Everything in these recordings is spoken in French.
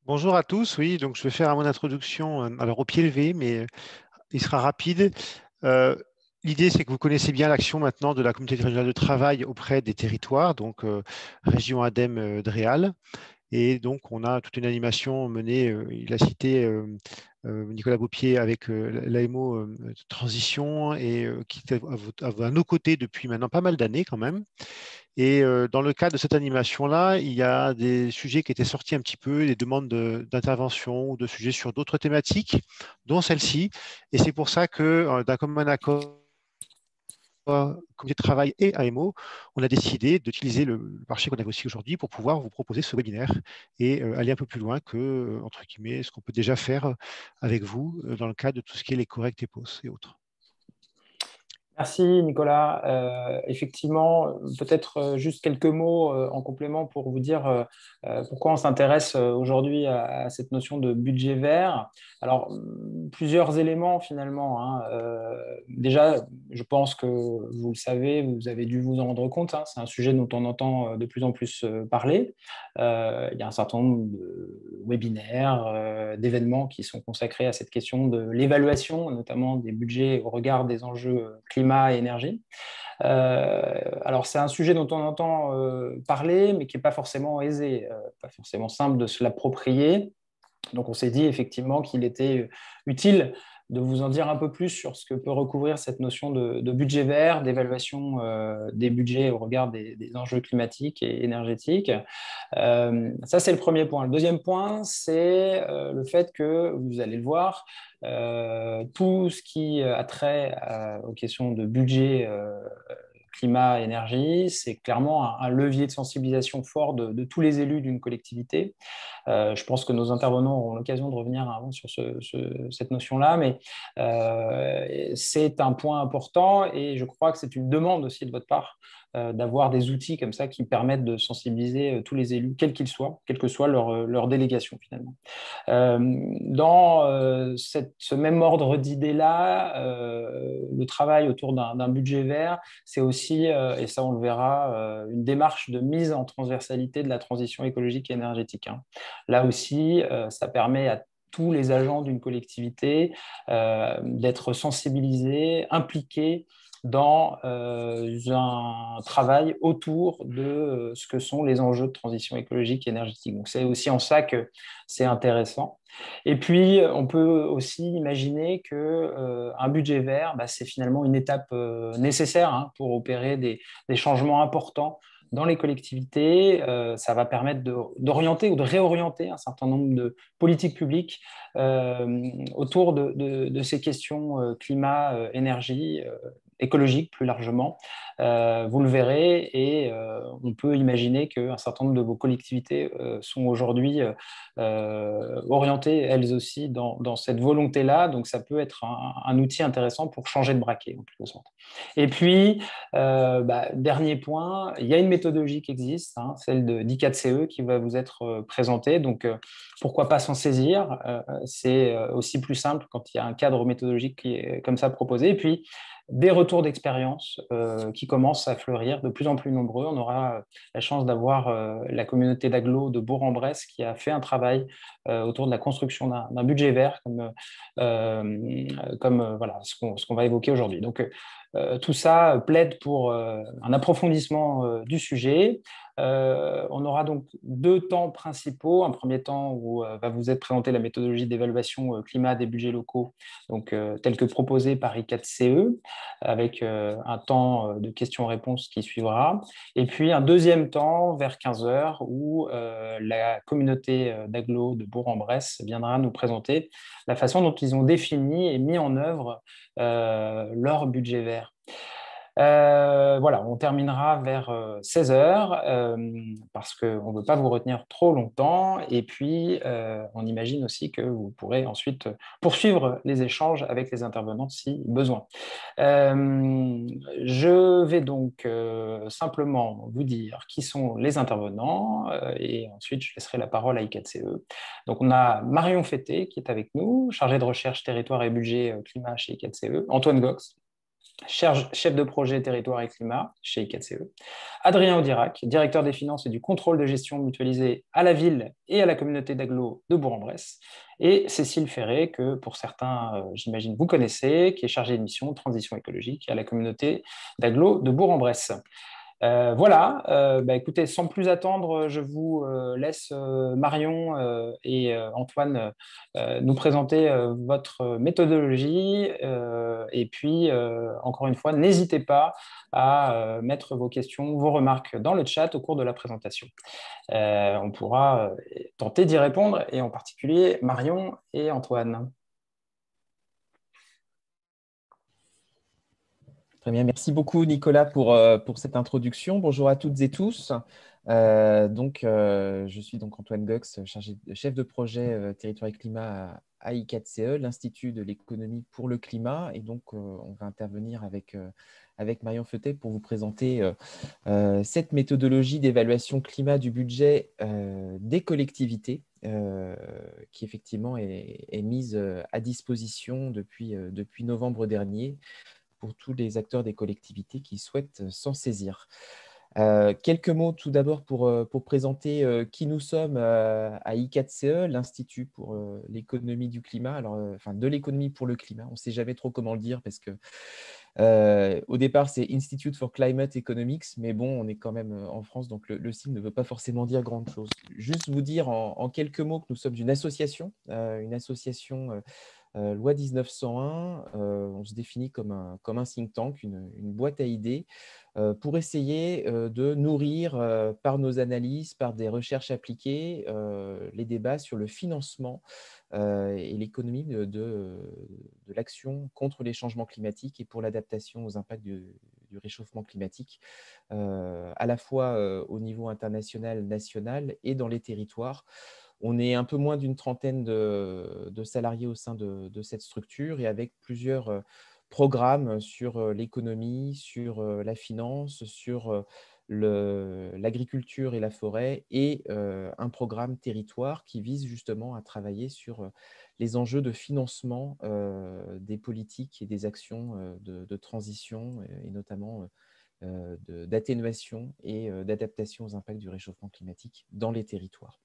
Bonjour à tous, oui, donc je vais faire mon introduction alors au pied levé, mais il sera rapide. Euh, L'idée, c'est que vous connaissez bien l'action maintenant de la communauté régionale de travail auprès des territoires, donc région ADEME Dréal. Et donc, on a toute une animation menée, il a cité Nicolas Beaupied avec l'AMO Transition et qui est à nos côtés depuis maintenant pas mal d'années quand même. Et dans le cadre de cette animation-là, il y a des sujets qui étaient sortis un petit peu, des demandes d'intervention ou de sujets sur d'autres thématiques, dont celle-ci. Et c'est pour ça que, d'un commun accord, comité de travail et AMO, on a décidé d'utiliser le marché qu'on avait aussi aujourd'hui pour pouvoir vous proposer ce webinaire et aller un peu plus loin que, entre guillemets, ce qu'on peut déjà faire avec vous dans le cadre de tout ce qui est les corrects et posts et autres. Merci Nicolas. Effectivement, peut-être juste quelques mots en complément pour vous dire pourquoi on s'intéresse aujourd'hui à cette notion de budget vert. Alors, plusieurs éléments finalement, hein. Déjà, je pense que vous le savez, vous avez dû vous en rendre compte, hein, c'est un sujet dont on entend de plus en plus parler. Il y a un certain nombre de webinaires, d'événements qui sont consacrés à cette question de l'évaluation, notamment des budgets au regard des enjeux climat et énergie. Alors, c'est un sujet dont on entend parler, mais qui n'est pas forcément aisé, pas forcément simple de se l'approprier. Donc, on s'est dit effectivement qu'il était utile de vous en dire un peu plus sur ce que peut recouvrir cette notion de budget vert, d'évaluation des budgets au regard des enjeux climatiques et énergétiques. Ça, c'est le premier point. Le deuxième point, c'est le fait que, vous allez le voir, tout ce qui a trait aux questions de budget climat, énergie, c'est clairement un levier de sensibilisation fort de tous les élus d'une collectivité. Je pense que nos intervenants auront l'occasion de revenir avant sur cette notion-là, mais c'est un point important et je crois que c'est une demande aussi de votre part d'avoir des outils comme ça qui permettent de sensibiliser tous les élus, quels qu'ils soient, quelle que soit leur délégation finalement. Dans ce même ordre d'idées-là, le travail autour d'un budget vert, c'est aussi, et ça on le verra, une démarche de mise en transversalité de la transition écologique et énergétique, hein. Là aussi, ça permet à tous les agents d'une collectivité d'être sensibilisés, impliqués dans un travail autour de ce que sont les enjeux de transition écologique et énergétique. Donc c'est aussi en ça que c'est intéressant. Et puis, on peut aussi imaginer que un budget vert, bah, c'est finalement une étape nécessaire, hein, pour opérer des changements importants dans les collectivités. Ça va permettre d'orienter ou de réorienter un certain nombre de politiques publiques autour de ces questions climat, énergie, écologique plus largement. Vous le verrez et on peut imaginer qu'un certain nombre de vos collectivités sont aujourd'hui orientées elles aussi dans cette volonté-là. Donc ça peut être un outil intéressant pour changer de braquet en quelque sorte. Et puis, dernier point, il y a une méthodologie qui existe, hein, celle d'I4CE qui va vous être présentée. Donc pourquoi pas s'en saisir? C'est aussi plus simple quand il y a un cadre méthodologique qui est comme ça proposé. Et puis, des retours d'expérience qui commencent à fleurir de plus en plus nombreux. On aura la chance d'avoir la communauté d'agglo de Bourg-en-Bresse qui a fait un travail autour de la construction d'un budget vert, voilà, ce qu'on va évoquer aujourd'hui. Donc, tout ça plaide pour un approfondissement du sujet. On aura donc deux temps principaux. Un premier temps où va vous être présentée la méthodologie d'évaluation climat des budgets locaux, donc telle que proposée par I4CE, avec un temps de questions-réponses qui suivra. Et puis un deuxième temps vers 15 heures où la communauté d'agglo de Bourg-en-Bresse viendra nous présenter la façon dont ils ont défini et mis en œuvre leur budget vert. Voilà, on terminera vers 16 heures parce qu'on ne veut pas vous retenir trop longtemps. Et puis, on imagine aussi que vous pourrez ensuite poursuivre les échanges avec les intervenants si besoin. Je vais donc simplement vous dire qui sont les intervenants et ensuite je laisserai la parole à I4CE. Donc, on a Marion Fété qui est avec nous, chargée de recherche territoire et budget climat chez I4CE, Antoine Gox chef de projet territoire et climat chez I4CE, Adrien Audirac, directeur des finances et du contrôle de gestion mutualisé à la ville et à la communauté d'agglo de Bourg-en-Bresse, et Cécile Ferré, que pour certains, j'imagine, vous connaissez, qui est chargée de mission transition écologique à la communauté d'agglo de Bourg-en-Bresse. Voilà, écoutez, sans plus attendre, je vous laisse Marion et Antoine nous présenter votre méthodologie. Et puis, encore une fois, n'hésitez pas à mettre vos questions, vos remarques dans le chat au cours de la présentation. On pourra tenter d'y répondre, et en particulier Marion et Antoine. Très bien, merci beaucoup Nicolas pour cette introduction. Bonjour à toutes et tous. Je suis donc Antoine Gox, chef de projet Territoire et Climat à I4CE, l'Institut de l'économie pour le climat. Et donc, on va intervenir avec Marion Feutet pour vous présenter cette méthodologie d'évaluation climat du budget des collectivités qui effectivement est mise à disposition depuis novembre dernier pour tous les acteurs des collectivités qui souhaitent s'en saisir. Quelques mots tout d'abord pour présenter qui nous sommes à I4CE, l'Institut pour l'économie du climat, de l'économie pour le climat. On ne sait jamais trop comment le dire parce que au départ, c'est Institute for Climate Economics, mais bon, on est quand même en France, donc le signe ne veut pas forcément dire grande chose. Juste vous dire en quelques mots que nous sommes une association loi 1901, on se définit comme un think tank, une boîte à idées, pour essayer de nourrir par nos analyses, par des recherches appliquées, les débats sur le financement et l'économie de l'action contre les changements climatiques et pour l'adaptation aux impacts du réchauffement climatique, à la fois au niveau international, national et dans les territoires. On est un peu moins d'une trentaine de salariés au sein de cette structure et avec plusieurs programmes sur l'économie, sur la finance, sur l'agriculture et la forêt et un programme territoire qui vise justement à travailler sur les enjeux de financement des politiques et des actions de transition et notamment d'atténuation et d'adaptation aux impacts du réchauffement climatique dans les territoires.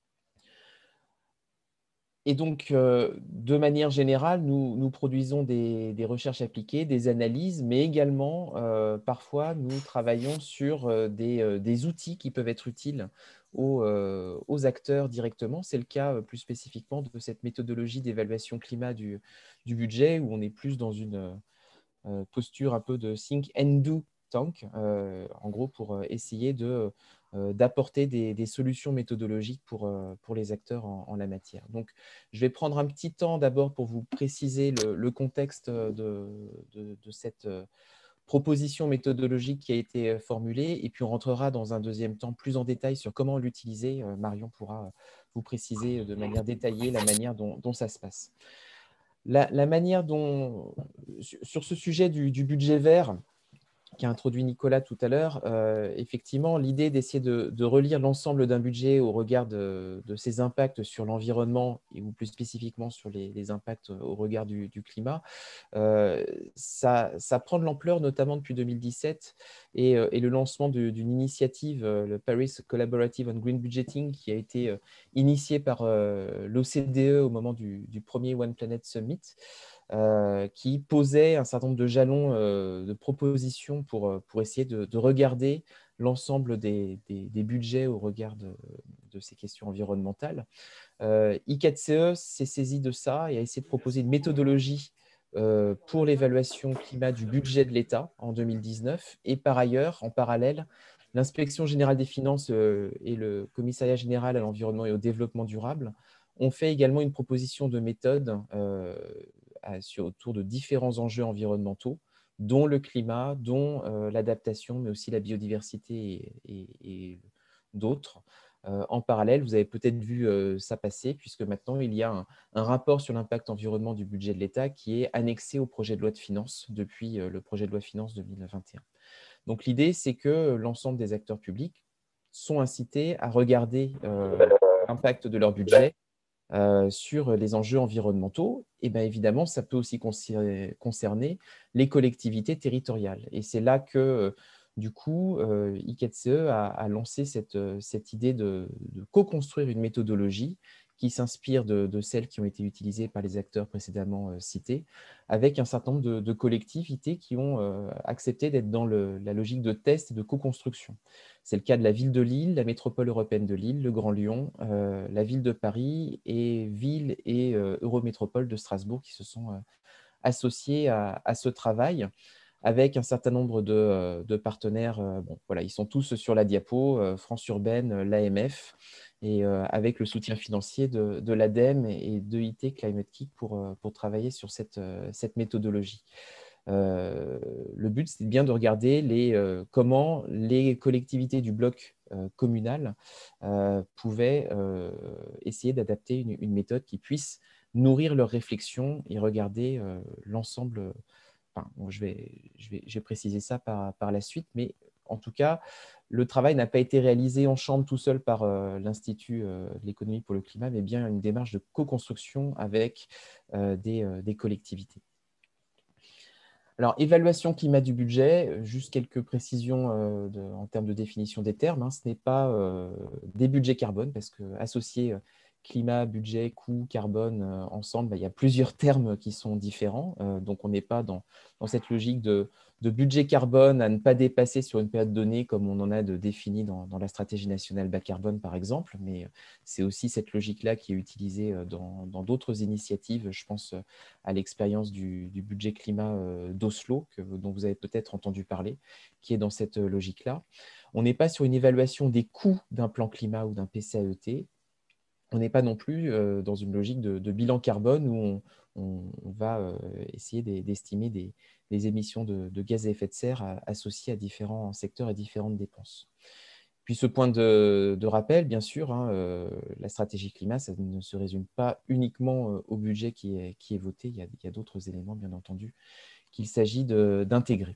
Et donc, de manière générale, nous produisons des recherches appliquées, des analyses, mais également, parfois, nous travaillons sur des outils qui peuvent être utiles aux acteurs directement. C'est le cas plus spécifiquement de cette méthodologie d'évaluation climat du budget, où on est plus dans une posture un peu de think and do tank, en gros, pour essayer d'apporter des solutions méthodologiques pour les acteurs en la matière. Donc, je vais prendre un petit temps d'abord pour vous préciser le contexte de cette proposition méthodologique qui a été formulée, et puis on rentrera dans un deuxième temps plus en détail sur comment l'utiliser. Marion pourra vous préciser de manière détaillée la manière dont ça se passe. La manière dont, sur ce sujet du budget vert, qu'a introduit Nicolas tout à l'heure, effectivement, l'idée d'essayer de relire l'ensemble d'un budget au regard de ses impacts sur l'environnement ou plus spécifiquement sur les impacts au regard du climat, ça prend de l'ampleur, notamment depuis 2017 et le lancement d'une initiative, le Paris Collaborative on Green Budgeting, qui a été initié par l'OCDE au moment du premier One Planet Summit, qui posait un certain nombre de jalons de propositions pour essayer de regarder l'ensemble des budgets au regard de ces questions environnementales. I4CE s'est saisi de ça et a essayé de proposer une méthodologie pour l'évaluation climat du budget de l'État en 2019. Et par ailleurs, en parallèle, l'Inspection générale des finances et le Commissariat général à l'environnement et au développement durable ont fait également une proposition de méthode autour de différents enjeux environnementaux, dont le climat, dont l'adaptation, mais aussi la biodiversité et d'autres. En parallèle, vous avez peut-être vu ça passer, puisque maintenant, il y a un rapport sur l'impact environnement du budget de l'État qui est annexé au projet de loi de finances depuis le projet de loi de finances 2021. Donc, l'idée, c'est que l'ensemble des acteurs publics sont incités à regarder l'impact de leur budget sur les enjeux environnementaux, et bien évidemment, ça peut aussi concerner les collectivités territoriales. Et c'est là que, du coup, I4CE a lancé cette idée de co-construire une méthodologie qui s'inspire de celles qui ont été utilisées par les acteurs précédemment cités, avec un certain nombre de collectivités qui ont accepté d'être dans la logique de test et de co-construction. C'est le cas de la ville de Lille, la métropole européenne de Lille, le Grand Lyon, la ville de Paris et ville et Eurométropole de Strasbourg qui se sont associés à ce travail avec un certain nombre de partenaires. Bon, voilà, ils sont tous sur la diapo, France Urbaine, l'AMF, et avec le soutien financier de l'ADEME et de IT Climate Kick pour travailler sur cette méthodologie. Le but, c'est bien de regarder comment les collectivités du bloc communal pouvaient essayer d'adapter une méthode qui puisse nourrir leur réflexion et regarder l'ensemble. Enfin, bon, je vais préciser ça par la suite, mais en tout cas, le travail n'a pas été réalisé en chambre tout seul par l'Institut de l'économie pour le climat, mais bien une démarche de co-construction avec des collectivités. Alors, évaluation climat du budget, juste quelques précisions en termes de définition des termes. Hein. Ce n'est pas des budgets carbone, parce qu'associer climat, budget, coût, carbone ensemble, il y a plusieurs termes qui sont différents. Donc, on n'est pas dans cette logique de budget carbone à ne pas dépasser sur une période donnée, comme on en a défini dans la stratégie nationale bas carbone, par exemple. Mais c'est aussi cette logique-là qui est utilisée dans d'autres initiatives. Je pense à l'expérience du budget climat d'Oslo, dont vous avez peut-être entendu parler, qui est dans cette logique-là. On n'est pas sur une évaluation des coûts d'un plan climat ou d'un PCAET. On n'est pas non plus dans une logique de bilan carbone où on va essayer d'estimer des émissions de gaz à effet de serre associées à différents secteurs et différentes dépenses. Puis ce point de rappel, bien sûr, hein, la stratégie climat, ça ne se résume pas uniquement au budget qui est voté. Il y a d'autres éléments, bien entendu, qu'il s'agit d'intégrer.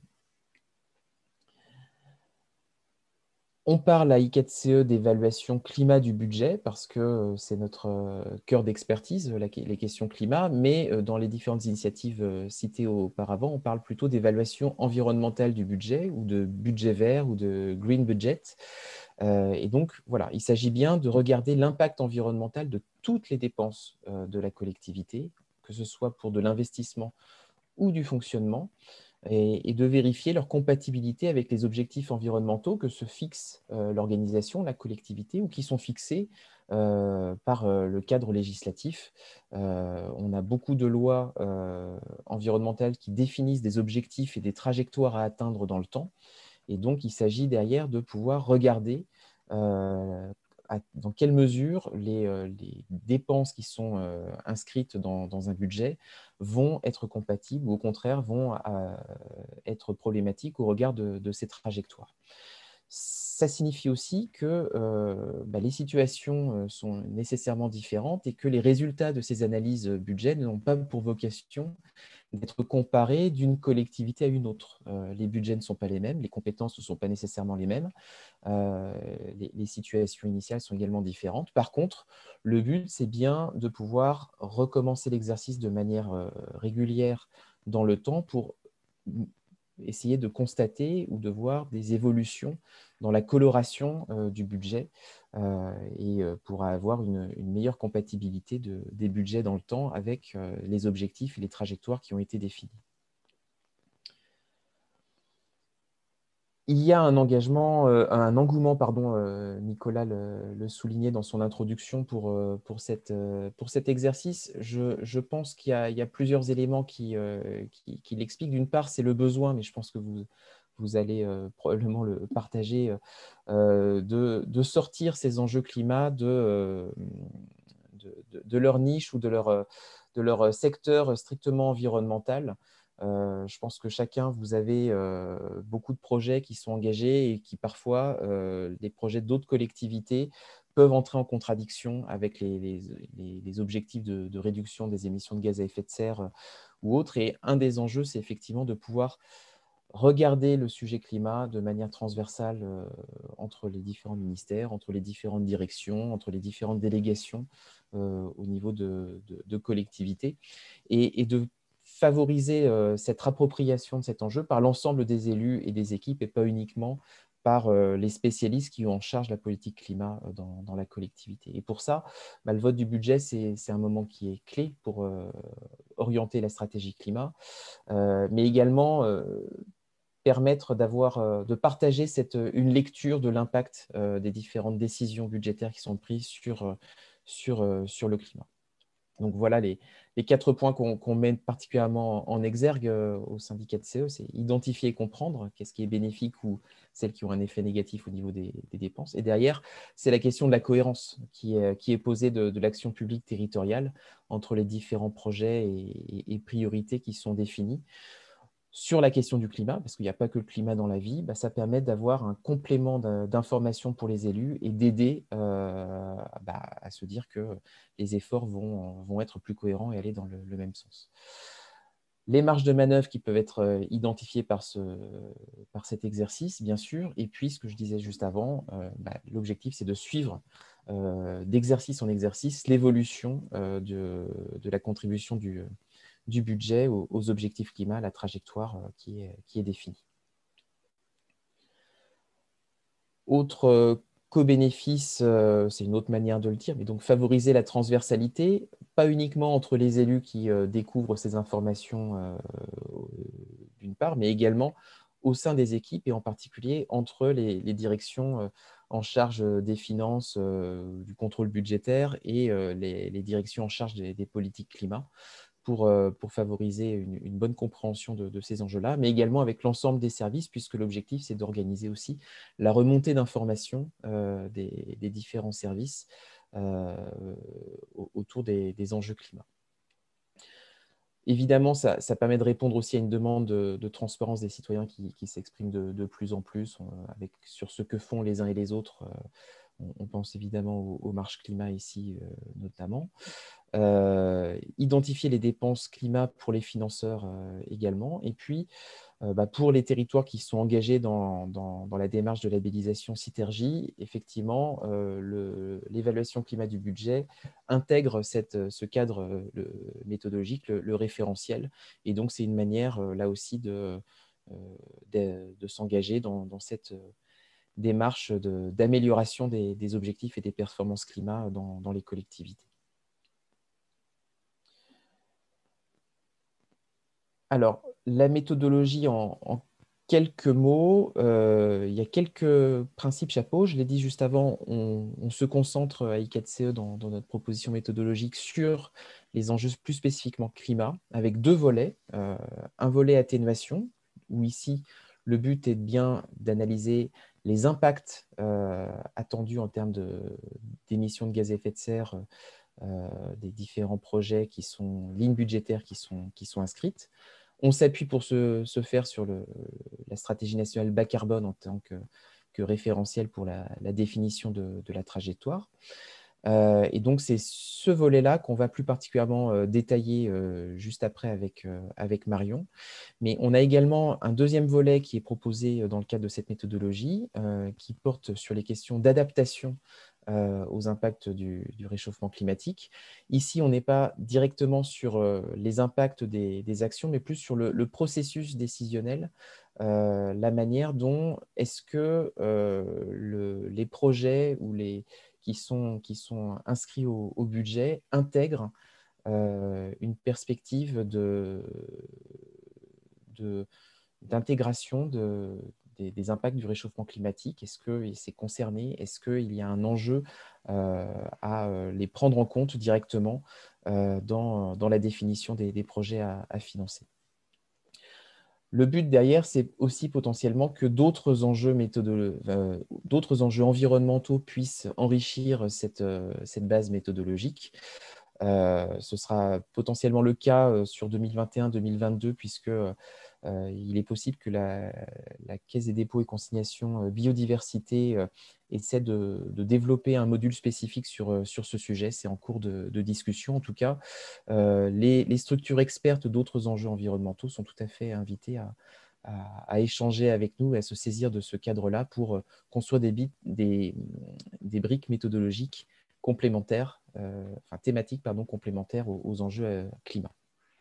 On parle à I4CE d'évaluation climat du budget parce que c'est notre cœur d'expertise, les questions climat, mais dans les différentes initiatives citées auparavant, on parle plutôt d'évaluation environnementale du budget ou de budget vert ou de green budget. Et donc, voilà, il s'agit bien de regarder l'impact environnemental de toutes les dépenses de la collectivité, que ce soit pour de l'investissement ou du fonctionnement, et de vérifier leur compatibilité avec les objectifs environnementaux que se fixe l'organisation, la collectivité, ou qui sont fixés par le cadre législatif. On a beaucoup de lois environnementales qui définissent des objectifs et des trajectoires à atteindre dans le temps. Et donc, il s'agit derrière de pouvoir regarder dans quelle mesure les dépenses qui sont inscrites dans un budget vont être compatibles ou au contraire vont être problématiques au regard de ces trajectoires. Ça signifie aussi que les situations sont nécessairement différentes et que les résultats de ces analyses budget n'ont pas pour vocation d'être comparés d'une collectivité à une autre. Les budgets ne sont pas les mêmes, les compétences ne sont pas nécessairement les mêmes, les situations initiales sont également différentes. Par contre, le but, c'est bien de pouvoir recommencer l'exercice de manière régulière dans le temps pour essayer de constater ou de voir des évolutions dans la coloration du budget et pour avoir une meilleure compatibilité des budgets dans le temps avec les objectifs et les trajectoires qui ont été définis. Il y a un engagement, un engouement, pardon, Nicolas le soulignait dans son introduction pour cet exercice. Je pense qu'il y a plusieurs éléments qui l'expliquent. D'une part, c'est le besoin, mais je pense que vous allez probablement le partager, de sortir ces enjeux climat de leur niche ou de leur secteur strictement environnemental. Je pense que chacun, vous avez beaucoup de projets qui sont engagés et qui parfois, les projets d'autres collectivités peuvent entrer en contradiction avec les objectifs de réduction des émissions de gaz à effet de serre ou autres. Et un des enjeux, c'est effectivement de pouvoir regarder le sujet climat de manière transversale entre les différents ministères, entre les différentes directions, entre les différentes délégations au niveau de collectivités et de favoriser cette appropriation de cet enjeu par l'ensemble des élus et des équipes et pas uniquement par les spécialistes qui ont en charge la politique climat dans la collectivité. Et pour ça, le vote du budget, c'est un moment qui est clé pour orienter la stratégie climat, mais également permettre de partager une lecture de l'impact des différentes décisions budgétaires qui sont prises sur le climat. Donc voilà les 4 points qu'on met particulièrement en exergue au syndicat de CE, c'est identifier et comprendre qu'est-ce qui est bénéfique ou celles qui ont un effet négatif au niveau des dépenses. Et derrière, c'est la question de la cohérence qui est posée de l'action publique territoriale entre les différents projets et priorités qui sont définis. Sur la question du climat, parce qu'il n'y a pas que le climat dans la vie, ça permet d'avoir un complément d'informations pour les élus et d'aider à se dire que les efforts vont être plus cohérents et aller dans le même sens. Les marges de manœuvre qui peuvent être identifiées par cet exercice, bien sûr, et puis ce que je disais juste avant, l'objectif c'est de suivre d'exercice en exercice l'évolution de la contribution du budget aux objectifs climat, la trajectoire qui est définie. Autre co-bénéfice, c'est une autre manière de le dire, mais donc favoriser la transversalité, pas uniquement entre les élus qui découvrent ces informations d'une part, mais également au sein des équipes et en particulier entre les directions en charge des finances, du contrôle budgétaire et les directions en charge des politiques climat. Pour favoriser une bonne compréhension de ces enjeux-là, mais également avec l'ensemble des services, puisque l'objectif, c'est d'organiser aussi la remontée d'informations des différents services autour des enjeux climat. Évidemment, ça permet de répondre aussi à une demande de transparence des citoyens qui s'exprime de plus en plus sur ce que font les uns et les autres. On pense évidemment aux marches climat ici, notamment. Identifier les dépenses climat pour les financeurs également. Et puis, pour les territoires qui sont engagés dans la démarche de labellisation Citergie, effectivement, l'évaluation climat du budget intègre ce cadre méthodologique, le référentiel. Et donc, c'est une manière, là aussi, de s'engager dans cette démarche d'amélioration des objectifs et des performances climat dans les collectivités. Alors, la méthodologie en quelques mots, il y a quelques principes chapeaux. Je l'ai dit juste avant, on se concentre à I4CE dans notre proposition méthodologique sur les enjeux plus spécifiquement climat, avec 2 volets. Un volet atténuation, où ici, le but est bien d'analyser les impacts attendus en termes d'émissions de gaz à effet de serre des différents projets lignes budgétaires qui sont inscrites. On s'appuie pour ce faire sur la stratégie nationale bas carbone en tant que référentiel pour la définition de la trajectoire. Et donc, c'est ce volet-là qu'on va plus particulièrement détailler juste après avec Marion. Mais on a également un deuxième volet qui est proposé dans le cadre de cette méthodologie, qui porte sur les questions d'adaptation aux impacts du réchauffement climatique. Ici, on n'est pas directement sur les impacts des actions, mais plus sur le processus décisionnel, la manière dont est-ce que les projets qui sont inscrits au budget intègrent une perspective d'intégration des impacts du réchauffement climatique. Est-ce que c'est concerné? Est-ce qu'il y a un enjeu à les prendre en compte directement dans la définition des projets à financer? Le but derrière, c'est aussi potentiellement que d'autres enjeux environnementaux puissent enrichir cette base méthodologique. Ce sera potentiellement le cas sur 2021-2022, puisque il est possible que la Caisse des dépôts et consignations biodiversité essaie de développer un module spécifique sur ce sujet. C'est en cours de discussion. En tout cas, les structures expertes d'autres enjeux environnementaux sont tout à fait invitées à échanger avec nous et à se saisir de ce cadre-là pour construire des briques méthodologiques complémentaires, thématiques pardon, complémentaires aux enjeux climat.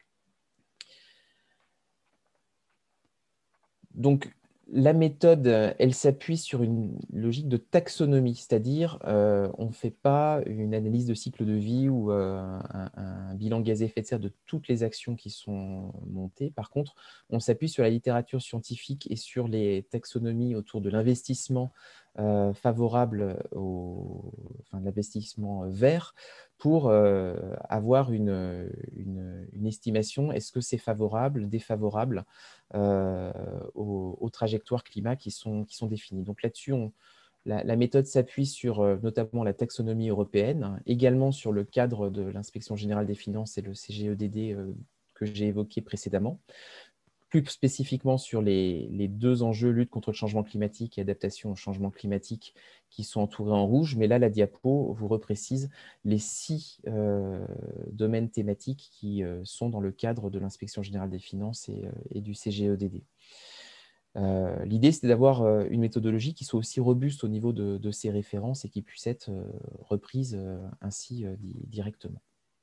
Donc, la méthode, elle s'appuie sur une logique de taxonomie, c'est-à-dire on ne fait pas une analyse de cycle de vie ou un bilan gaz à effet de serre de toutes les actions qui sont montées. Par contre, on s'appuie sur la littérature scientifique et sur les taxonomies autour de l'investissement favorable l'investissement vert pour avoir une estimation. Est-ce que c'est favorable, défavorable aux trajectoires climat qui sont définies. Donc là-dessus, la méthode s'appuie sur notamment la taxonomie européenne, également sur le cadre de l'Inspection générale des finances et le CGEDD que j'ai évoqué précédemment, plus spécifiquement sur les deux enjeux, lutte contre le changement climatique et adaptation au changement climatique, qui sont entourés en rouge. Mais là, la diapo vous reprécise les 6 domaines thématiques qui sont dans le cadre de l'Inspection générale des finances et du CGEDD. L'idée, c'est d'avoir une méthodologie qui soit aussi robuste au niveau de ces références et qui puisse être reprise ainsi directement.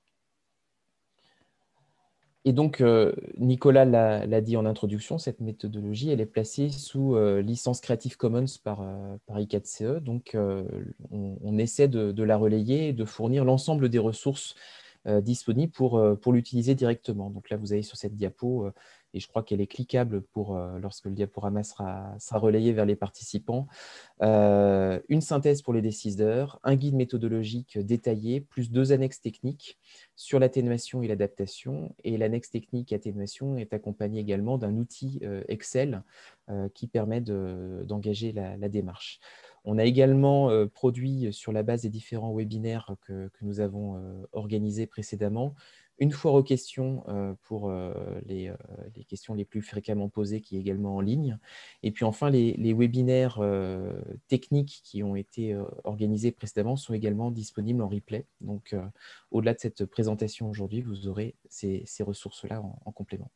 Et donc, Nicolas l'a dit en introduction, cette méthodologie, elle est placée sous licence Creative Commons par I4CE. Donc, on essaie de la relayer et de fournir l'ensemble des ressources disponibles pour l'utiliser directement. Donc là, vous avez sur cette diapo, et je crois qu'elle est cliquable lorsque le diaporama sera relayé vers les participants, une synthèse pour les décideurs, un guide méthodologique détaillé, plus 2 annexes techniques sur l'atténuation et l'adaptation. Et l'annexe technique atténuation est accompagnée également d'un outil Excel qui permet d'engager la démarche. On a également produit, sur la base des différents webinaires que nous avons organisés précédemment, une foire aux questions pour les questions les plus fréquemment posées, qui est également en ligne. Et puis enfin, les webinaires techniques qui ont été organisés précédemment sont également disponibles en replay. Donc, au-delà de cette présentation aujourd'hui, vous aurez ces ressources-là en complément.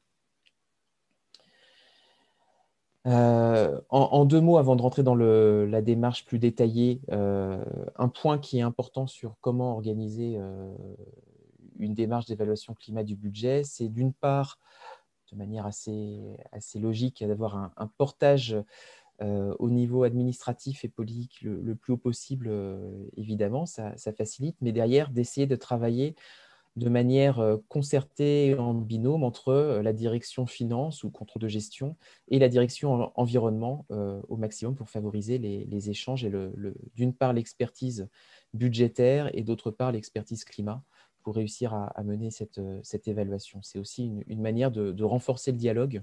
En 2 mots, avant de rentrer dans la démarche plus détaillée, un point qui est important sur comment organiser une démarche d'évaluation climat du budget, c'est d'une part, de manière assez logique, d'avoir un portage au niveau administratif et politique le plus haut possible, évidemment, ça facilite, mais derrière, d'essayer de travailler de manière concertée et en binôme entre la direction finance ou contrôle de gestion et la direction environnement au maximum pour favoriser les échanges et d'une part l'expertise budgétaire et d'autre part l'expertise climat pour réussir à mener cette évaluation. C'est aussi une manière de renforcer le dialogue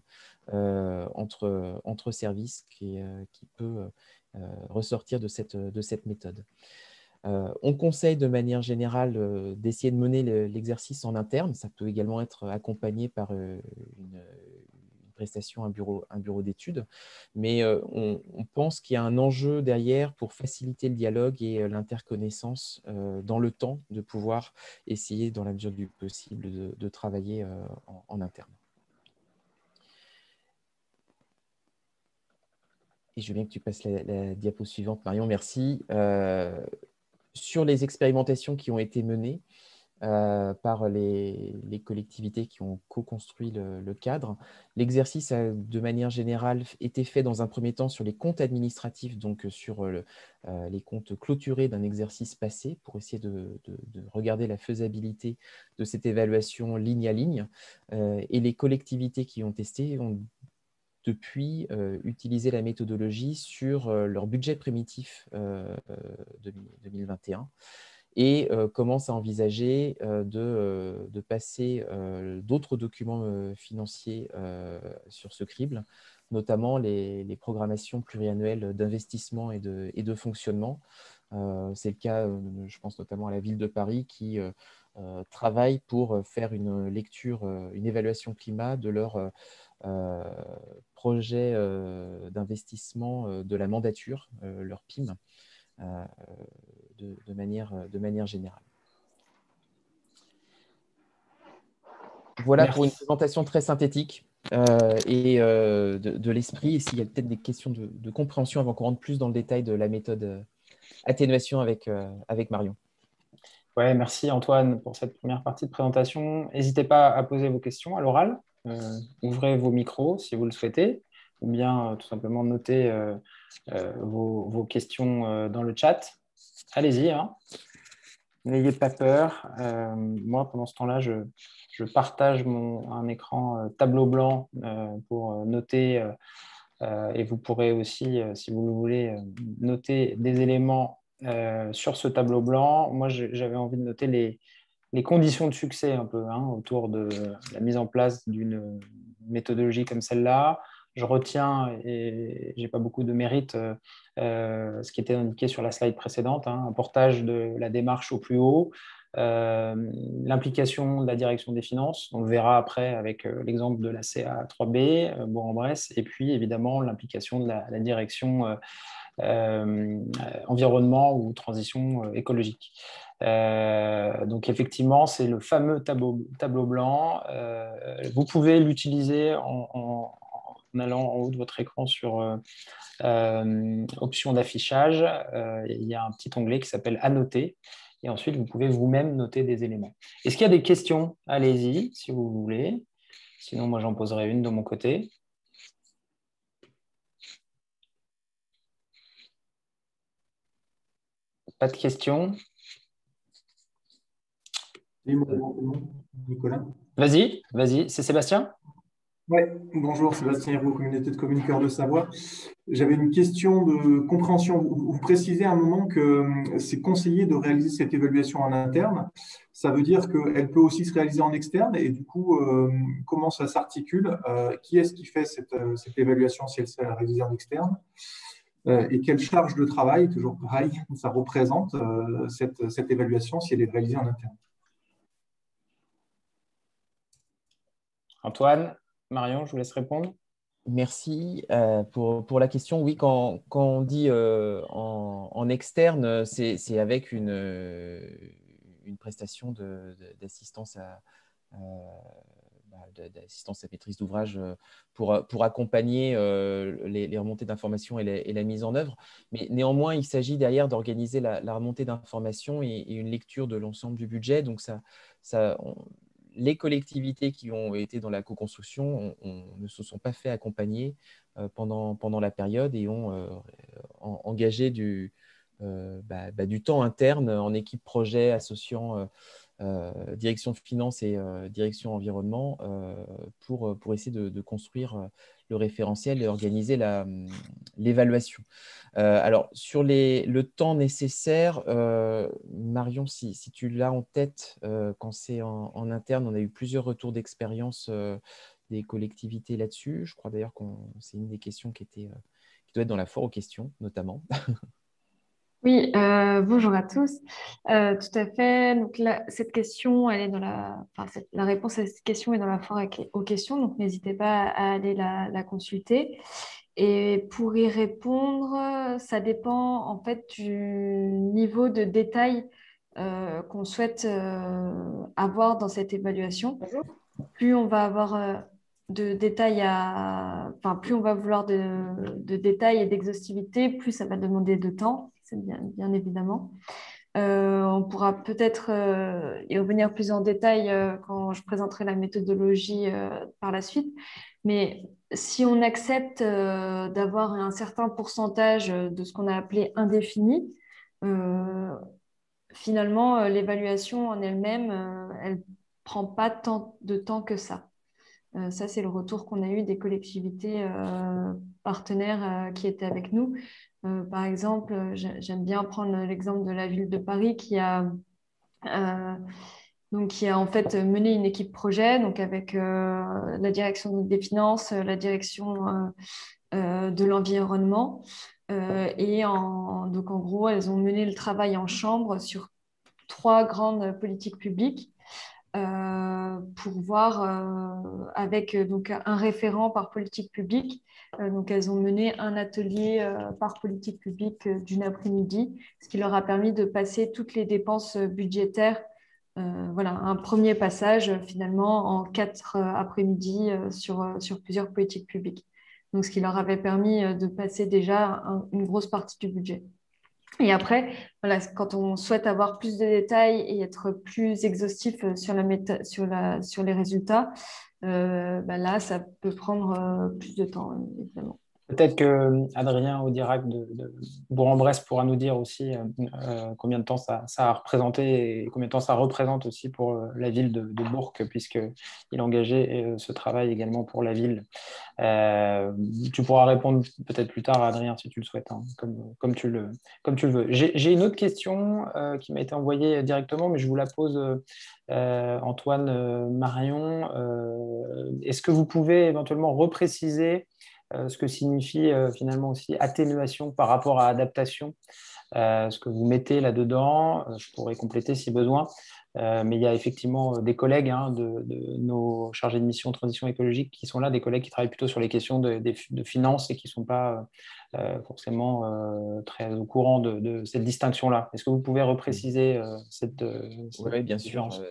entre services qui peut ressortir de cette méthode. On conseille de manière générale d'essayer de mener l'exercice en interne. Ça peut également être accompagné par une prestation, un bureau d'études. Mais on pense qu'il y a un enjeu derrière pour faciliter le dialogue et l'interconnaissance dans le temps, de pouvoir essayer, dans la mesure du possible, de travailler en interne. Et je veux bien que tu passes la diapo suivante, Marion, merci. Sur les expérimentations qui ont été menées par les collectivités qui ont co-construit le cadre, l'exercice a de manière générale été fait dans un premier temps sur les comptes administratifs, donc sur les comptes clôturés d'un exercice passé, pour essayer de regarder la faisabilité de cette évaluation ligne à ligne. Et les collectivités qui ont testé ont depuis utiliser la méthodologie sur leur budget primitif 2021 et commence à envisager de passer d'autres documents financiers sur ce crible, notamment les programmations pluriannuelles d'investissement et de fonctionnement. C'est le cas, je pense notamment à la ville de Paris qui travaille pour faire une lecture, une évaluation climat de leur projet d'investissement de la mandature, leur PIM, de manière générale. Voilà. Merci. Pour une présentation très synthétique et de l'esprit. Et s'il y a peut-être des questions de compréhension avant qu'on rentre plus dans le détail de la méthode atténuation avec Marion. Ouais, merci Antoine pour cette première partie de présentation. N'hésitez pas à poser vos questions à l'oral. Ouvrez vos micros si vous le souhaitez, ou bien tout simplement noter vos questions dans le chat. Allez-y, hein. N'ayez pas peur. Moi, pendant ce temps-là, je partage un écran tableau blanc pour noter, et vous pourrez aussi, si vous le voulez, noter des éléments sur ce tableau blanc. Moi, j'avais envie de noter les conditions de succès un peu hein, autour de la mise en place d'une méthodologie comme celle-là. Je retiens, et je n'ai pas beaucoup de mérite, ce qui était indiqué sur la slide précédente, hein, un portage de la démarche au plus haut, l'implication de la direction des finances, on le verra après avec l'exemple de la CA3B, Bourg-en-Bresse, et puis évidemment l'implication de la direction environnement ou transition écologique. Donc effectivement, c'est le fameux tableau blanc. Vous pouvez l'utiliser en allant en haut de votre écran sur options d'affichage. Il y a un petit onglet qui s'appelle Annoter. Et ensuite, vous pouvez vous-même noter des éléments. Est-ce qu'il y a des questions? Allez-y, si vous voulez. Sinon, moi, j'en poserai une de mon côté. Pas de questions? Nicolas. Vas-y, c'est Sébastien? Oui, bonjour, Sébastien Hérault, communauté de communicateurs de Savoie. J'avais une question de compréhension. Vous précisez à un moment que c'est conseillé de réaliser cette évaluation en interne. Ça veut dire qu'elle peut aussi se réaliser en externe et du coup, comment ça s'articule? Qui est-ce qui fait cette évaluation si elle s'est réalisée en externe? Et quelle charge de travail, toujours pareil, ça représente cette évaluation si elle est réalisée en interne? Antoine, Marion, je vous laisse répondre. Merci pour la question. Oui, quand on dit en externe, c'est avec une prestation d'assistance euh, d'assistance à maîtrise d'ouvrage pour accompagner les remontées d'informations et la mise en œuvre. Mais néanmoins, il s'agit derrière d'organiser la remontée d'informations et une lecture de l'ensemble du budget. Donc, les collectivités qui ont été dans la co-construction ne se sont pas fait accompagner pendant la période et ont engagé du temps interne en équipe projet associant direction finance et direction environnement pour essayer de construire le référentiel et organiser l'évaluation. Alors, sur le temps nécessaire, Marion, si tu l'as en tête, quand c'est en interne, on a eu plusieurs retours d'expérience des collectivités là-dessus. Je crois d'ailleurs que c'est une des questions qui doit être dans la foire aux questions, notamment. Oui, bonjour à tous. Tout à fait. Donc cette question, elle est la réponse à cette question est dans la foire aux questions. Donc n'hésitez pas à aller la consulter. Et pour y répondre, ça dépend en fait du niveau de détail qu'on souhaite avoir dans cette évaluation. Plus on va avoir de détails plus on va vouloir de détails et d'exhaustivité, plus ça va demander de temps, c'est bien évidemment. On pourra peut-être y revenir plus en détail quand je présenterai la méthodologie par la suite. Mais si on accepte d'avoir un certain pourcentage de ce qu'on a appelé indéfini, euh, finalement, l'évaluation en elle-même, elle prend pas tant de temps que ça. Ça, c'est le retour qu'on a eu des collectivités partenaires qui étaient avec nous. Par exemple, j'aime bien prendre l'exemple de la ville de Paris qui a en fait mené une équipe projet, donc avec la direction des finances, la direction de l'environnement. Donc en gros, elles ont mené le travail en chambre sur 3 grandes politiques publiques pour voir avec donc un référent par politique publique. Donc elles ont mené un atelier par politique publique d'une après-midi, ce qui leur a permis de passer toutes les dépenses budgétaires. Voilà, un premier passage finalement en 4 après-midi sur plusieurs politiques publiques. Donc ce qui leur avait permis de passer déjà une grosse partie du budget. Et après, voilà, quand on souhaite avoir plus de détails et être plus exhaustif sur sur les résultats, là, ça peut prendre plus de temps, évidemment. Peut-être que Adrien Audirac de Bourg-en-Bresse pourra nous dire aussi combien de temps ça a représenté et combien de temps ça représente aussi pour la ville de Bourg, puisqu'il a engagé ce travail également pour la ville. Tu pourras répondre peut-être plus tard, Adrien, si tu le souhaites, hein, comme tu le veux. J'ai une autre question qui m'a été envoyée directement, mais je vous la pose, Antoine, Marion. Est-ce que vous pouvez éventuellement repréciser ce que signifie finalement aussi atténuation par rapport à adaptation, ce que vous mettez là-dedans? Je pourrais compléter si besoin. Mais il y a effectivement des collègues de nos chargés de mission transition écologique qui sont là, des collègues qui travaillent plutôt sur les questions de finances et qui ne sont pas forcément très au courant de cette distinction-là. Est-ce que vous pouvez repréciser cette Oui, bien sûr. différence?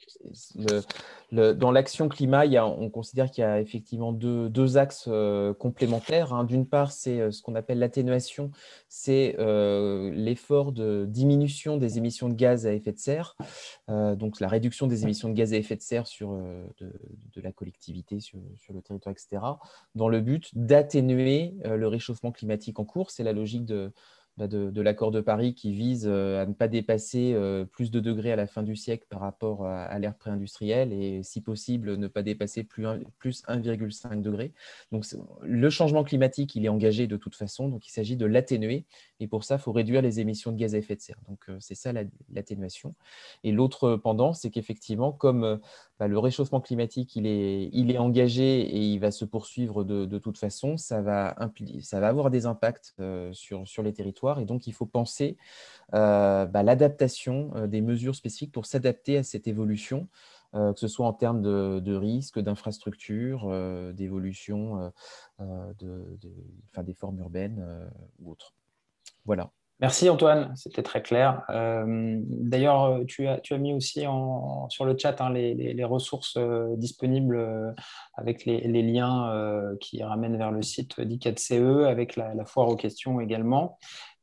Dans l'action climat, on considère qu'il y a effectivement deux axes complémentaires, hein. D'une part, c'est ce qu'on appelle l'atténuation, c'est l'effort de diminution des émissions de gaz à effet de serre, donc la réduction des émissions de gaz à effet de serre de la collectivité, sur le territoire, etc., dans le but d'atténuer le réchauffement climatique en cours. C'est la logique de l'accord de Paris qui vise à ne pas dépasser plus de degrés à la fin du siècle par rapport à l'ère pré-industrielle et, si possible, ne pas dépasser plus 1,5 degré. Donc, le changement climatique, il est engagé de toute façon, donc il s'agit de l'atténuer. Et pour ça, il faut réduire les émissions de gaz à effet de serre. Donc, c'est ça l'atténuation. Et l'autre pendant, c'est qu'effectivement, comme le réchauffement climatique, il est engagé et il va se poursuivre de toute façon, ça va avoir des impacts sur les territoires. Et donc, il faut penser l'adaptation des mesures spécifiques pour s'adapter à cette évolution, que ce soit en termes de risques, d'infrastructures, d'évolution des formes urbaines ou autres. Voilà. Merci Antoine, c'était très clair. D'ailleurs, tu as mis aussi sur le chat les ressources disponibles avec les liens qui ramènent vers le site d'I4CE, avec la foire aux questions également.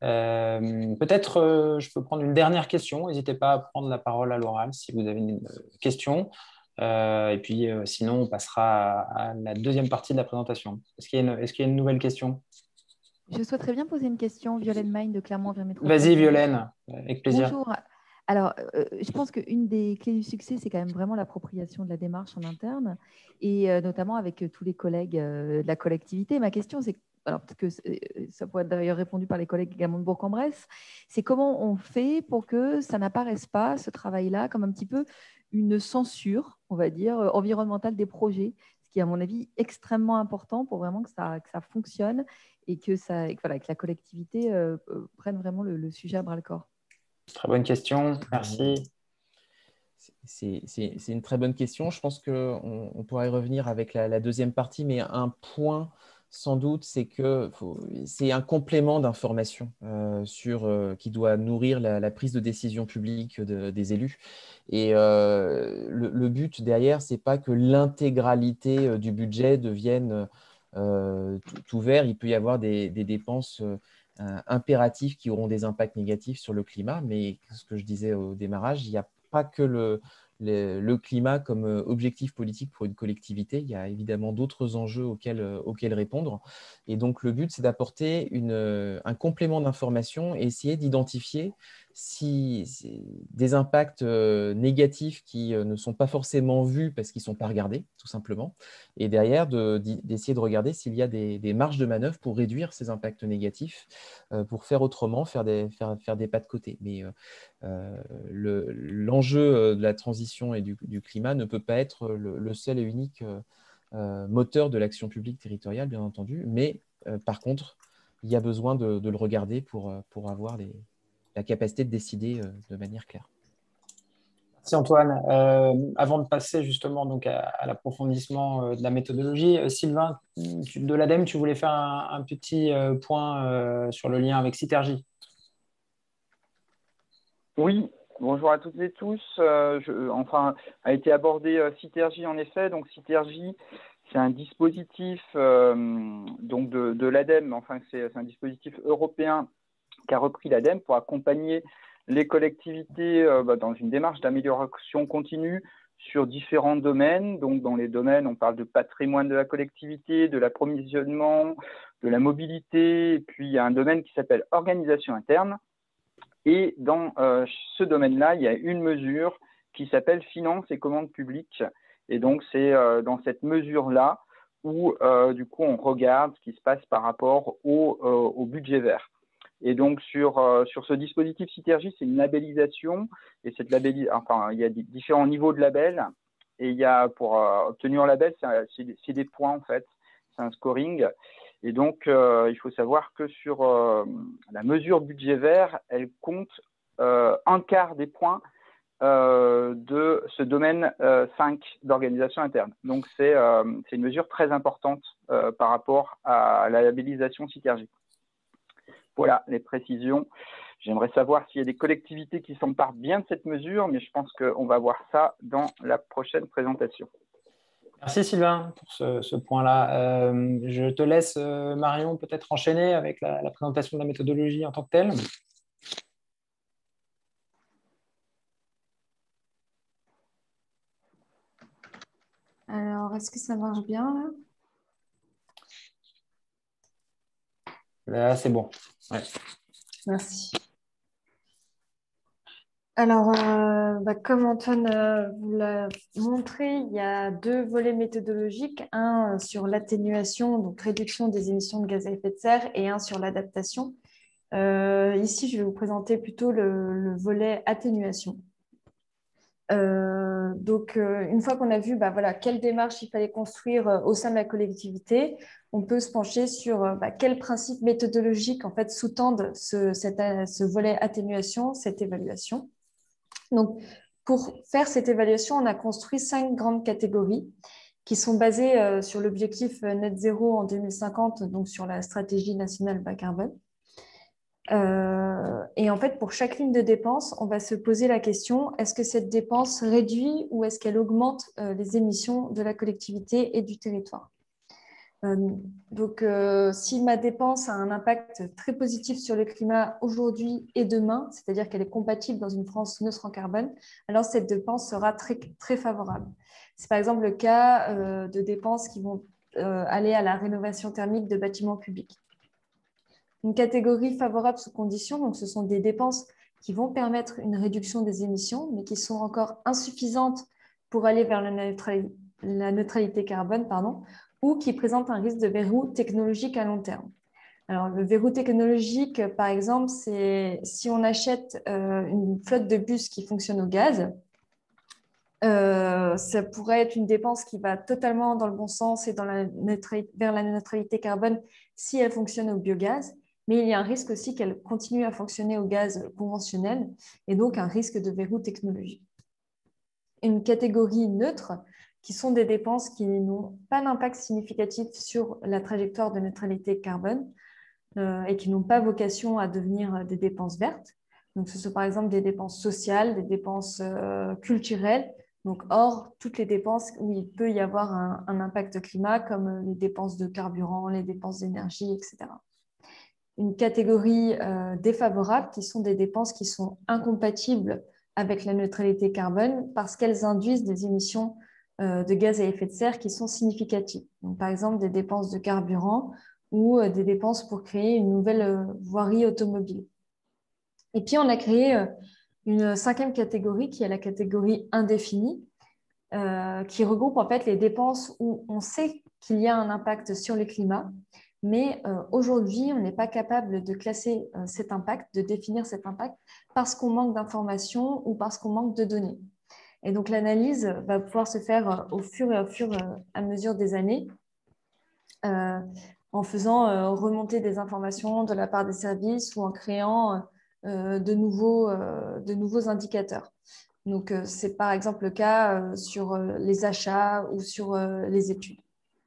Peut-être je peux prendre une dernière question. N'hésitez pas à prendre la parole à l'oral si vous avez une question. Et puis sinon, on passera à la deuxième partie de la présentation. Est-ce qu'il y a une nouvelle question? Je souhaiterais bien poser une question, Violaine Magne de Clermont-Ferrand Métropole. Vas-y, Violaine, avec plaisir. Bonjour. Alors, je pense qu'une des clés du succès, c'est quand même vraiment l'appropriation de la démarche en interne, et notamment avec tous les collègues de la collectivité. Ma question, c'est, alors peut-être que ça pourrait être d'ailleurs répondu par les collègues également de Bourg-en-Bresse, c'est comment on fait pour que ça n'apparaisse pas, ce travail-là, comme un petit peu une censure, on va dire, environnementale des projets, ce qui est à mon avis extrêmement important pour vraiment que ça fonctionne et que la collectivité prenne vraiment le sujet à bras-le-corps. Très bonne question, merci. C'est une très bonne question. Je pense qu'on pourrait y revenir avec la deuxième partie, mais un point sans doute, c'est que c'est un complément d'information qui doit nourrir la prise de décision publique des élus. Et le but derrière, ce n'est pas que l'intégralité du budget devienne tout vert. Il peut y avoir des dépenses impératifs qui auront des impacts négatifs sur le climat, mais ce que je disais au démarrage, il n'y a pas que le climat comme objectif politique pour une collectivité. Il y a évidemment d'autres enjeux auxquels répondre. Et donc, le but, c'est d'apporter un complément d'information et essayer d'identifier des impacts négatifs qui ne sont pas forcément vus parce qu'ils ne sont pas regardés, tout simplement. Et derrière, d'essayer de regarder s'il y a des marges de manœuvre pour réduire ces impacts négatifs, pour faire autrement, faire des pas de côté. Mais l'enjeu de la transition et du climat ne peut pas être le seul et unique moteur de l'action publique territoriale, bien entendu. Mais par contre, il y a besoin de le regarder pour avoir la capacité de décider de manière claire. Merci Antoine. Avant de passer justement donc à l'approfondissement de la méthodologie, Sylvain de l'ADEME, tu voulais faire un petit point sur le lien avec Citergy. Oui, bonjour à toutes et tous. A été abordé Citergy en effet. Donc Citergy, c'est un dispositif donc de l'ADEME. Enfin, c'est un dispositif européen qu'a repris l'ADEME pour accompagner les collectivités dans une démarche d'amélioration continue sur différents domaines. Donc, dans les domaines, on parle de patrimoine de la collectivité, de l'approvisionnement, de la mobilité, et puis il y a un domaine qui s'appelle organisation interne. Et dans ce domaine-là, il y a une mesure qui s'appelle finance et commande publique. Et donc, c'est dans cette mesure-là où, du coup, on regarde ce qui se passe par rapport au budget vert. Et donc, sur ce dispositif Citergie, c'est une labellisation. Et cette il y a différents niveaux de label. Et il y a, pour obtenir un label, c'est des points, en fait. C'est un scoring. Et donc, il faut savoir que sur la mesure budget vert, elle compte un quart des points de ce domaine 5 d'organisation interne. Donc, c'est une mesure très importante par rapport à la labellisation Citergie. Voilà les précisions. J'aimerais savoir s'il y a des collectivités qui s'emparent bien de cette mesure, mais je pense qu'on va voir ça dans la prochaine présentation. Merci Sylvain pour ce point-là. Je te laisse, Marion, peut-être enchaîner avec la présentation de la méthodologie en tant que telle. Alors, est-ce que ça marche bien là? Là, c'est bon. Ouais. Merci. Alors, comme Antoine vous l'a montré, il y a deux volets méthodologiques, un sur l'atténuation, donc réduction des émissions de gaz à effet de serre, et un sur l'adaptation. Ici, je vais vous présenter plutôt le volet atténuation. Une fois qu'on a vu quelle démarche il fallait construire au sein de la collectivité, on peut se pencher sur quels principes méthodologiques en fait, sous-tendent ce volet atténuation, cette évaluation. Donc, pour faire cette évaluation, on a construit 5 grandes catégories qui sont basées sur l'objectif net zéro en 2050, donc sur la stratégie nationale bas carbone. Et en fait, pour chaque ligne de dépense, on va se poser la question, est-ce que cette dépense réduit ou est-ce qu'elle augmente les émissions de la collectivité et du territoire? Si ma dépense a un impact très positif sur le climat aujourd'hui et demain, c'est-à-dire qu'elle est compatible dans une France neutre en carbone, alors cette dépense sera très, très favorable. C'est par exemple le cas de dépenses qui vont aller à la rénovation thermique de bâtiments publics. Une catégorie favorable sous conditions, donc ce sont des dépenses qui vont permettre une réduction des émissions, mais qui sont encore insuffisantes pour aller vers la neutralité carbone, ou qui présentent un risque de verrou technologique à long terme. Alors, le verrou technologique, par exemple, c'est si on achète une flotte de bus qui fonctionne au gaz, ça pourrait être une dépense qui va totalement dans le bon sens et vers la neutralité carbone si elle fonctionne au biogaz. Mais il y a un risque aussi qu'elle continue à fonctionner au gaz conventionnel et donc un risque de verrou technologique. Une catégorie neutre, qui sont des dépenses qui n'ont pas d'impact significatif sur la trajectoire de neutralité carbone et qui n'ont pas vocation à devenir des dépenses vertes. Donc, ce sont par exemple des dépenses sociales, des dépenses culturelles, donc hors toutes les dépenses où il peut y avoir un impact climat, comme les dépenses de carburant, les dépenses d'énergie, etc. Une catégorie défavorable, qui sont des dépenses qui sont incompatibles avec la neutralité carbone parce qu'elles induisent des émissions de gaz à effet de serre qui sont significatives. Donc, par exemple, des dépenses de carburant ou des dépenses pour créer une nouvelle voirie automobile. Et puis, on a créé une 5e catégorie qui est la catégorie indéfinie, qui regroupe en fait les dépenses où on sait qu'il y a un impact sur le climat, mais aujourd'hui, on n'est pas capable de classer cet impact, de définir cet impact, parce qu'on manque d'informations ou parce qu'on manque de données. Et donc, l'analyse va pouvoir se faire au fur et à mesure des années, en faisant remonter des informations de la part des services ou en créant de nouveaux indicateurs. Donc, c'est par exemple le cas sur les achats ou sur les études.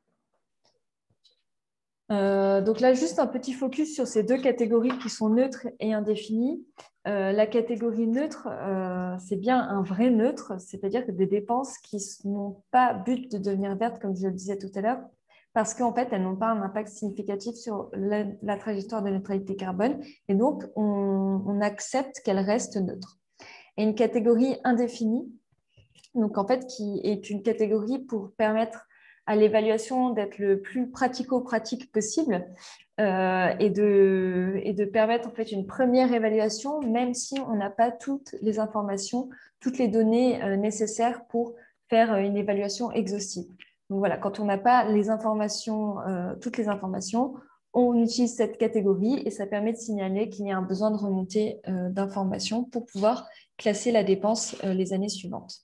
Donc là, juste un petit focus sur ces deux catégories qui sont neutres et indéfinies. La catégorie neutre, c'est bien un vrai neutre, c'est-à-dire que des dépenses qui n'ont pas but de devenir vertes, comme je le disais tout à l'heure, parce qu'en fait, elles n'ont pas un impact significatif sur la trajectoire de neutralité carbone. Et donc, on accepte qu'elles restent neutres. Et une catégorie indéfinie, donc en fait, qui est une catégorie pour permettre à l'évaluation d'être le plus pratico-pratique possible et de permettre en fait une première évaluation, même si on n'a pas toutes les informations, toutes les données nécessaires pour faire une évaluation exhaustive. Donc voilà, quand on n'a pas les informations, toutes les informations, on utilise cette catégorie et ça permet de signaler qu'il y a un besoin de remontée d'informations pour pouvoir classer la dépense les années suivantes.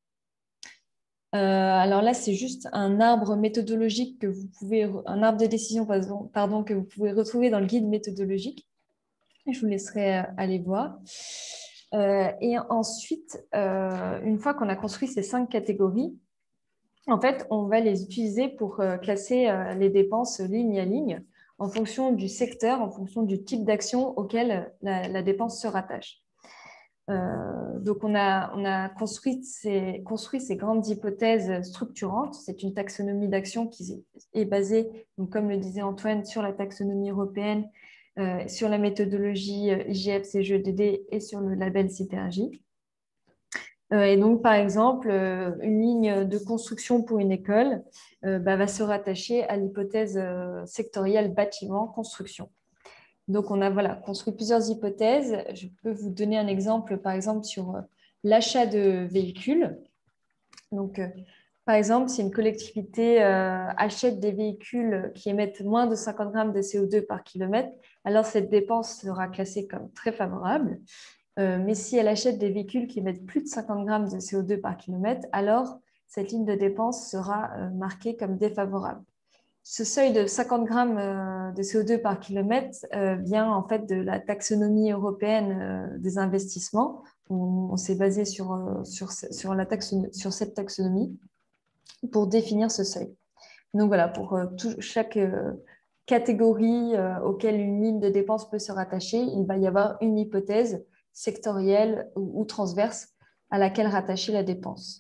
Alors là, c'est juste un arbre méthodologique que vous pouvez, un arbre de décision, pardon, que vous pouvez retrouver dans le guide méthodologique. Je vous laisserai aller voir. Et ensuite, une fois qu'on a construit ces 5 catégories, en fait, on va les utiliser pour classer les dépenses ligne à ligne en fonction du secteur, en fonction du type d'action auquel la dépense se rattache. Donc, on a construit ces grandes hypothèses structurantes. C'est une taxonomie d'action qui est basée, donc, comme le disait Antoine, sur la taxonomie européenne, sur la méthodologie IGF-CGEDD et sur le label Synergie. Et donc, par exemple, une ligne de construction pour une école va se rattacher à l'hypothèse sectorielle bâtiment-construction. Donc, on a construit plusieurs hypothèses. Je peux vous donner un exemple, par exemple, sur l'achat de véhicules. Donc, par exemple, si une collectivité achète des véhicules qui émettent moins de 50 grammes de CO2 par kilomètre, alors cette dépense sera classée comme très favorable. Mais si elle achète des véhicules qui émettent plus de 50 grammes de CO2 par kilomètre, alors cette ligne de dépense sera marquée comme défavorable. Ce seuil de 50 grammes de CO2 par kilomètre vient en fait de la taxonomie européenne des investissements. On s'est basé sur cette taxonomie pour définir ce seuil. Donc voilà, pour chaque catégorie auquel une ligne de dépense peut se rattacher, il va y avoir une hypothèse sectorielle ou transverse à laquelle rattacher la dépense.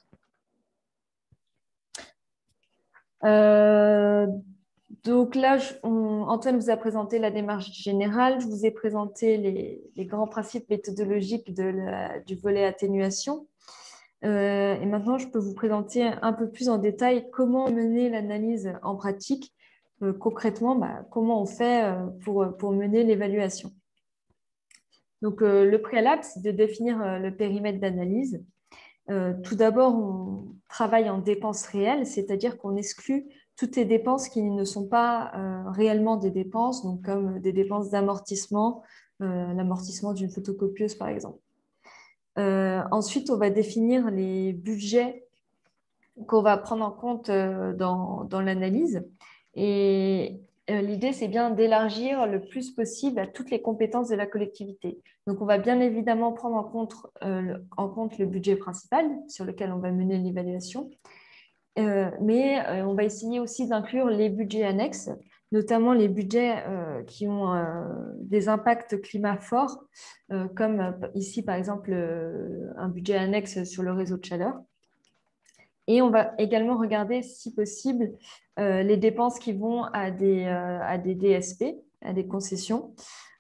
Donc là, Antoine vous a présenté la démarche générale, je vous ai présenté les grands principes méthodologiques du volet atténuation. Et maintenant, je peux vous présenter un peu plus en détail comment mener l'analyse en pratique. Concrètement, comment on fait pour mener l'évaluation. Donc, le préalable, c'est de définir le périmètre d'analyse. Tout d'abord, on travaille en dépenses réelles, c'est-à-dire qu'on exclut toutes les dépenses qui ne sont pas réellement des dépenses, donc comme des dépenses d'amortissement, l'amortissement d'une photocopieuse par exemple. Ensuite, on va définir les budgets qu'on va prendre en compte dans l'analyse. Et l'idée, c'est bien d'élargir le plus possible à toutes les compétences de la collectivité. Donc, on va bien évidemment prendre en compte le budget principal sur lequel on va mener l'évaluation. Mais on va essayer aussi d'inclure les budgets annexes, notamment les budgets qui ont des impacts climat forts, comme ici, par exemple, un budget annexe sur le réseau de chaleur. Et on va également regarder, si possible, les dépenses qui vont à des DSP, à des concessions,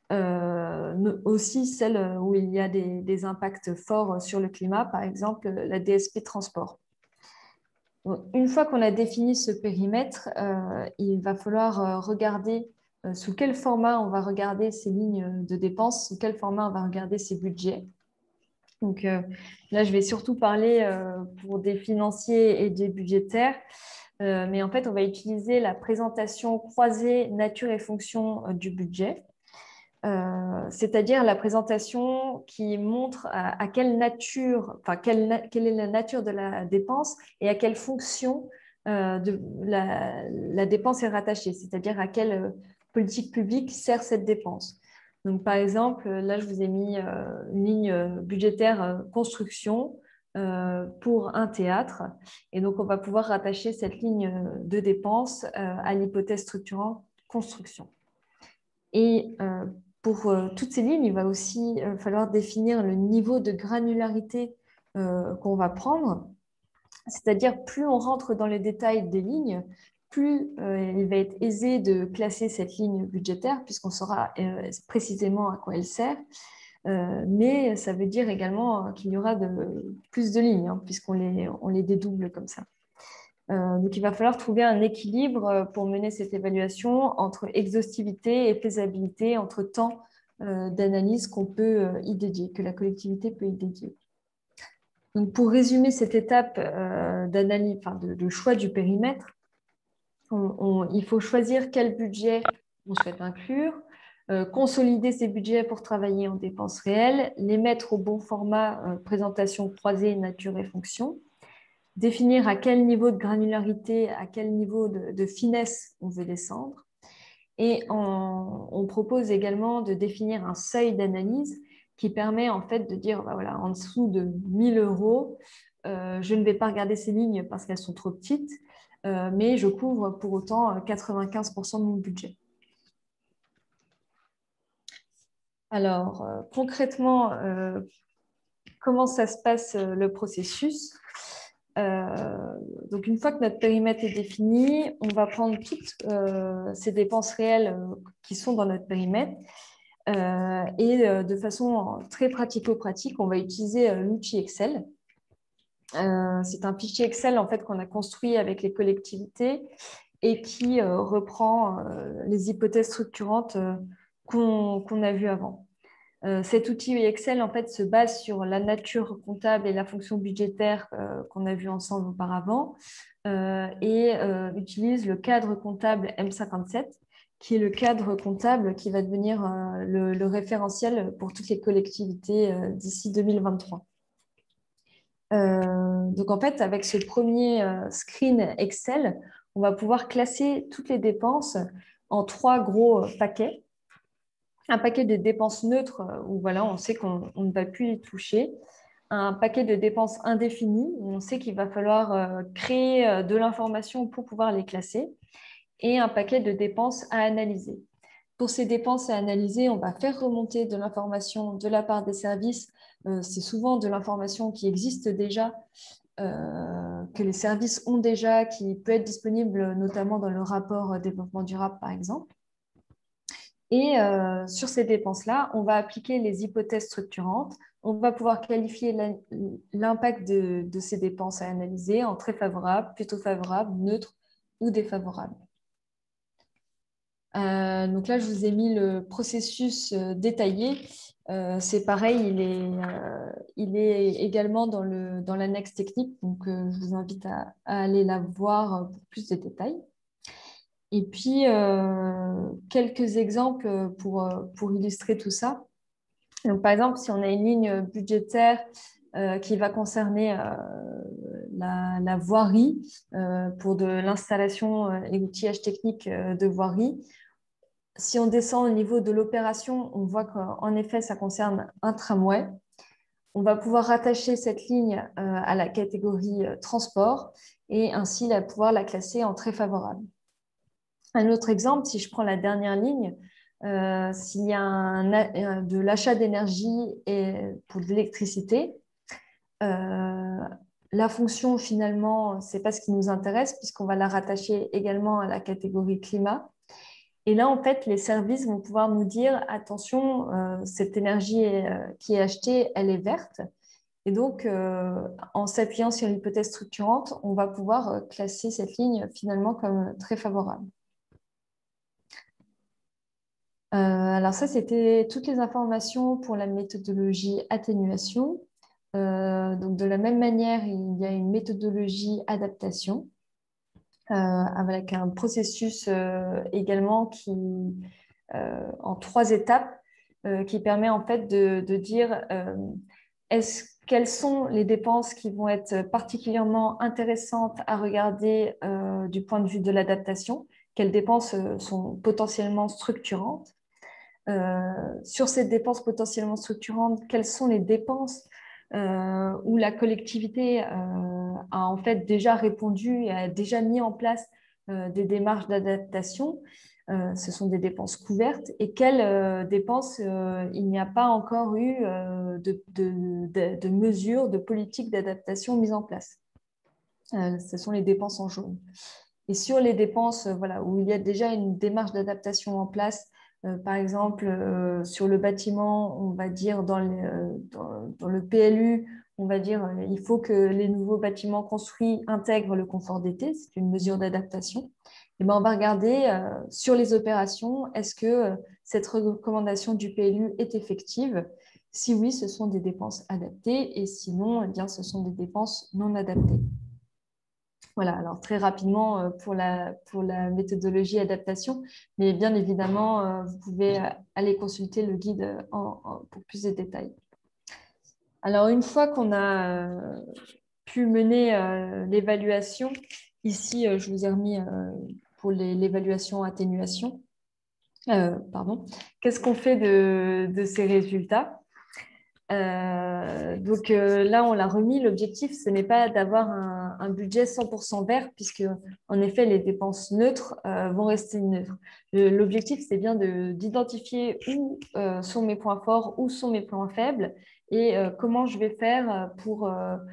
aussi celles où il y a des impacts forts sur le climat, par exemple la DSP transport. Une fois qu'on a défini ce périmètre, il va falloir regarder sous quel format on va regarder ces lignes de dépenses, sous quel format on va regarder ces budgets. Donc là, je vais surtout parler pour des financiers et des budgétaires, mais en fait, on va utiliser la présentation croisée nature et fonction du budget. C'est-à-dire la présentation qui montre à quelle nature, enfin, quelle est la nature de la dépense et à quelle fonction la dépense est rattachée, c'est-à-dire à quelle politique publique sert cette dépense. Donc, par exemple, là, je vous ai mis une ligne budgétaire construction pour un théâtre. Et donc, on va pouvoir rattacher cette ligne de dépense à l'hypothèse structurante construction. Et pour toutes ces lignes, il va aussi falloir définir le niveau de granularité qu'on va prendre. C'est-à-dire, plus on rentre dans les détails des lignes, plus il va être aisé de classer cette ligne budgétaire, puisqu'on saura précisément à quoi elle sert. Mais ça veut dire également qu'il y aura plus de lignes, hein, puisqu'on les dédouble comme ça. Donc, il va falloir trouver un équilibre pour mener cette évaluation entre exhaustivité et faisabilité, entre temps d'analyse qu'on peut y dédier, que la collectivité peut y dédier. Donc, pour résumer cette étape d'analyse, de choix du périmètre, il faut choisir quel budget on souhaite inclure, consolider ces budgets pour travailler en dépenses réelles, les mettre au bon format présentation croisée, nature et fonction, définir à quel niveau de granularité, à quel niveau de finesse on veut descendre. Et on propose également de définir un seuil d'analyse qui permet en fait de dire, voilà, en dessous de 1 000 €, je ne vais pas regarder ces lignes parce qu'elles sont trop petites, mais je couvre pour autant 95% de mon budget. Alors, concrètement, comment ça se passe le processus? Donc, une fois que notre périmètre est défini, on va prendre toutes ces dépenses réelles qui sont dans notre périmètre et de façon très pratico-pratique, on va utiliser l'outil Excel. C'est un fichier Excel en fait, qu'on a construit avec les collectivités et qui reprend les hypothèses structurantes qu'on a vues avant. Cet outil Excel en fait, se base sur la nature comptable et la fonction budgétaire qu'on a vu ensemble auparavant et utilise le cadre comptable M57, qui est le cadre comptable qui va devenir le référentiel pour toutes les collectivités d'ici 2023. Donc en fait, avec ce premier screen Excel, on va pouvoir classer toutes les dépenses en 3 gros paquets. Un paquet de dépenses neutres où voilà, on sait qu'on ne va plus y toucher. Un paquet de dépenses indéfinies où on sait qu'il va falloir créer de l'information pour pouvoir les classer. Et un paquet de dépenses à analyser. Pour ces dépenses à analyser, on va faire remonter de l'information de la part des services. C'est souvent de l'information qui existe déjà, que les services ont déjà, qui peut être disponible notamment dans le rapport développement durable, par exemple. Et sur ces dépenses-là, on va appliquer les hypothèses structurantes. On va pouvoir qualifier l'impact de ces dépenses à analyser en très favorable, plutôt favorable, neutre ou défavorable. Donc là, je vous ai mis le processus détaillé. C'est pareil, il est également dans l'annexe technique, donc je vous invite à aller la voir pour plus de détails. Et puis, quelques exemples pour illustrer tout ça. Donc, par exemple, si on a une ligne budgétaire qui va concerner la voirie pour de l'installation et l'outillage technique de voirie, si on descend au niveau de l'opération, on voit qu'en effet, ça concerne un tramway. On va pouvoir rattacher cette ligne à la catégorie transport et ainsi pouvoir la classer en très favorable. Un autre exemple, si je prends la dernière ligne, s'il y a de l'achat d'énergie pour de l'électricité, la fonction finalement, ce n'est pas ce qui nous intéresse puisqu'on va la rattacher également à la catégorie climat. Et là, en fait, les services vont pouvoir nous dire « Attention, cette énergie qui est achetée, elle est verte. » Et donc, en s'appuyant sur l'hypothèse structurante, on va pouvoir classer cette ligne finalement comme très favorable. Alors ça, c'était toutes les informations pour la méthodologie atténuation. Donc, de la même manière, il y a une méthodologie adaptation. Avec un processus également en 3 étapes qui permet en fait de dire quelles sont les dépenses qui vont être particulièrement intéressantes à regarder du point de vue de l'adaptation, quelles dépenses sont potentiellement structurantes. Sur ces dépenses potentiellement structurantes, quelles sont les dépenses où la collectivité a en fait déjà répondu et a déjà mis en place des démarches d'adaptation. Ce sont des dépenses couvertes et quelles dépenses il n'y a pas encore eu de mesures, de politiques d'adaptation mises en place. Ce sont les dépenses en jaune. Et sur les dépenses voilà, où il y a déjà une démarche d'adaptation en place, par exemple, sur le bâtiment, on va dire dans le PLU, on va dire il faut que les nouveaux bâtiments construits intègrent le confort d'été, c'est une mesure d'adaptation. Et ben, on va regarder sur les opérations, est-ce que cette recommandation du PLU est effective? Si oui, ce sont des dépenses adaptées, et sinon, eh bien, ce sont des dépenses non adaptées. Voilà, alors très rapidement pour la méthodologie adaptation, mais bien évidemment, vous pouvez aller consulter le guide pour plus de détails. Alors, une fois qu'on a pu mener l'évaluation, ici, je vous ai remis pour l'évaluation atténuation, pardon, qu'est-ce qu'on fait de ces résultats? Donc là, on l'a remis. L'objectif, ce n'est pas d'avoir un budget 100% vert, puisque en effet, les dépenses neutres vont rester neutres. L'objectif, c'est bien d'identifier où sont mes points forts, où sont mes points faibles, et comment je vais faire pour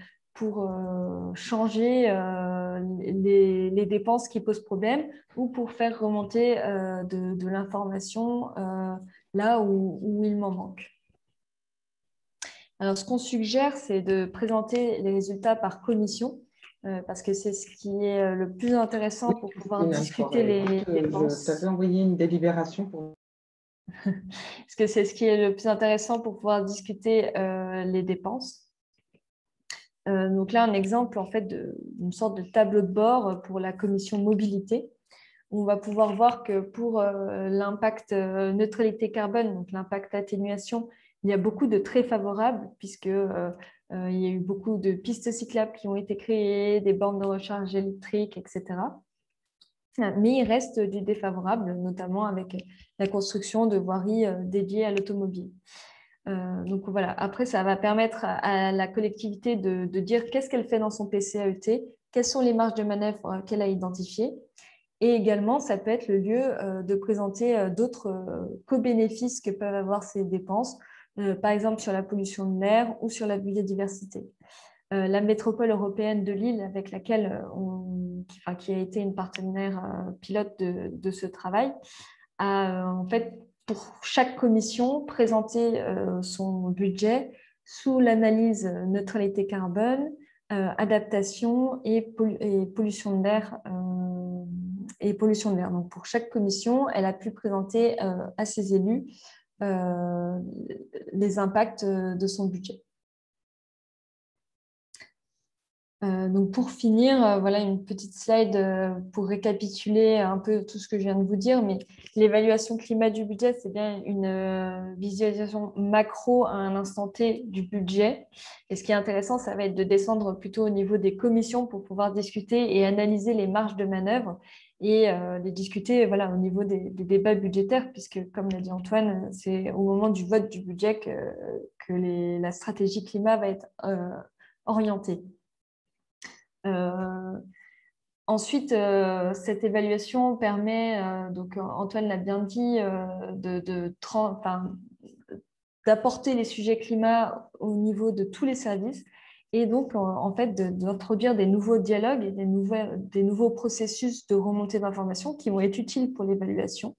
changer les dépenses qui posent problème, ou pour faire remonter de l'information là où il m'en manque. Alors, ce qu'on suggère, c'est de présenter les résultats par commission, parce que c'est ce qui est le plus intéressant pour pouvoir discuter les dépenses. Je t'avais envoyé une délibération pour... Parce que c'est ce qui est le plus intéressant pour pouvoir discuter les dépenses. Donc là, un exemple en fait d'une sorte de tableau de bord pour la commission mobilité. On va pouvoir voir que pour l'impact neutralité carbone, donc l'impact atténuation, il y a beaucoup de très favorables, puisque il y a eu beaucoup de pistes cyclables qui ont été créées, des bornes de recharge électrique, etc. Mais il reste du défavorable, notamment avec la construction de voiries dédiées à l'automobile. Donc voilà, après, ça va permettre à la collectivité de dire qu'est-ce qu'elle fait dans son PCAET, quelles sont les marges de manœuvre qu'elle a identifiées. Et également, ça peut être le lieu de présenter d'autres co-bénéfices que peuvent avoir ces dépenses, par exemple sur la pollution de l'air ou sur la biodiversité. La métropole européenne de Lille, avec laquelle qui a été une partenaire pilote de ce travail, a en fait pour chaque commission présenté son budget sous l'analyse neutralité carbone, adaptation et pollution de l'air. Donc, pour chaque commission, elle a pu présenter à ses élus les impacts de son budget. Donc pour finir, voilà une petite slide pour récapituler un peu tout ce que je viens de vous dire, mais l'évaluation climat du budget, c'est bien une visualisation macro à un instant T du budget. Et ce qui est intéressant, ça va être de descendre plutôt au niveau des commissions pour pouvoir discuter et analyser les marges de manœuvre et les discuter voilà, au niveau des débats budgétaires, puisque comme l'a dit Antoine, c'est au moment du vote du budget que la stratégie climat va être orientée. Ensuite, cette évaluation permet, donc Antoine l'a bien dit, d'apporter les sujets climat au niveau de tous les services et donc en fait d'introduire des nouveaux dialogues et des nouveaux processus de remontée d'informations qui vont être utiles pour l'évaluation.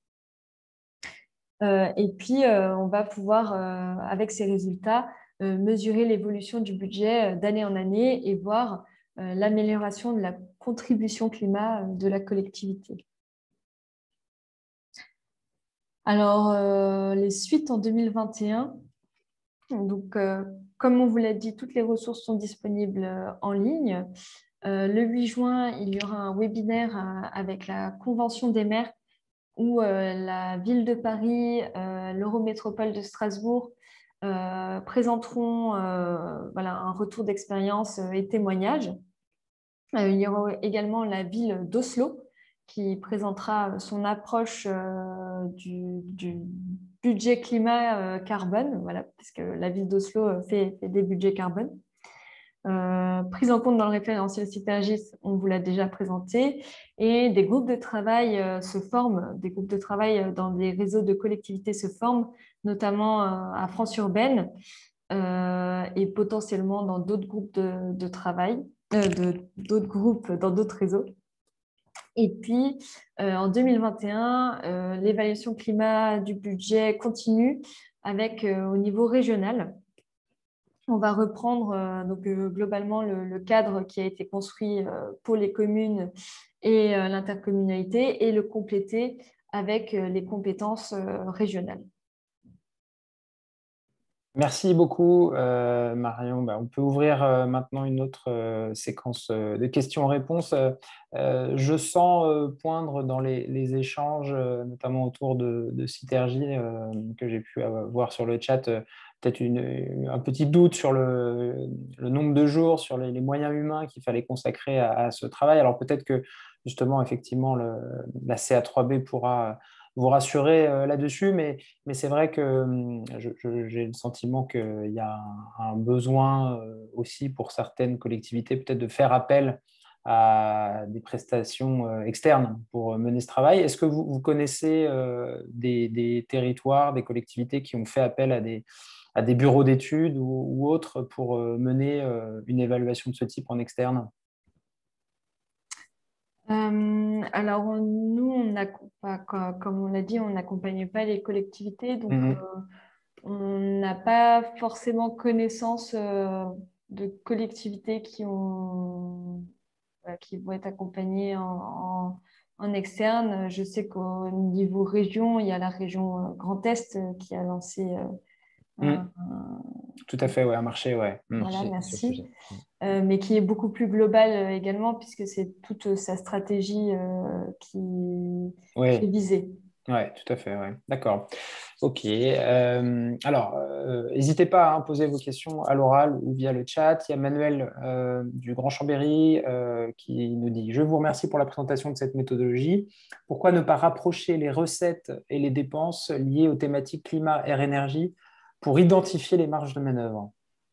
Et puis, on va pouvoir, avec ces résultats, mesurer l'évolution du budget d'année en année et voir l'amélioration de la contribution climat de la collectivité. Alors, les suites en 2021. Donc, comme on vous l'a dit, toutes les ressources sont disponibles en ligne. Le 8 juin, il y aura un webinaire avec la Convention des maires où la ville de Paris, l'Eurométropole de Strasbourg présenteront voilà, un retour d'expérience et témoignages. Il y aura également la ville d'Oslo qui présentera son approche du budget climat carbone, voilà, puisque la ville d'Oslo fait des budgets carbone. Prise en compte dans le référentiel Citergis, on vous l'a déjà présenté, et des groupes de travail se forment, des groupes de travail dans des réseaux de collectivités se forment, notamment à France Urbaine et potentiellement dans d'autres groupes de travail, d'autres groupes dans d'autres réseaux. Et puis, en 2021, l'évaluation climat du budget continue avec au niveau régional. On va reprendre globalement le cadre qui a été construit pour les communes et l'intercommunalité et le compléter avec les compétences régionales. Merci beaucoup, Marion. On peut ouvrir maintenant une autre séquence de questions-réponses. Je sens poindre dans les échanges, notamment autour de Citergy, que j'ai pu voir sur le chat, peut-être un petit doute sur le nombre de jours, sur les moyens humains qu'il fallait consacrer à ce travail. Alors peut-être que justement, effectivement, la CA3B pourra vous rassurer là-dessus, mais c'est vrai que j'ai le sentiment qu'il y a un besoin aussi pour certaines collectivités peut-être de faire appel à des prestations externes pour mener ce travail. Est-ce que vous connaissez des territoires, des collectivités qui ont fait appel à des bureaux d'études ou autres pour mener une évaluation de ce type en externe? Alors, nous, comme on l'a dit, on n'accompagne pas les collectivités, donc on n'a pas forcément connaissance de collectivités qui vont être accompagnées en externe. Je sais qu'au niveau région, il y a la région Grand Est qui a lancé tout à fait, ouais, un marché, ouais. Voilà, merci. Mais qui est beaucoup plus global également, puisque c'est toute sa stratégie qui est visée. Oui, tout à fait, ouais. D'accord. OK. Alors, n'hésitez pas à poser vos questions à l'oral ou via le chat. Il y a Manuel du Grand Chambéry qui nous dit « Je vous remercie pour la présentation de cette méthodologie. Pourquoi ne pas rapprocher les recettes et les dépenses liées aux thématiques climat, air, énergie pour identifier les marges de manœuvre ?»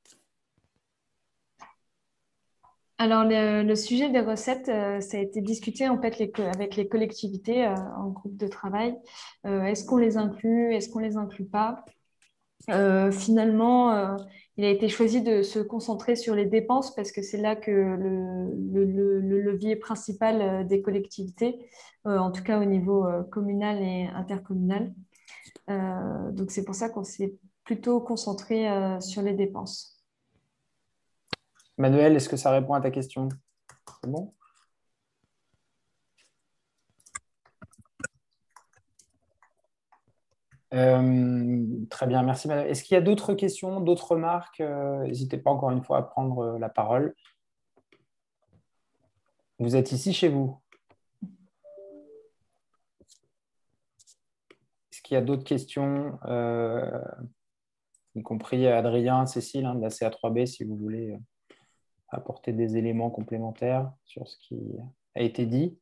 Alors, le sujet des recettes, ça a été discuté en fait avec les collectivités en groupe de travail. Est-ce qu'on les inclut? Est-ce qu'on les inclut pas? Finalement, il a été choisi de se concentrer sur les dépenses parce que c'est là que le levier principal des collectivités, en tout cas au niveau communal et intercommunal. Donc, c'est pour ça qu'on s'est plutôt concentré sur les dépenses. Manuel, est-ce que ça répond à ta question? C'est bon? Très bien, merci Manuel. Est-ce qu'il y a d'autres questions, d'autres remarques? N'hésitez pas encore une fois à prendre la parole. Vous êtes ici chez vous. Est-ce qu'il y a d'autres questions, y compris Adrien, Cécile, de la CA3B, si vous voulez apporter des éléments complémentaires sur ce qui a été dit?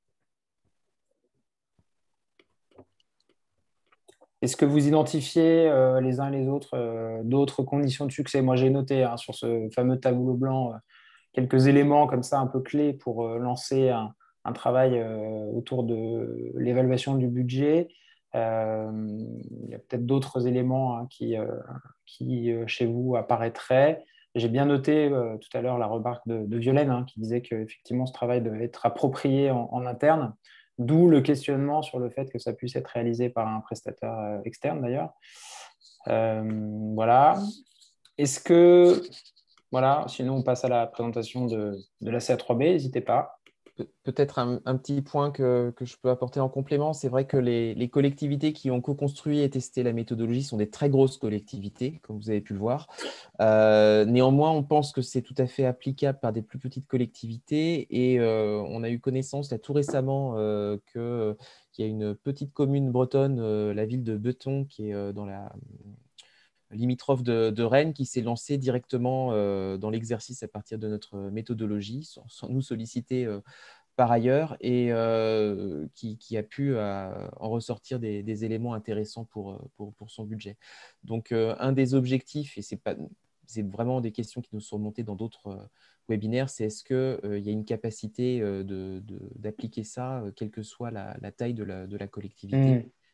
Est-ce que vous identifiez les uns et les autres d'autres conditions de succès? Moi, j'ai noté sur ce fameux tableau blanc quelques éléments comme ça un peu clés pour lancer un travail autour de l'évaluation du budget. Il y a peut-être d'autres éléments qui chez vous apparaîtraient. J'ai bien noté tout à l'heure la remarque de Violaine qui disait qu'effectivement ce travail devait être approprié en interne, d'où le questionnement sur le fait que ça puisse être réalisé par un prestataire externe d'ailleurs. Voilà. Est-ce que... Voilà, sinon on passe à la présentation de la CA3B, n'hésitez pas. Peut-être un petit point que je peux apporter en complément. C'est vrai que les collectivités qui ont co-construit et testé la méthodologie sont des très grosses collectivités, comme vous avez pu le voir. Néanmoins, on pense que c'est tout à fait applicable par des plus petites collectivités et on a eu connaissance là, tout récemment qu'il y a une petite commune bretonne, la ville de Beton, qui est dans la limitrophe de Rennes, qui s'est lancée directement dans l'exercice à partir de notre méthodologie, sans nous solliciter par ailleurs, et qui a pu en ressortir des éléments intéressants pour son budget. Donc, un des objectifs, et c'est vraiment des questions qui nous sont remontées dans d'autres webinaires, c'est est-ce qu'il y a une capacité d'appliquer ça, quelle que soit la taille de la collectivité.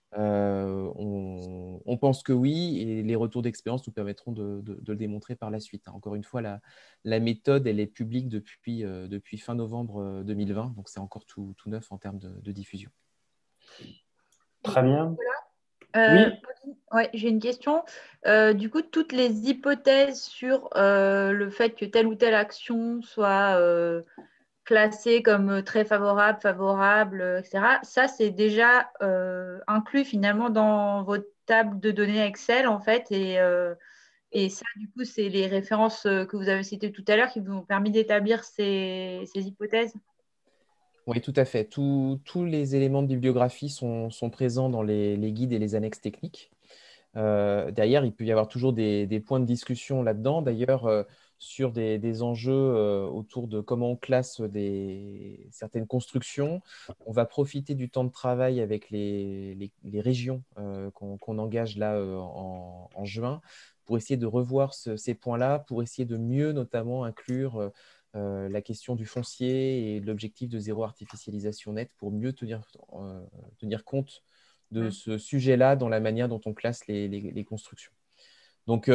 On pense que oui, et les retours d'expérience nous permettront de le démontrer par la suite. Encore une fois, la méthode, elle est publique depuis fin novembre 2020, donc c'est encore tout neuf en termes de diffusion. Très bien. Oui. Oui. Ouais, j'ai une question. Du coup, toutes les hypothèses sur le fait que telle ou telle action soit classée comme très favorable, favorable, etc., ça, c'est déjà inclus finalement dans votre table de données Excel, en fait. Et ça, du coup, c'est les références que vous avez citées tout à l'heure qui vous ont permis d'établir ces hypothèses. Oui, tout à fait. Tous les éléments de bibliographie sont présents dans les guides et les annexes techniques. Derrière, il peut y avoir toujours des points de discussion là-dedans. D'ailleurs, sur des enjeux autour de comment on classe certaines constructions, on va profiter du temps de travail avec les régions qu'on engage là en juin pour essayer de revoir ces points-là, pour essayer de mieux notamment inclure la question du foncier et l'objectif de zéro artificialisation nette pour mieux tenir compte de ce sujet-là dans la manière dont on classe les constructions. Donc,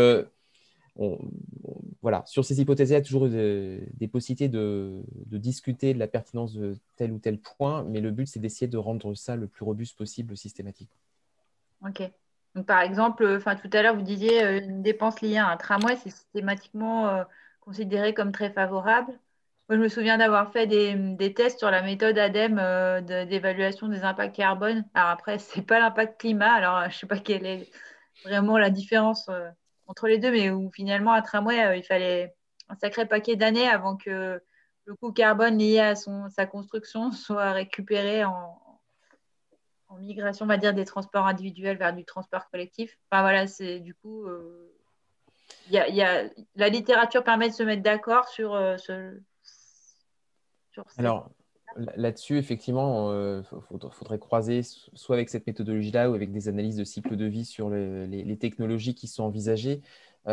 voilà, sur ces hypothèses, il y a toujours des possibilités de discuter de la pertinence de tel ou tel point, mais le but, c'est d'essayer de rendre ça le plus robuste possible systématiquement. Ok. Donc, par exemple, tout à l'heure, vous disiez une dépense liée à un tramway, c'est systématiquement considéré comme très favorable. Moi, je me souviens d'avoir fait des tests sur la méthode ADEME d'évaluation des impacts carbone. Alors après, ce n'est pas l'impact climat, alors je ne sais pas quelle est vraiment la différence entre les deux, mais où finalement, un tramway, il fallait un sacré paquet d'années avant que le coût carbone lié à sa construction soit récupéré en migration, on va dire, des transports individuels vers du transport collectif. Enfin voilà, c'est du coup, la littérature permet de se mettre d'accord sur cette... Alors, là-dessus, effectivement, il faudrait croiser soit avec cette méthodologie-là ou avec des analyses de cycle de vie sur les technologies qui sont envisagées.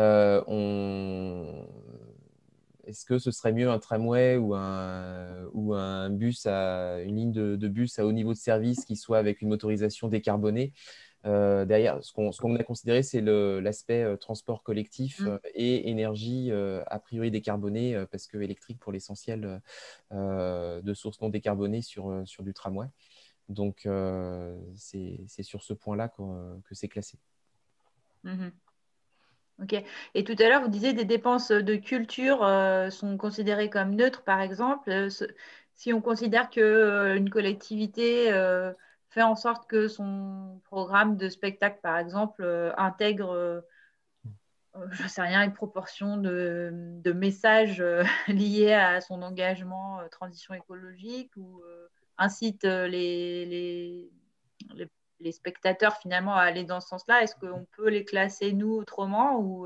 Est-ce que ce serait mieux un tramway ou un bus une ligne de bus à haut niveau de service qui soit avec une motorisation décarbonée? Derrière, ce qu'on a considéré, c'est l'aspect transport collectif et énergie a priori décarbonée, parce que électrique pour l'essentiel, de sources non décarbonées sur du tramway. Donc, c'est sur ce point-là que c'est classé. Ok. Et tout à l'heure, vous disiez des dépenses de culture sont considérées comme neutres, par exemple. Si on considère qu'une collectivité fait en sorte que son programme de spectacle, par exemple, intègre, je ne sais rien, une proportion de messages liés à son engagement transition écologique ou incite les spectateurs finalement à aller dans ce sens-là, est-ce qu'on peut les classer, nous, autrement ou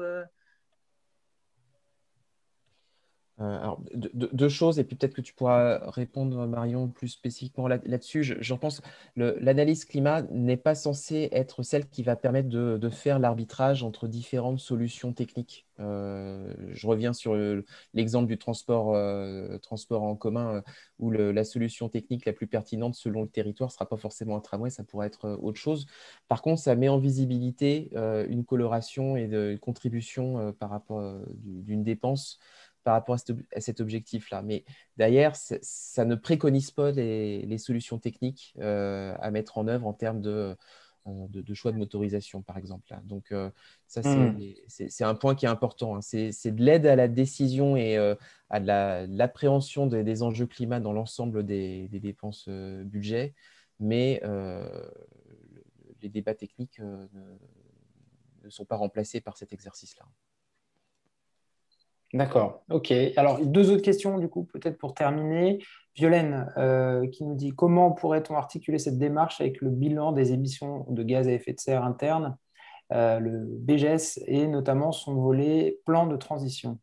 Alors, deux choses, et puis peut-être que tu pourras répondre, Marion, plus spécifiquement là-dessus. J'en pense, l'analyse climat n'est pas censée être celle qui va permettre de faire l'arbitrage entre différentes solutions techniques. Je reviens sur l'exemple du transport en commun, où la solution technique la plus pertinente selon le territoire ne sera pas forcément un tramway, ça pourrait être autre chose. Par contre, ça met en visibilité une coloration et une contribution par rapport d'une dépense par rapport à cet objectif-là. Mais derrière, ça ne préconise pas les solutions techniques à mettre en œuvre en termes de choix de motorisation, par exemple. Là. Donc, ça, c'est un point qui est important. Hein. C'est de l'aide à la décision et à l'appréhension des enjeux climat dans l'ensemble des dépenses budget, mais les débats techniques ne sont pas remplacés par cet exercice-là. D'accord, ok. Alors, deux autres questions, du coup, peut-être pour terminer. Violaine, qui nous dit comment pourrait-on articuler cette démarche avec le bilan des émissions de gaz à effet de serre interne, le BGS, et notamment son volet plan de transition?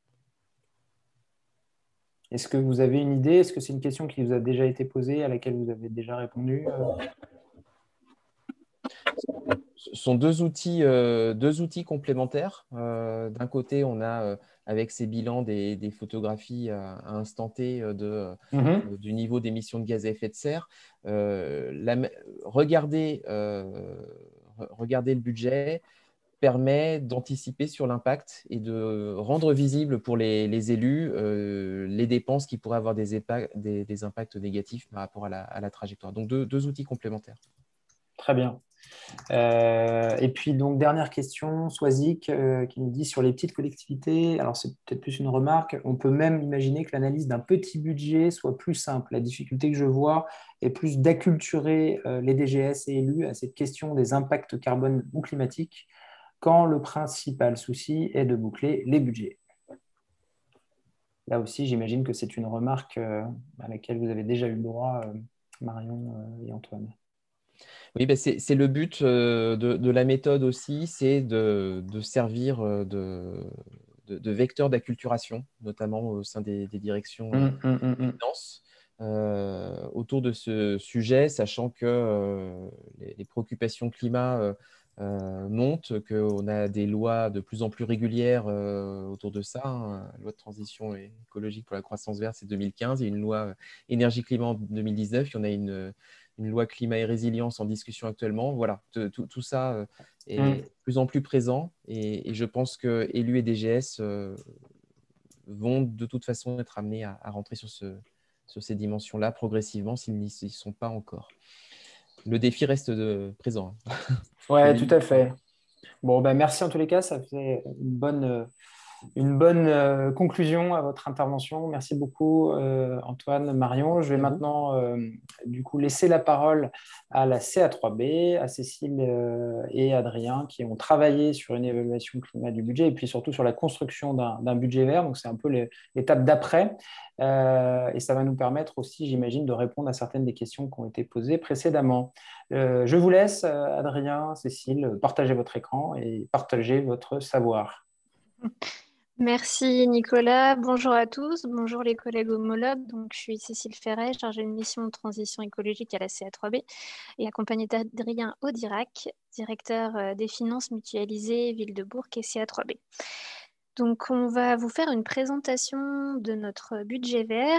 Est-ce que vous avez une idée? Est-ce que c'est une question qui vous a déjà été posée, à laquelle vous avez déjà répondu? Ce sont deux outils complémentaires. D'un côté, on a avec ses bilans des photographies à instant T du niveau d'émissions de gaz à effet de serre. Regarder le budget permet d'anticiper sur l'impact et de rendre visible pour les élus les dépenses qui pourraient avoir des impacts négatifs par rapport à la trajectoire. Donc, deux outils complémentaires. Très bien. Et puis, donc, dernière question, Swazik, qui nous dit sur les petites collectivités, alors c'est peut-être plus une remarque, on peut même imaginer que l'analyse d'un petit budget soit plus simple. La difficulté que je vois est plus d'acculturer les DGS et élus à cette question des impacts carbone ou climatiques, quand le principal souci est de boucler les budgets. Là aussi, j'imagine que c'est une remarque à laquelle vous avez déjà eu le droit, Marion et Antoine. Oui, ben c'est le but de la méthode aussi, c'est de servir de vecteur d'acculturation, notamment au sein des directions finances, autour de ce sujet, sachant que les préoccupations climat montent, qu'on a des lois de plus en plus régulières autour de ça. Hein. La loi de transition écologique pour la croissance verte, c'est 2015, il y a une loi énergie-climat en 2019, il y en a une loi climat et résilience en discussion actuellement. Voilà, tout ça est de plus en plus présent et je pense que élus et DGS vont de toute façon être amenés à rentrer sur ces dimensions-là progressivement s'ils n'y sont pas encore. Le défi reste présent. Oui, tout à fait. Bon, ben, merci en tous les cas, ça fait une bonne conclusion à votre intervention. Merci beaucoup, Antoine, Marion. Je vais maintenant du coup laisser la parole à la CA3B, à Cécile et Adrien, qui ont travaillé sur une évaluation climat du budget et puis surtout sur la construction d'un budget vert. Donc, c'est un peu l'étape d'après. Et ça va nous permettre aussi, j'imagine, de répondre à certaines des questions qui ont été posées précédemment. Je vous laisse, Adrien, Cécile, partager votre écran et partager votre savoir. Merci Nicolas, bonjour à tous, bonjour les collègues homologues. Donc, je suis Cécile Ferret, chargée de mission de transition écologique à la CA3B et accompagnée d'Adrien Audirac, directeur des finances mutualisées Ville de Bourg et CA3B. Donc, on va vous faire une présentation de notre budget vert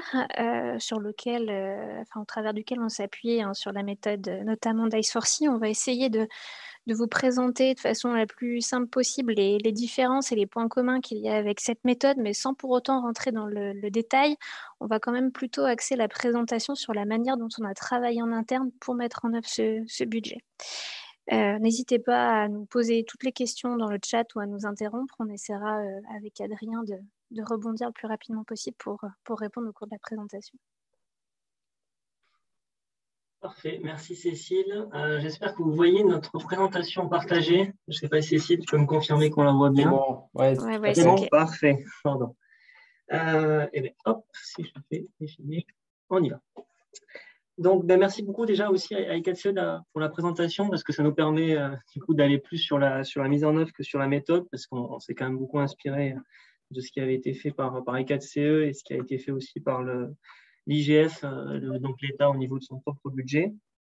au travers duquel on s'appuie sur la méthode notamment d'Ice4C. On va essayer de vous présenter de façon la plus simple possible les différences et les points communs qu'il y a avec cette méthode, mais sans pour autant rentrer dans le détail. On va quand même plutôt axer la présentation sur la manière dont on a travaillé en interne pour mettre en œuvre ce budget. N'hésitez pas à nous poser toutes les questions dans le chat ou à nous interrompre. On essaiera avec Adrien de rebondir le plus rapidement possible pour répondre au cours de la présentation. Parfait, merci Cécile. J'espère que vous voyez notre présentation partagée. Je ne sais pas si Cécile, tu peux me confirmer qu'on la voit bien. C'est bon, okay. Parfait. Pardon. Et bien, hop, si je fais défiler, on y va. Donc, merci beaucoup déjà aussi à ICATCE pour la présentation parce que ça nous permet du coup d'aller plus sur la mise en œuvre que sur la méthode parce qu'on s'est quand même beaucoup inspiré de ce qui avait été fait par ICATCE et ce qui a été fait aussi par l'IGF, donc l'État au niveau de son propre budget.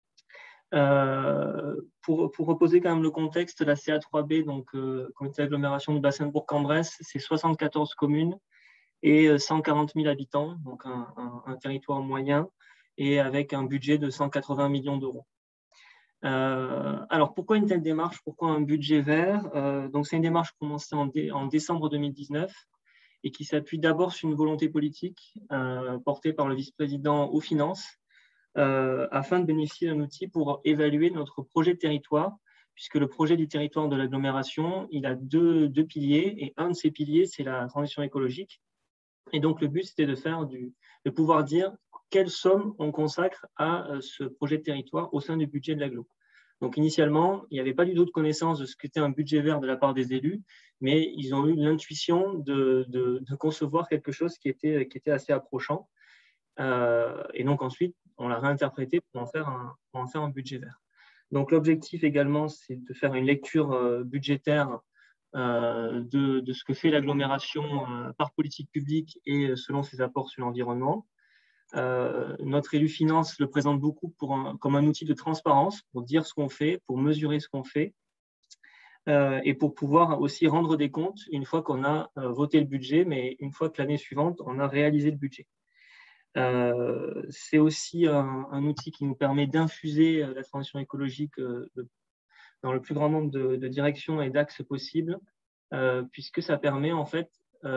Pour reposer quand même le contexte, la CA3B, donc comité d'agglomération du bassin de Bourg-en-Bresse, c'est 74 communes et 140 000 habitants, donc un territoire moyen et avec un budget de 180 millions d'euros. Alors, pourquoi une telle démarche? Pourquoi un budget vert? Donc, c'est une démarche commencée en décembre 2019 et qui s'appuie d'abord sur une volonté politique portée par le vice-président aux finances afin de bénéficier d'un outil pour évaluer notre projet de territoire, puisque le projet du territoire de l'agglomération, il a deux piliers et un de ces piliers, c'est la transition écologique. Et donc, le but, c'était de pouvoir dire quelle somme on consacre à ce projet de territoire au sein du budget de l'agglo. Donc, initialement, il n'y avait pas du tout de connaissance de ce qu'était un budget vert de la part des élus, mais ils ont eu l'intuition de concevoir quelque chose qui était assez approchant. Et donc, ensuite, on l'a réinterprété pour en faire un budget vert. Donc, l'objectif également, c'est de faire une lecture budgétaire de ce que fait l'agglomération par politique publique et selon ses apports sur l'environnement. Notre élu finance le présente beaucoup comme un outil de transparence pour dire ce qu'on fait, pour mesurer ce qu'on fait. et pour pouvoir aussi rendre des comptes une fois qu'on a voté le budget, mais une fois que l'année suivante, on a réalisé le budget. C'est aussi un outil qui nous permet d'infuser la transition écologique dans le plus grand nombre de directions et d'axes possibles, puisque ça permet en fait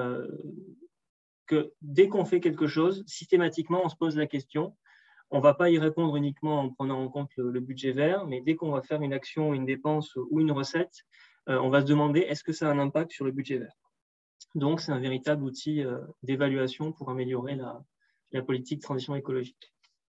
que dès qu'on fait quelque chose, systématiquement, on se pose la question. On ne va pas y répondre uniquement en prenant en compte le budget vert, mais dès qu'on va faire une action, une dépense ou une recette, on va se demander est-ce que ça a un impact sur le budget vert. Donc, c'est un véritable outil d'évaluation pour améliorer la politique de transition écologique.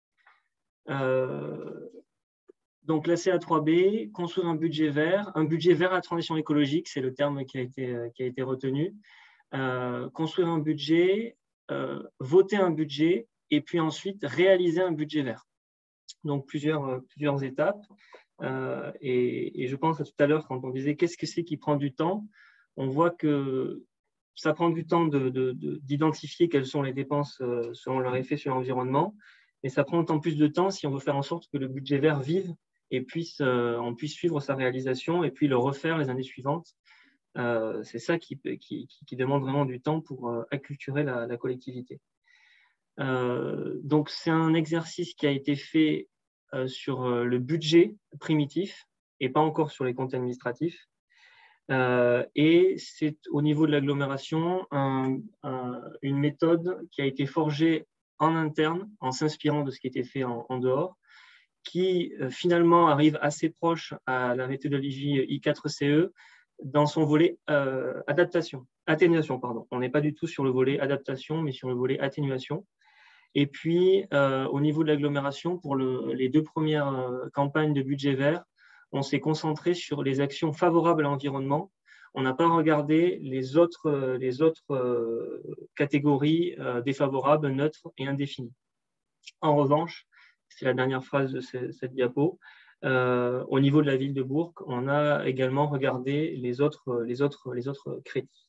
Donc, la CA3B, construire un budget vert à la transition écologique, c'est le terme qui a été retenu. Construire un budget, voter un budget, et puis ensuite réaliser un budget vert. Donc, plusieurs étapes. Et je pense à tout à l'heure, quand on disait qu'est-ce que c'est qui prend du temps, on voit que ça prend du temps d'identifier quelles sont les dépenses selon leur effet sur l'environnement, mais ça prend d'autant plus de temps si on veut faire en sorte que le budget vert vive et on puisse suivre sa réalisation et puis le refaire les années suivantes. C'est ça qui demande vraiment du temps pour acculturer la collectivité. Donc, c'est un exercice qui a été fait sur le budget primitif et pas encore sur les comptes administratifs. Et c'est au niveau de l'agglomération une méthode qui a été forgée en interne en s'inspirant de ce qui était fait en dehors, qui finalement arrive assez proche à la méthodologie I4CE dans son volet atténuation. On n'est pas du tout sur le volet adaptation, mais sur le volet atténuation. Et puis, au niveau de l'agglomération, pour les 2 premières campagnes de budget vert, on s'est concentré sur les actions favorables à l'environnement. On n'a pas regardé les autres catégories défavorables, neutres et indéfinies. En revanche, c'est la dernière phrase de cette diapo, au niveau de la ville de Bourg, on a également regardé les autres crédits.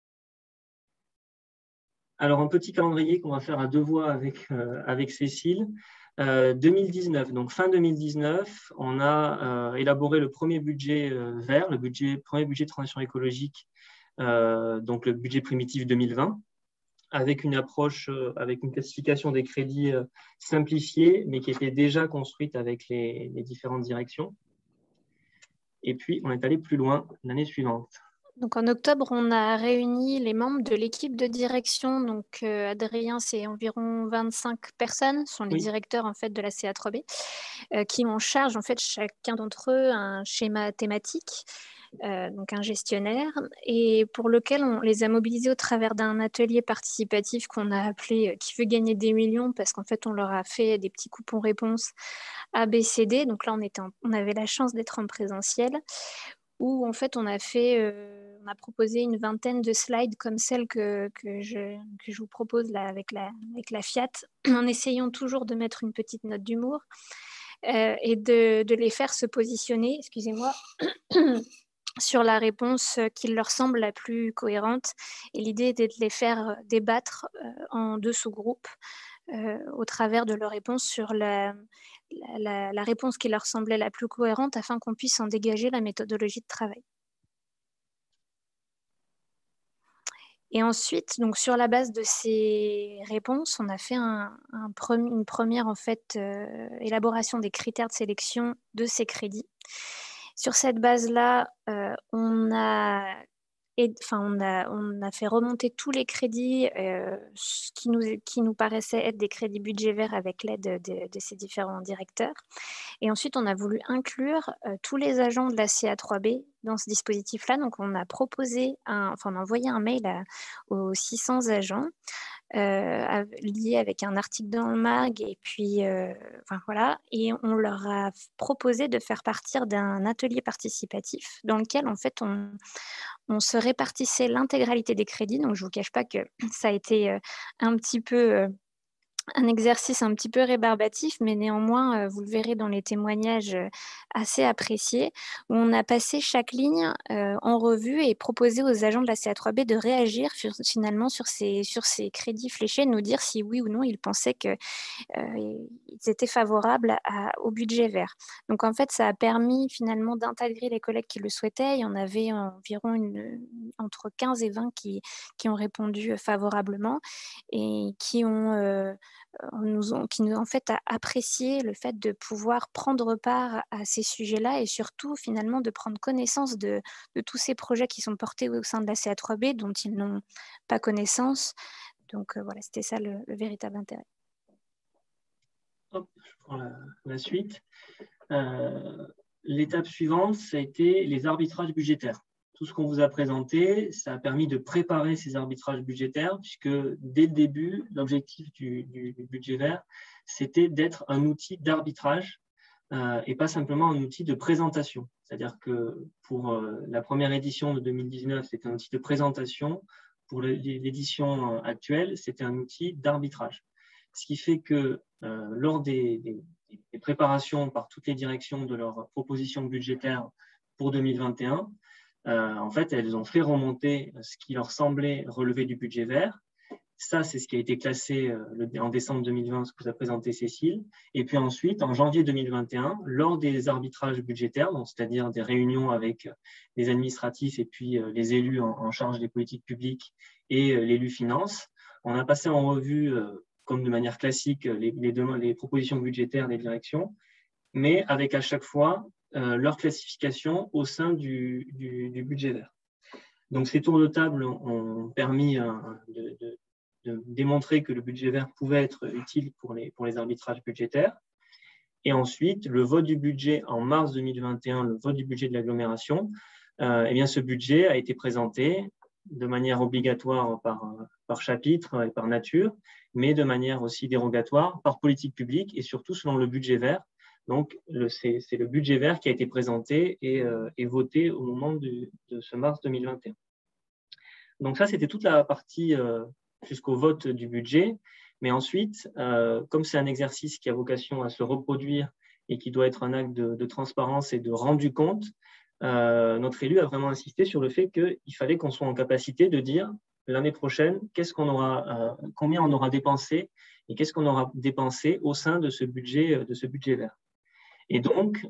Alors, un petit calendrier qu'on va faire à 2 voix avec Cécile. 2019, donc fin 2019, on a élaboré le premier budget vert, premier budget de transition écologique, donc le budget primitif 2020, avec une approche, avec une classification des crédits simplifiée, mais qui était déjà construite avec les différentes directions. Et puis, on est allé plus loin l'année suivante. Donc en octobre, on a réuni les membres de l'équipe de direction. Donc Adrien, c'est environ 25 personnes, sont les directeurs en fait de la CA3B, qui ont en charge en fait chacun d'entre eux un schéma thématique, donc un gestionnaire, et pour lequel on les a mobilisés au travers d'un atelier participatif qu'on a appelé Qui veut gagner des millions, parce qu'en fait on leur a fait des petits coupons réponses A, B, C, D. Donc là on avait la chance d'être en présentiel, où en fait on a proposé une vingtaine de slides comme celle que je vous propose là avec la Fiat, en essayant toujours de mettre une petite note d'humour et de les faire se positionner, excusez-moi, sur la réponse qui leur semble la plus cohérente. Et l'idée était de les faire débattre en 2 sous-groupes au travers de leur réponse sur la réponse qui leur semblait la plus cohérente, afin qu'on puisse en dégager la méthodologie de travail. Et ensuite, donc sur la base de ces réponses, on a fait une première en fait, élaboration des critères de sélection de ces crédits. Sur cette base-là, on a fait remonter tous les crédits qui nous paraissaient être des crédits budget vert avec l'aide de ces différents directeurs. Et ensuite, on a voulu inclure tous les agents de la CA3B dans ce dispositif-là. Donc, on a on a envoyé un mail aux 600 agents liés avec un article dans le MAG, et puis voilà, et on leur a proposé de faire partir d'un atelier participatif dans lequel en fait on se répartissait l'intégralité des crédits. Donc je vous cache pas que ça a été un petit peu un exercice un petit peu rébarbatif, mais néanmoins, vous le verrez dans les témoignages, assez appréciés, où on a passé chaque ligne, en revue et proposé aux agents de la CA3B de réagir finalement sur ces crédits fléchés, de nous dire si oui ou non ils pensaient que, ils étaient favorables au budget vert. Donc en fait, ça a permis finalement d'intégrer les collègues qui le souhaitaient. Il y en avait environ entre 15 et 20 qui ont répondu favorablement et qui nous ont en fait apprécié le fait de pouvoir prendre part à ces sujets-là et surtout finalement de prendre connaissance de tous ces projets qui sont portés au sein de la CA3B dont ils n'ont pas connaissance. Donc voilà, c'était ça le véritable intérêt. Hop, je prends la suite. L'étape suivante, ça a été les arbitrages budgétaires. Tout ce qu'on vous a présenté, ça a permis de préparer ces arbitrages budgétaires, puisque dès le début, l'objectif du budget vert, c'était d'être un outil d'arbitrage et pas simplement un outil de présentation. C'est-à-dire que pour la première édition de 2019, c'était un outil de présentation. Pour l'édition actuelle, c'était un outil d'arbitrage. Ce qui fait que lors des préparations par toutes les directions de leurs propositions budgétaires pour 2021, en fait, elles ont fait remonter ce qui leur semblait relever du budget vert. Ça, c'est ce qui a été classé en décembre 2020, ce que vous a présenté Cécile. Et puis ensuite, en janvier 2021, lors des arbitrages budgétaires, c'est-à-dire des réunions avec les administratifs et puis les élus en charge des politiques publiques et l'élu finance, on a passé en revue, comme de manière classique, les propositions budgétaires des directions, mais avec à chaque fois leur classification au sein du budget vert. Donc, ces tours de table ont permis de démontrer que le budget vert pouvait être utile pour les arbitrages budgétaires. Et ensuite, le vote du budget en mars 2021, le vote du budget de l'agglomération, eh bien, ce budget a été présenté de manière obligatoire par chapitre et par nature, mais de manière aussi dérogatoire par politique publique et surtout selon le budget vert. Donc, c'est le budget vert qui a été présenté et voté au moment de ce mars 2021. Donc ça, c'était toute la partie jusqu'au vote du budget. Mais ensuite, comme c'est un exercice qui a vocation à se reproduire et qui doit être un acte de transparence et de rendu compte, notre élu a vraiment insisté sur le fait qu'il fallait qu'on soit en capacité de dire l'année prochaine, combien on aura dépensé et qu'est-ce qu'on aura dépensé au sein de ce budget vert. Et donc,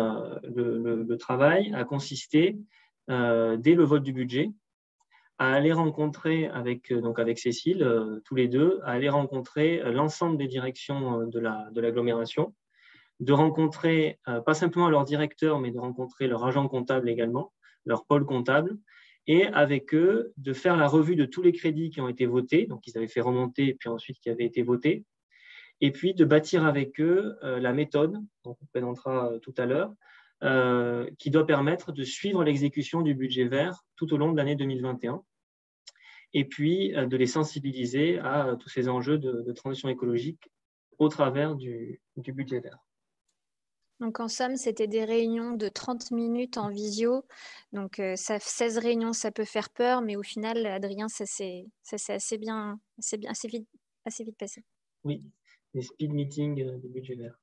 le travail a consisté, dès le vote du budget, à aller rencontrer avec Cécile, tous les deux, à aller rencontrer l'ensemble des directions de l'agglomération, de rencontrer pas simplement leur directeur, mais de rencontrer leur agent comptable également, leur pôle comptable, et avec eux, de faire la revue de tous les crédits qui ont été votés, donc ils avaient fait remonter, et puis ensuite qui avaient été votés, et puis de bâtir avec eux la méthode, dont on présentera tout à l'heure, qui doit permettre de suivre l'exécution du budget vert tout au long de l'année 2021, et puis de les sensibiliser à tous ces enjeux de transition écologique au travers du budget vert. Donc en somme, c'était des réunions de 30 minutes en visio. Donc 16 réunions, ça peut faire peur, mais au final, Adrien, ça s'est assez vite passé. Oui, les speed meetings du budget vert.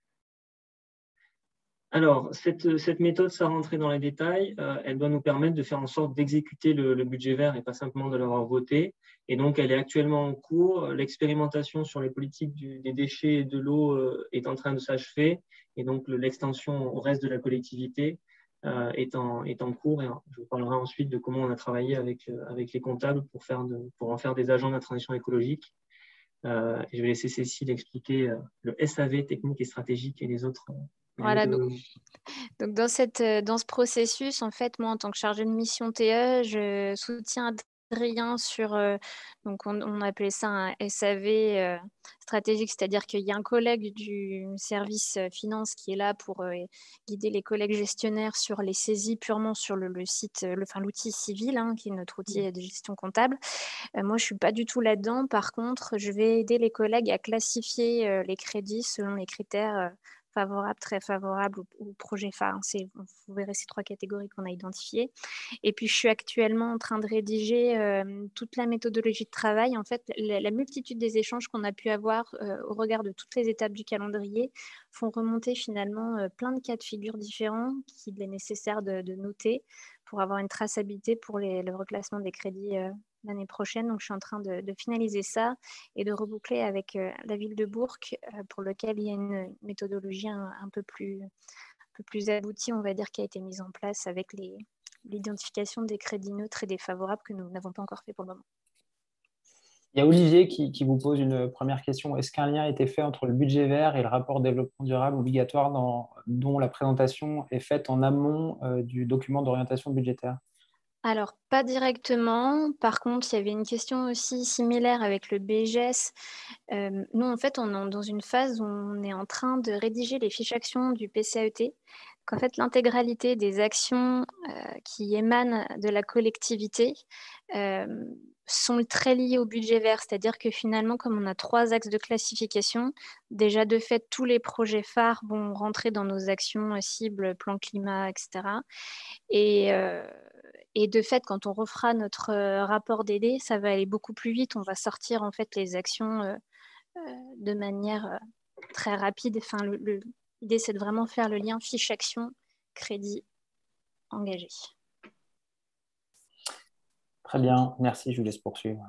Alors, cette méthode, sans rentrer dans les détails, elle doit nous permettre de faire en sorte d'exécuter le budget vert et pas simplement de l'avoir voté. Et donc, elle est actuellement en cours. L'expérimentation sur les politiques des déchets et de l'eau est en train de s'achever. Et donc, l'extension au reste de la collectivité est en cours. Et je vous parlerai ensuite de comment on a travaillé avec les comptables pour en faire des agents de la transition écologique. Et je vais laisser Cécile expliquer le SAV, technique et stratégique, et les autres. Voilà, donc dans ce processus, en fait, moi, en tant que chargée de mission TE, je soutiens Adrien sur, donc on appelait ça un SAV stratégique, c'est-à-dire qu'il y a un collègue du service finance qui est là pour guider les collègues gestionnaires sur les saisies purement sur le site, l'outil civil, hein, qui est notre outil de gestion comptable. Moi, je ne suis pas du tout là-dedans. Par contre, je vais aider les collègues à classifier les crédits selon les critères favorable, très favorable ou projet phare. Vous verrez ces 3 catégories qu'on a identifiées. Et puis, je suis actuellement en train de rédiger toute la méthodologie de travail. En fait, la multitude des échanges qu'on a pu avoir au regard de toutes les étapes du calendrier font remonter finalement plein de cas de figure différents qu'il est nécessaire de noter pour avoir une traçabilité pour le reclassement des crédits l'année prochaine. Donc, je suis en train de finaliser ça et de reboucler avec la ville de Bourg, pour lequel il y a une méthodologie un peu plus aboutie, on va dire, qui a été mise en place avec l'identification des crédits neutres et des favorables que nous n'avons pas encore fait pour le moment. Il y a Olivier qui vous pose une première question. Est-ce qu'un lien a été fait entre le budget vert et le rapport développement durable obligatoire dont la présentation est faite en amont du document d'orientation budgétaire? Alors, pas directement. Par contre, il y avait une question aussi similaire avec le BGS. Nous, en fait, on est dans une phase où on est en train de rédiger les fiches actions du PCAET. Qu'en fait, l'intégralité des actions qui émanent de la collectivité sont très liées au budget vert. C'est-à-dire que finalement, comme on a 3 axes de classification, déjà de fait, tous les projets phares vont rentrer dans nos actions cibles, plan climat, etc. Et de fait, quand on refera notre rapport DD, ça va aller beaucoup plus vite. On va sortir en fait les actions de manière très rapide. Enfin, l'idée, c'est de vraiment faire le lien fiche action, crédit engagé. Très bien, merci. Je vous laisse poursuivre.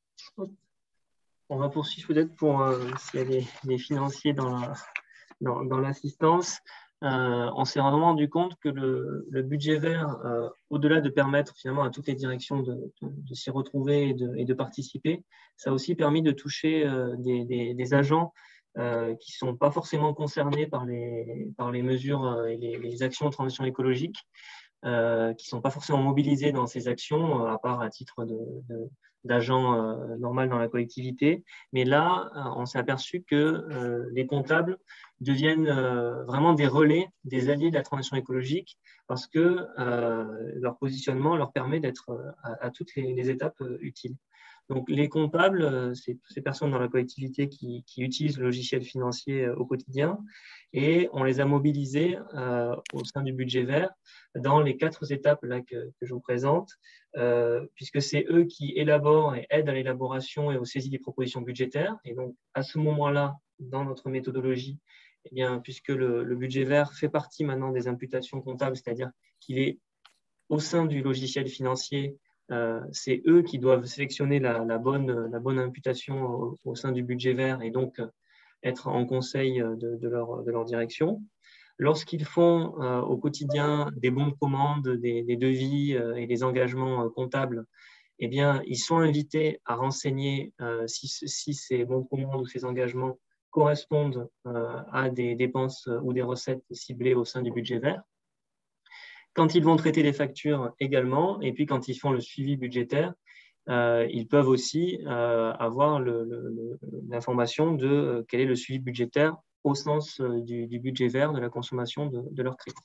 On va poursuivre peut-être pour s'il y a des financiers dans l'assistance. On s'est vraiment rendu compte que le budget vert, au-delà de permettre finalement à toutes les directions de s'y retrouver et de participer, ça a aussi permis de toucher des agents qui ne sont pas forcément concernés par les mesures et les actions de transition écologique, qui ne sont pas forcément mobilisés dans ces actions, à part à titre d'agents normal dans la collectivité. Mais là, on s'est aperçu que les comptables deviennent vraiment des relais, des alliés de la transition écologique, parce que leur positionnement leur permet d'être à toutes les étapes utiles. Donc, les comptables, c'est ces personnes dans la collectivité qui utilisent le logiciel financier au quotidien, et on les a mobilisés au sein du budget vert dans les 4 étapes là, que je vous présente, puisque c'est eux qui élaborent et aident à l'élaboration et aux saisies des propositions budgétaires. Et donc, à ce moment-là, dans notre méthodologie, eh bien, puisque le budget vert fait partie maintenant des imputations comptables, c'est-à-dire qu'il est au sein du logiciel financier, c'est eux qui doivent sélectionner la bonne imputation au sein du budget vert et donc être en conseil de leur direction. Lorsqu'ils font au quotidien des bons de commande, des devis et des engagements comptables, eh bien, ils sont invités à renseigner si ces bons de commande ou ces engagements correspondent à des dépenses ou des recettes ciblées au sein du budget vert. Quand ils vont traiter les factures également, et puis quand ils font le suivi budgétaire, ils peuvent aussi avoir l'information de quel est le suivi budgétaire au sens du budget vert, de la consommation de leurs crédits.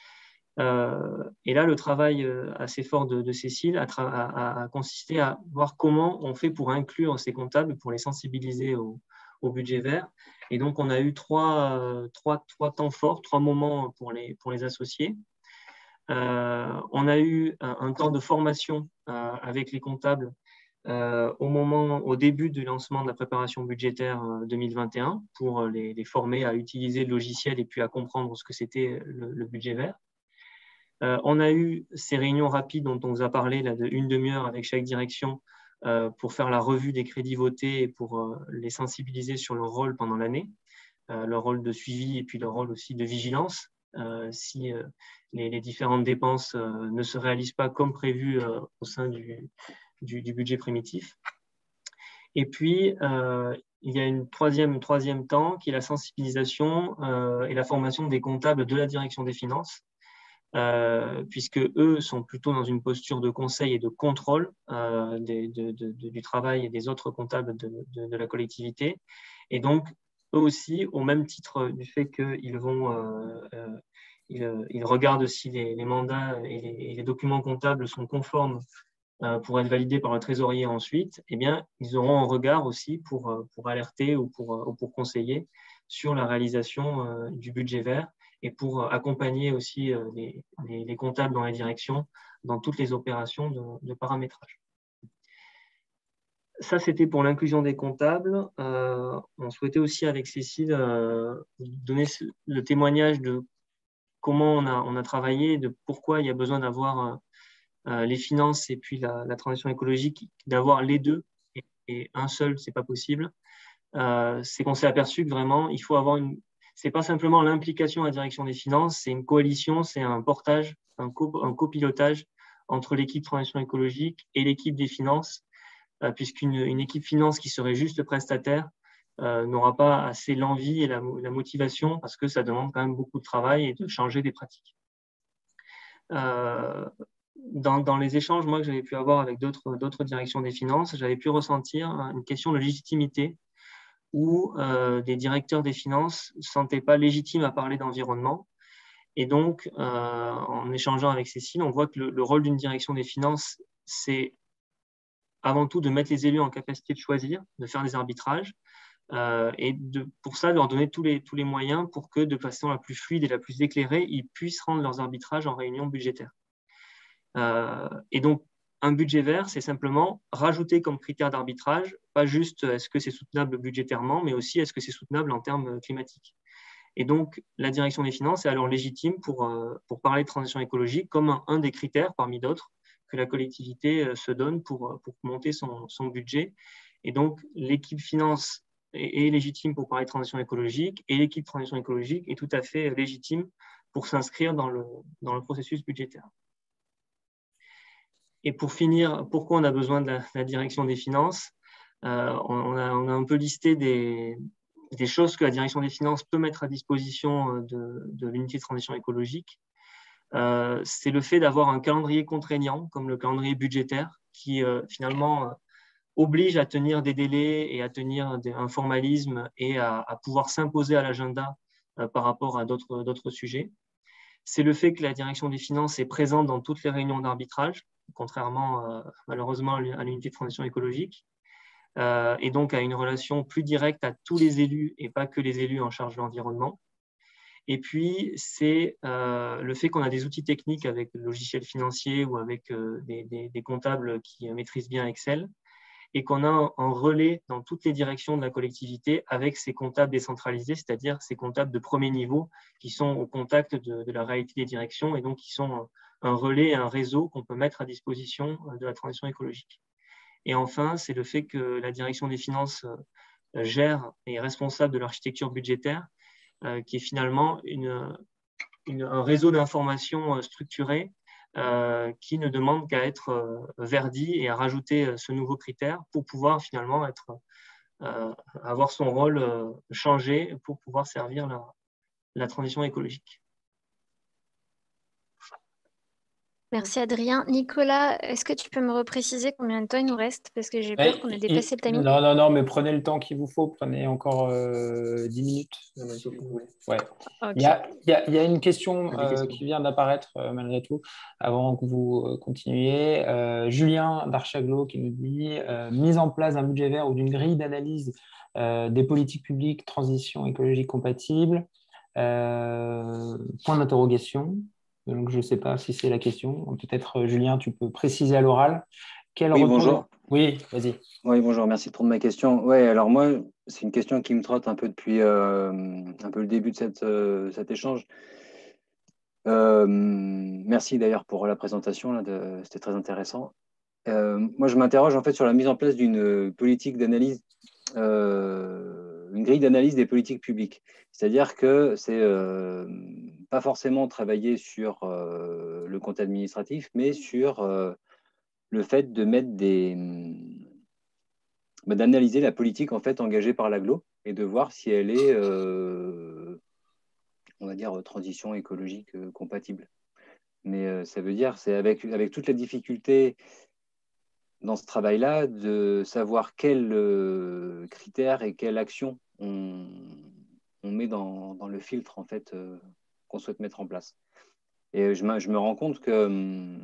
Et là, le travail assez fort de Cécile a consisté à voir comment on fait pour inclure ces comptables, pour les sensibiliser au budget vert. Et donc, on a eu trois temps forts, 3 moments pour les associés. On a eu un temps de formation avec les comptables au début du lancement de la préparation budgétaire 2021 pour les former à utiliser le logiciel et puis à comprendre ce que c'était le budget vert. On a eu ces réunions rapides dont on vous a parlé là, de 1 demi-heure avec chaque direction pour faire la revue des crédits votés et pour les sensibiliser sur leur rôle pendant l'année, leur rôle de suivi et puis leur rôle aussi de vigilance. Si les différentes dépenses ne se réalisent pas comme prévu au sein du budget primitif. Et puis, il y a un troisième temps qui est la sensibilisation et la formation des comptables de la direction des finances, puisque eux sont plutôt dans une posture de conseil et de contrôle du travail et des autres comptables de la collectivité. Et donc, eux aussi, au même titre du fait qu'ils ils regardent si les mandats et les documents comptables sont conformes pour être validés par le trésorier ensuite, eh bien, ils auront un regard aussi pour alerter ou pour conseiller sur la réalisation du budget vert et pour accompagner aussi les comptables dans la direction dans toutes les opérations de paramétrage. Ça, c'était pour l'inclusion des comptables. On souhaitait aussi, avec Cécile, donner le témoignage de comment on a travaillé, de pourquoi il y a besoin d'avoir les finances et puis la transition écologique, d'avoir les deux, et un seul, c'est pas possible. C'est qu'on s'est aperçu que vraiment, il faut avoir c'est pas simplement l'implication à la direction des finances, c'est une coalition, c'est un portage, un copilotage entre l'équipe transition écologique et l'équipe des finances, puisqu'une équipe finance qui serait juste prestataire n'aura pas assez l'envie et la motivation, parce que ça demande quand même beaucoup de travail et de changer des pratiques. Dans les échanges moi, que j'avais pu avoir avec d'autres directions des finances, j'avais pu ressentir une question de légitimité où des directeurs des finances ne se sentaient pas légitimes à parler d'environnement. Et donc, en échangeant avec Cécile, on voit que le rôle d'une direction des finances, c'est avant tout de mettre les élus en capacité de choisir, de faire des arbitrages, et pour ça, de leur donner tous les moyens pour que, de façon la plus fluide et la plus éclairée, ils puissent rendre leurs arbitrages en réunion budgétaire. Et donc, un budget vert, c'est simplement rajouter comme critère d'arbitrage, pas juste est-ce que c'est soutenable budgétairement, mais aussi est-ce que c'est soutenable en termes climatiques. Et donc, la direction des finances est alors légitime pour parler de transition écologique comme un des critères parmi d'autres que la collectivité se donne pour monter son budget. Et donc, l'équipe finance est légitime pour parler de transition écologique et l'équipe transition écologique est tout à fait légitime pour s'inscrire dans le processus budgétaire. Et pour finir, pourquoi on a besoin de la direction des finances? On a un peu listé des choses que la direction des finances peut mettre à disposition de l'unité de transition écologique. C'est le fait d'avoir un calendrier contraignant, comme le calendrier budgétaire, qui finalement oblige à tenir des délais et à tenir un formalisme et à pouvoir s'imposer à l'agenda par rapport à d'autres sujets. C'est le fait que la direction des finances est présente dans toutes les réunions d'arbitrage, contrairement malheureusement à l'unité de transition écologique, et donc à une relation plus directe à tous les élus et pas que les élus en charge de l'environnement. Et puis, c'est le fait qu'on a des outils techniques avec le logiciel financier ou avec des comptables qui maîtrisent bien Excel, et qu'on a un relais dans toutes les directions de la collectivité avec ces comptables décentralisés, c'est-à-dire ces comptables de premier niveau qui sont au contact de la réalité des directions et donc qui sont un relais, un réseau qu'on peut mettre à disposition de la transition écologique. Et enfin, c'est le fait que la direction des finances gère et est responsable de l'architecture budgétaire, qui est finalement un réseau d'informations structuré qui ne demande qu'à être verdi et à rajouter ce nouveau critère pour pouvoir finalement avoir son rôle changé pour pouvoir servir la transition écologique. Merci Adrien. Nicolas, est-ce que tu peux me repréciser combien de temps il nous reste? Parce que j'ai peur qu'on ait dépassé le timing. Non, mais prenez le temps qu'il vous faut. Prenez encore 10 minutes. Ouais. Okay. Il y a une question qui vient d'apparaître malgré tout, avant que vous continuiez. Julien d'Archaglo qui nous dit mise en place d'un budget vert ou d'une grille d'analyse des politiques publiques, transition écologique compatible. Point d'interrogation. Donc, je ne sais pas si c'est la question. Peut-être, Julien, tu peux préciser à l'oral. Oui, bonjour. Oui, vas-y. Oui, bonjour, merci de prendre ma question. Oui, alors moi, c'est une question qui me trotte un peu depuis un peu le début de cet échange. Merci d'ailleurs pour la présentation, c'était très intéressant. Moi, je m'interroge en fait sur la mise en place d'une politique d'analyse, une grille d'analyse des politiques publiques. C'est-à-dire que c'est pas forcément travailler sur le compte administratif, mais sur le fait de mettre d'analyser la politique en fait engagée par l'agglo et de voir si elle est, on va dire, transition écologique compatible. Mais ça veut dire, c'est avec toutes les difficultés dans ce travail-là, de savoir quels critères et quelles actions on met dans le filtre en fait, qu'on souhaite mettre en place. Et je me rends compte que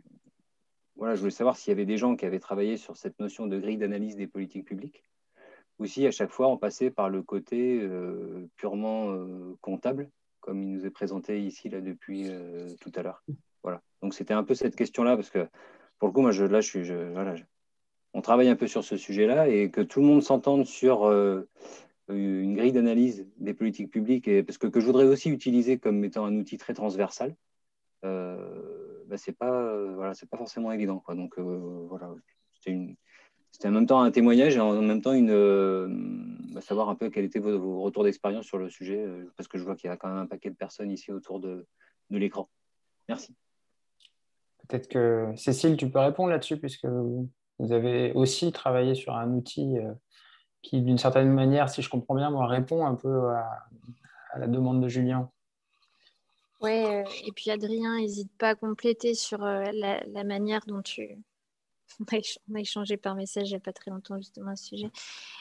voilà, je voulais savoir s'il y avait des gens qui avaient travaillé sur cette notion de grille d'analyse des politiques publiques aussi, à chaque fois, on passait par le côté purement comptable, comme il nous est présenté ici là, depuis tout à l'heure. Voilà. Donc, c'était un peu cette question-là, parce que pour le coup, moi, on travaille un peu sur ce sujet-là et que tout le monde s'entende sur une grille d'analyse des politiques publiques, et, parce que je voudrais aussi utiliser comme étant un outil très transversal, c'est pas forcément évident, quoi. Donc, voilà, c'était en même temps un témoignage et en même temps savoir un peu quel était vos retours d'expérience sur le sujet, parce que je vois qu'il y a quand même un paquet de personnes ici autour de l'écran. Merci. Peut-être que Cécile, tu peux répondre là-dessus, puisque vous avez aussi travaillé sur un outil qui, d'une certaine manière, si je comprends bien, moi, répond un peu à la demande de Julien. Oui, et puis Adrien, n'hésite pas à compléter sur la manière dont on a échangé par message il n'y a pas très longtemps justement à ce sujet.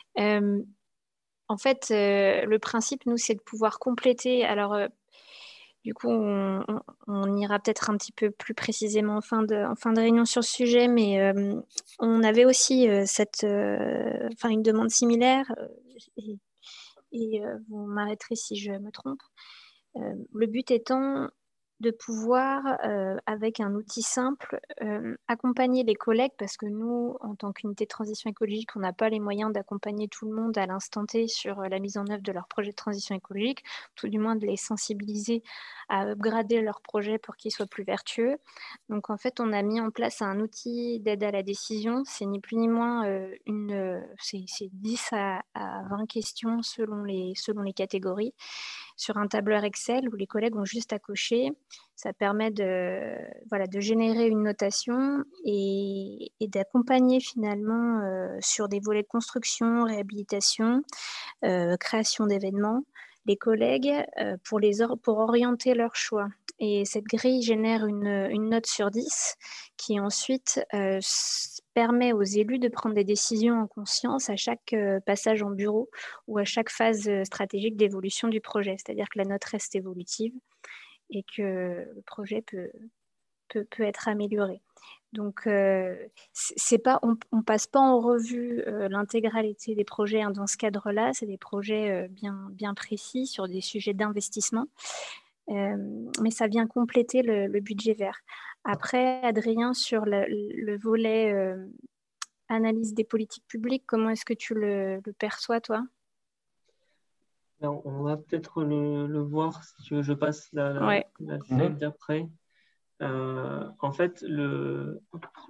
En fait, le principe, nous, c'est de pouvoir compléter. Alors, du coup, on ira peut-être un petit peu plus précisément en fin de réunion sur ce sujet, mais on avait aussi une demande similaire, et vous m'arrêterez si je me trompe. Le but étant de pouvoir, avec un outil simple, accompagner les collègues, parce que nous, en tant qu'unité de transition écologique, on n'a pas les moyens d'accompagner tout le monde à l'instant T sur la mise en œuvre de leur projet de transition écologique, tout du moins de les sensibiliser à upgrader leur projet pour qu'ils soient plus vertueux. Donc en fait, on a mis en place un outil d'aide à la décision. C'est ni plus ni moins c'est 10 à 20 questions selon les catégories, sur un tableur Excel où les collègues ont juste à cocher. Ça permet de générer une notation et d'accompagner finalement sur des volets de construction, réhabilitation, création d'événements, les collègues pour orienter leur choix. Et cette grille génère une note sur 10 qui ensuite permet aux élus de prendre des décisions en conscience à chaque passage en bureau ou à chaque phase stratégique d'évolution du projet. C'est-à-dire que la note reste évolutive et que le projet peut être amélioré. Donc, on ne passe pas en revue l'intégralité des projets dans ce cadre-là. C'est des projets bien précis sur des sujets d'investissement. Mais ça vient compléter le budget vert. Après, Adrien, sur le volet analyse des politiques publiques, comment est-ce que tu le perçois, toi? Alors, on va peut-être le voir, si tu veux, je passe la slide d'après. En fait, le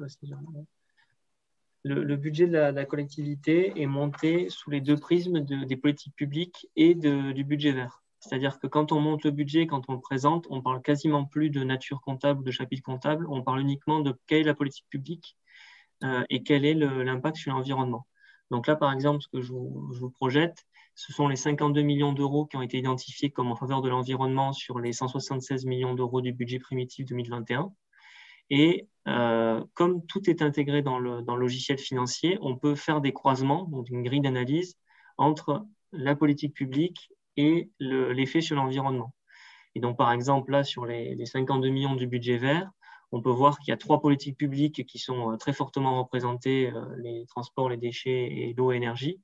budget de la collectivité est monté sous les deux prismes des politiques publiques et du budget vert. C'est-à-dire que quand on monte le budget, quand on le présente, on parle quasiment plus de nature comptable, de chapitre comptable, on parle uniquement de quelle est la politique publique et quel est l'impact sur l'environnement. Donc là, par exemple, ce que je vous projette, ce sont les 52 millions d'euros qui ont été identifiés comme en faveur de l'environnement sur les 176 millions d'euros du budget primitif 2021. Et comme tout est intégré dans le logiciel financier, on peut faire des croisements, donc une grille d'analyse entre la politique publique et l'effet sur l'environnement. Et donc, par exemple, là, sur les 52 millions du budget vert, on peut voir qu'il y a 3 politiques publiques qui sont très fortement représentées, les transports, les déchets et l'eau et l'énergie,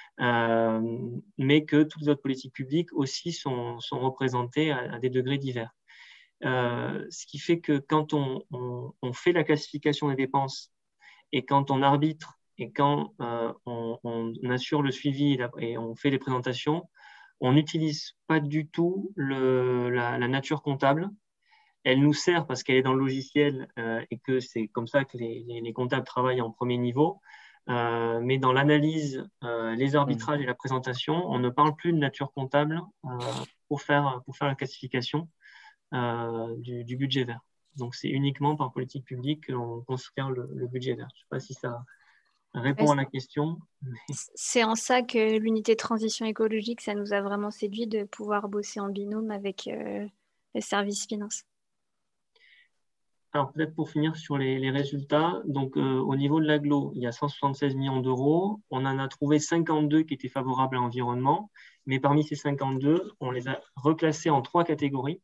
mais que toutes les autres politiques publiques aussi sont représentées à des degrés divers. Ce qui fait que quand on fait la classification des dépenses et quand on arbitre et quand on assure le suivi et on fait les présentations, on n'utilise pas du tout la nature comptable. Elle nous sert parce qu'elle est dans le logiciel et que c'est comme ça que les comptables travaillent en premier niveau. Mais dans l'analyse, les arbitrages et la présentation, on ne parle plus de nature comptable pour faire la classification du budget vert. Donc, c'est uniquement par politique publique qu'on considère le budget vert. Je ne sais pas si ça répond à la question. C'est en ça que l'unité de transition écologique, ça nous a vraiment séduit de pouvoir bosser en binôme avec les services finances. Alors, peut-être pour finir sur les résultats, donc au niveau de l'agglo, il y a 176 millions d'euros. On en a trouvé 52 qui étaient favorables à l'environnement, mais parmi ces 52, on les a reclassés en 3 catégories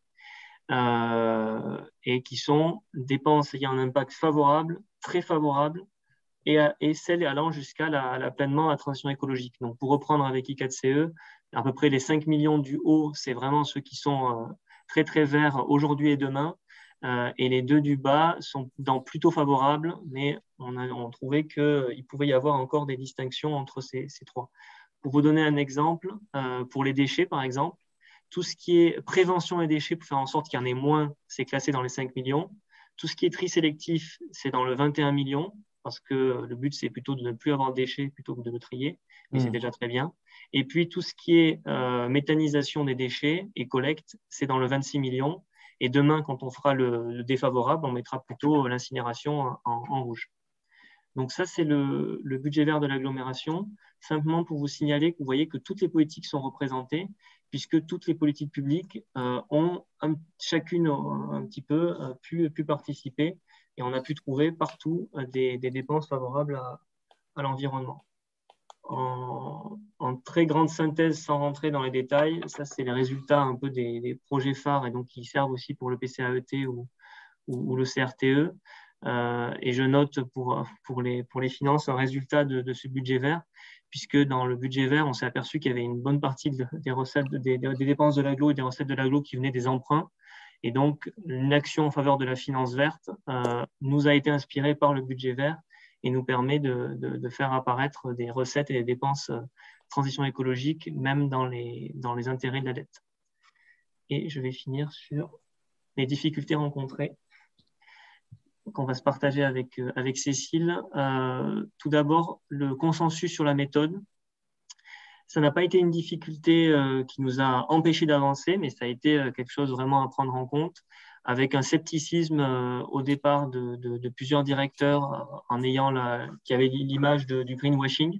et qui sont dépenses ayant un impact favorable, très favorable et celles allant jusqu'à pleinement la transition écologique. Donc, pour reprendre avec I4CE, à peu près les 5 millions du haut, c'est vraiment ceux qui sont très, très verts aujourd'hui et demain. Et les 2 du bas sont plutôt favorables, mais on trouvait qu'il pouvait y avoir encore des distinctions entre ces 3. Pour vous donner un exemple, pour les déchets, par exemple, tout ce qui est prévention des déchets pour faire en sorte qu'il y en ait moins, c'est classé dans les 5 millions. Tout ce qui est tri sélectif, c'est dans le 21 millions, parce que le but, c'est plutôt de ne plus avoir de déchets plutôt que de le trier, et c'est déjà très bien. Et puis, tout ce qui est méthanisation des déchets et collecte, c'est dans le 26 millions. Et demain, quand on fera le défavorable, on mettra plutôt l'incinération en rouge. Donc ça, c'est le budget vert de l'agglomération. Simplement pour vous signaler que vous voyez que toutes les politiques sont représentées, puisque toutes les politiques publiques ont chacune un petit peu pu participer, et on a pu trouver partout des dépenses favorables à l'environnement. En très grande synthèse, sans rentrer dans les détails, ça c'est les résultats un peu des projets phares, et donc qui servent aussi pour le PCAET ou le CRTE. Et je note pour les finances un résultat de ce budget vert, puisque dans le budget vert, on s'est aperçu qu'il y avait une bonne partie des recettes, des dépenses de l'agglo et des recettes de l'agglo qui venaient des emprunts. Et donc, une action en faveur de la finance verte nous a été inspirée par le budget vert et nous permet de faire apparaître des recettes et des dépenses transition écologique, même dans les intérêts de la dette. Et je vais finir sur les difficultés rencontrées qu'on va se partager avec Cécile. Tout d'abord, le consensus sur la méthode. Ça n'a pas été une difficulté qui nous a empêchés d'avancer, mais ça a été quelque chose vraiment à prendre en compte, avec un scepticisme au départ de plusieurs directeurs qui avaient l'image du greenwashing.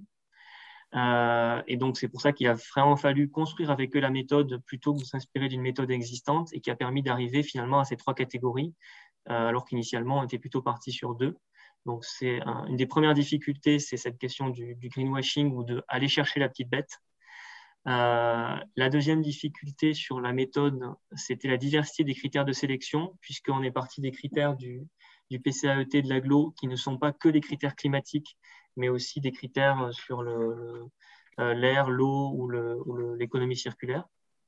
Et donc, c'est pour ça qu'il a vraiment fallu construire avec eux la méthode plutôt que de s'inspirer d'une méthode existante, et qui a permis d'arriver finalement à ces 3 catégories, alors qu'initialement, on était plutôt parti sur 2. Donc, c'est une des premières difficultés, c'est cette question du greenwashing ou d'aller chercher la petite bête. La deuxième difficulté sur la méthode, c'était la diversité des critères de sélection, puisqu'on est parti des critères du PCAET de l'agglo, qui ne sont pas que les critères climatiques, mais aussi des critères sur l'air, l'eau ou l'économie circulaire.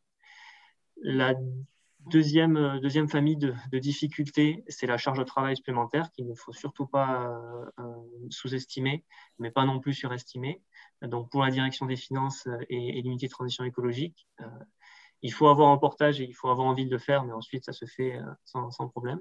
La deuxième famille de difficultés, c'est la charge de travail supplémentaire qu'il ne faut surtout pas sous-estimer, mais pas non plus surestimer. Donc, pour la direction des finances et l'unité de transition écologique, il faut avoir un portage et il faut avoir envie de le faire, mais ensuite, ça se fait sans problème.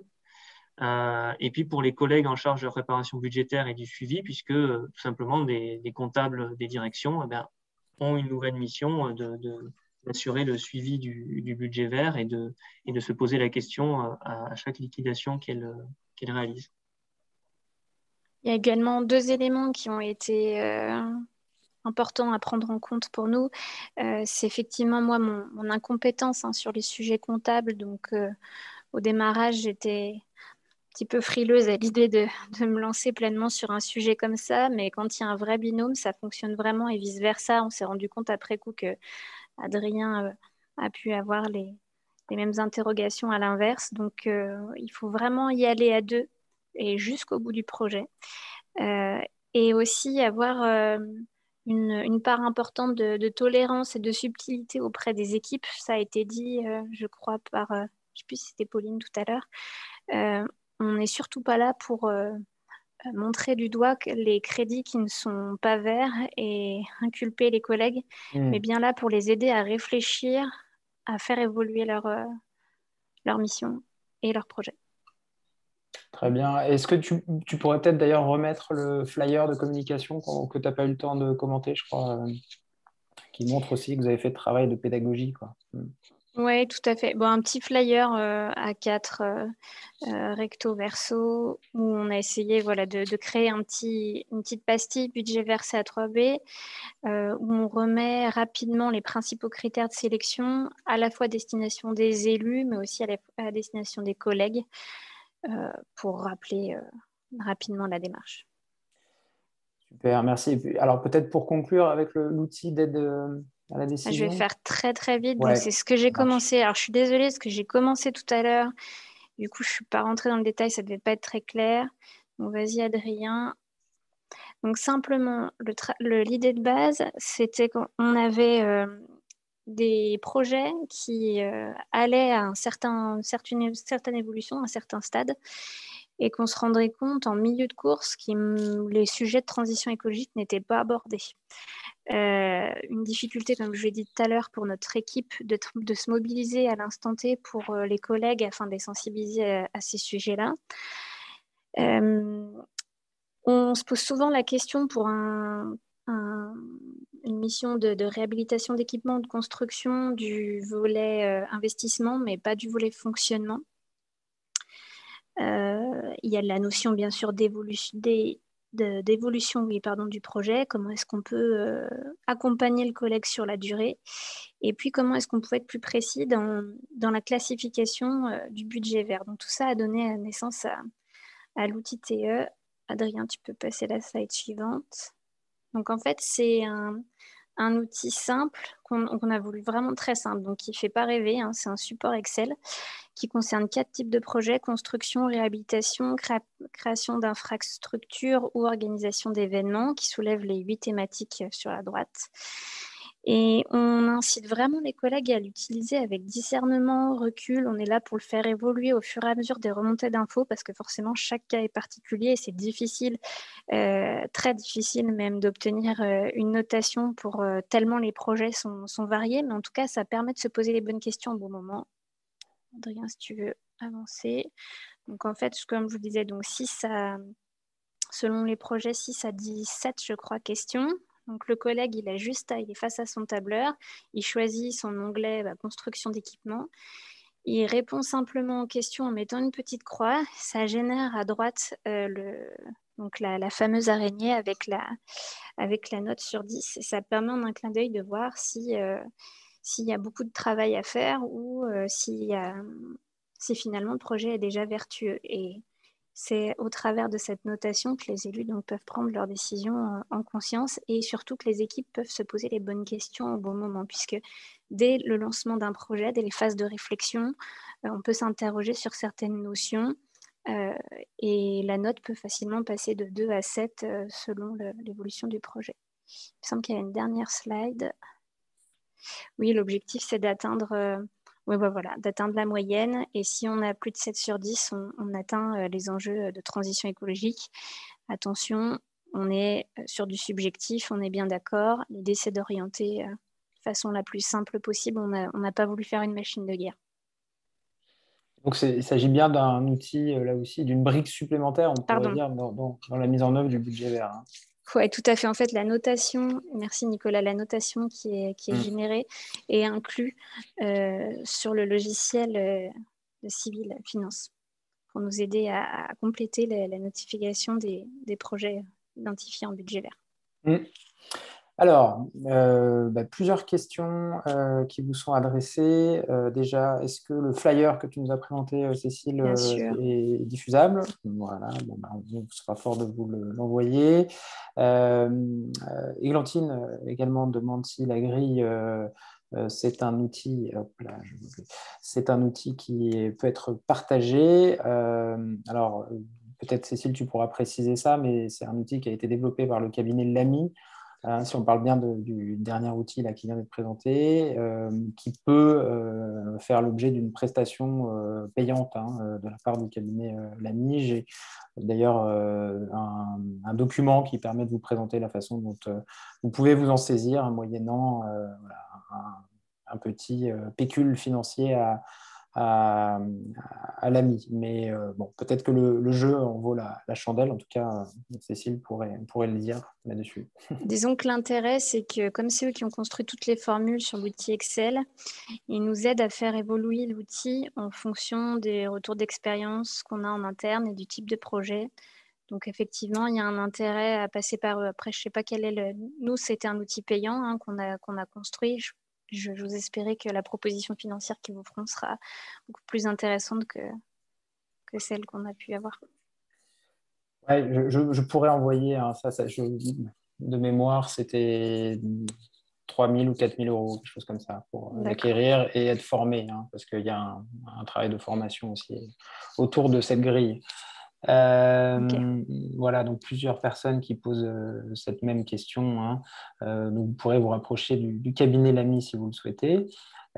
Et puis, pour les collègues en charge de préparation budgétaire et du suivi, puisque tout simplement, des comptables des directions ont une nouvelle mission d'assurer le suivi du budget vert et de se poser la question à chaque liquidation qu'elle réalise. Il y a également 2 éléments qui ont été importants à prendre en compte pour nous. C'est effectivement, moi, mon incompétence sur les sujets comptables. Donc, au démarrage, j'étais un petit peu frileuse à l'idée de me lancer pleinement sur un sujet comme ça. Mais quand il y a un vrai binôme, ça fonctionne vraiment, et vice-versa. On s'est rendu compte après coup que Adrien a pu avoir les mêmes interrogations à l'inverse. Donc, il faut vraiment y aller à 2 et jusqu'au bout du projet. Et aussi avoir une part importante de tolérance et de subtilité auprès des équipes. Ça a été dit, je crois, par, je ne sais plus si c'était Pauline tout à l'heure. On n'est surtout pas là pour montrer du doigt les crédits qui ne sont pas verts et inculper les collègues, mais bien là pour les aider à réfléchir, à faire évoluer leur mission et leur projet. Très bien. Est-ce que tu pourrais peut-être d'ailleurs remettre le flyer de communication que tu n'as pas eu le temps de commenter, je crois, qui montre aussi que vous avez fait de travail de pédagogie, quoi. Oui, tout à fait. Bon, un petit flyer A4 recto verso où on a essayé de créer une petite pastille budget versé à 3B où on remet rapidement les principaux critères de sélection à la fois à destination des élus mais aussi à destination des collègues pour rappeler rapidement la démarche. Super, merci. Alors peut-être pour conclure avec l'outil d'aide à la décision. Je vais faire très très vite. Ouais, donc c'est ce que j'ai commencé. Alors je suis désolée parce que j'ai commencé tout à l'heure. Du coup, je ne suis pas rentrée dans le détail, ça ne devait pas être très clair. Donc vas-y Adrien. Donc simplement, l'idée de base, c'était qu'on avait des projets qui allaient à une certaine évolution, à un certain stade, et qu'on se rendrait compte en milieu de course que les sujets de transition écologique n'étaient pas abordés. Une difficulté, comme je l'ai dit tout à l'heure, pour notre équipe de se mobiliser à l'instant T pour les collègues afin de les sensibiliser à ces sujets-là. On se pose souvent la question pour une mission de réhabilitation d'équipements, de construction du volet investissement, mais pas du volet fonctionnement. Il y a la notion, bien sûr, d'évolution du projet, comment est-ce qu'on peut accompagner le collègue sur la durée, et puis comment est-ce qu'on peut être plus précis dans la classification du budget vert. Donc tout ça a donné naissance à l'outil TE. Adrien, tu peux passer la slide suivante. Donc en fait, c'est un outil simple qu'on a voulu vraiment très simple, donc qui ne fait pas rêver, hein. C'est un support Excel qui concerne 4 types de projets: construction, réhabilitation, création d'infrastructures ou organisation d'événements, qui soulèvent les 8 thématiques sur la droite. Et on incite vraiment les collègues à l'utiliser avec discernement, recul. On est là pour le faire évoluer au fur et à mesure des remontées d'infos, parce que forcément, chaque cas est particulier et c'est difficile, très difficile même, d'obtenir une notation tellement les projets sont variés. Mais en tout cas, ça permet de se poser les bonnes questions au bon moment. Adrien, si tu veux avancer. Donc en fait, comme je vous disais, donc selon les projets, 6 à 17, je crois, questions. Donc le collègue, il est face à son tableur, il choisit son onglet construction d'équipement, il répond simplement aux questions en mettant une petite croix. Ça génère à droite donc la fameuse araignée avec la note sur 10. Et ça permet en un clin d'œil de voir s'il y a beaucoup de travail à faire ou si finalement le projet est déjà vertueux. Et c'est au travers de cette notation que les élus peuvent prendre leurs décisions en conscience, et surtout que les équipes peuvent se poser les bonnes questions au bon moment, puisque dès le lancement d'un projet, dès les phases de réflexion, on peut s'interroger sur certaines notions et la note peut facilement passer de 2 à 7 selon l'évolution du projet. Il me semble qu'il y a une dernière slide. Oui, l'objectif, c'est d'atteindre la moyenne. Et si on a plus de 7 sur 10, on atteint les enjeux de transition écologique. Attention, on est sur du subjectif, on est bien d'accord. L'idée, c'est d'orienter de façon la plus simple possible. On n'a pas voulu faire une machine de guerre. Donc, il s'agit bien d'un outil, là aussi, d'une brique supplémentaire, on pourrait dire, dans la mise en œuvre du budget vert. Hein. Oui, tout à fait. En fait, la notation, merci Nicolas, la notation qui est générée est inclue sur le logiciel de Civil Finance pour nous aider à compléter la notification des projets identifiés en budget vert. Alors, plusieurs questions qui vous sont adressées. Déjà, est-ce que le flyer que tu nous as présenté, Cécile, est diffusable? Voilà, on sera fort de vous l'envoyer. Églantine également demande si la grille, c'est un outil, qui peut être partagé. Alors, peut-être Cécile, tu pourras préciser ça, mais c'est un outil qui a été développé par le cabinet Lamy. Si on parle bien du dernier outil là, qui vient d'être présenté, qui peut faire l'objet d'une prestation payante de la part du cabinet Lamy. J'ai d'ailleurs un document qui permet de vous présenter la façon dont vous pouvez vous en saisir, moyennant un petit pécule financier à Lamy. Mais peut-être que le jeu en vaut la chandelle. En tout cas, Cécile pourrait le dire là-dessus. Disons que l'intérêt, c'est que comme c'est eux qui ont construit toutes les formules sur l'outil Excel, ils nous aident à faire évoluer l'outil en fonction des retours d'expérience qu'on a en interne et du type de projet. Donc effectivement, il y a un intérêt à passer par eux. Après, je ne sais pas quel est Nous, c'était un outil payant qu'on a construit. J'ose espérer que la proposition financière qu'ils vous feront sera beaucoup plus intéressante que celle qu'on a pu avoir. Ouais, je pourrais envoyer de mémoire, c'était 3 000 ou 4 000 euros, quelque chose comme ça, pour l'acquérir et être formé, parce qu'il y a un travail de formation aussi autour de cette grille. Voilà, donc plusieurs personnes qui posent cette même question. Hein. Donc vous pourrez vous rapprocher du cabinet Lamy si vous le souhaitez.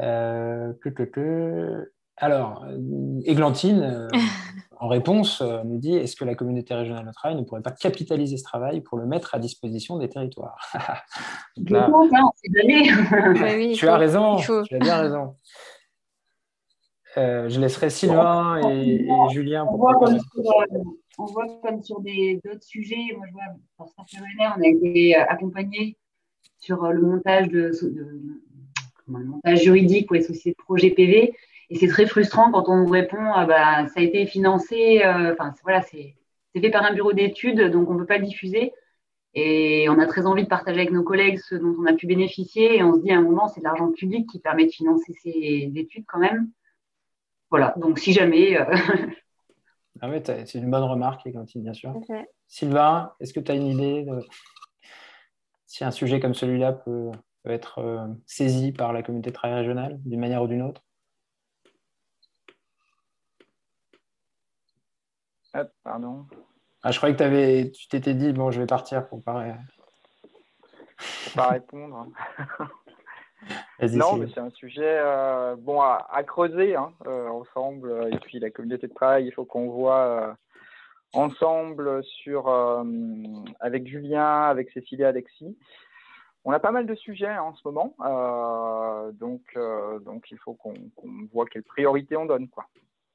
Alors, Églantine, en réponse, nous dit: est-ce que la communauté régionale de travail ne pourrait pas capitaliser ce travail pour le mettre à disposition des territoires? Là, on sait jamais. Oui, tu as raison, tu as bien raison. Je laisserai Sylvain et Julien pour on voit comme sur d'autres sujets. Moi, je vois, pour Starter, on a été accompagné sur le montage le montage juridique pour les sociétés de projet PV. Et c'est très frustrant quand on nous répond ça a été financé, voilà, c'est fait par un bureau d'études, donc on ne peut pas le diffuser. Et on a très envie de partager avec nos collègues ce dont on a pu bénéficier. Et on se dit à un moment, c'est de l'argent public qui permet de financer ces études quand même. Voilà, donc si jamais. Ah oui, c'est une bonne remarque, Églantine, bien sûr. Okay. Sylvain, est-ce que tu as une idée de si un sujet comme celui-là peut être saisi par la communauté de travail régionale d'une manière ou d'une autre? Pardon. Ah, je croyais que tu t'étais dit, bon, je vais partir pour pas répondre. Non, mais c'est un sujet à creuser ensemble. Et puis la communauté de travail, il faut qu'on voit ensemble avec Julien, avec Cécilia, Alexis. On a pas mal de sujets en ce moment, donc il faut qu'on voit quelle priorité on donne, quoi.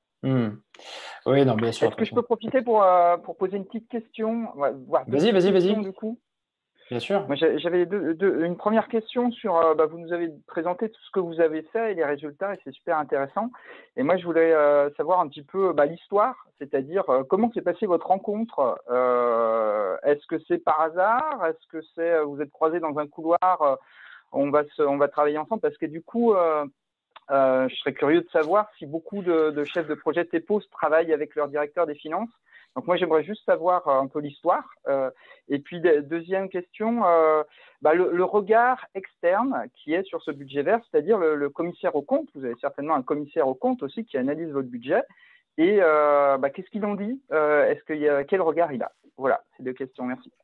Oui, non, bien sûr. Est-ce que je peux profiter pour poser une petite question? Vas-y. Du coup. Bien sûr. Moi, j'avais une première question sur, vous nous avez présenté tout ce que vous avez fait et les résultats, et c'est super intéressant. Et moi, je voulais savoir un petit peu l'histoire, c'est-à-dire comment s'est passée votre rencontre. Est-ce que c'est par hasard? Est-ce que vous êtes croisés dans un couloir, on va travailler ensemble? Parce que du coup, je serais curieux de savoir si beaucoup de chefs de projet TEPOS travaillent avec leur directeur des finances. Donc moi, j'aimerais juste savoir un peu l'histoire. Et puis, deuxième question, le regard externe qui est sur ce budget vert, c'est-à-dire le commissaire aux comptes. Vous avez certainement un commissaire aux comptes aussi qui analyse votre budget. Et qu'est-ce qu'il en dit? Quel regard il a? Voilà, ces deux questions. Merci.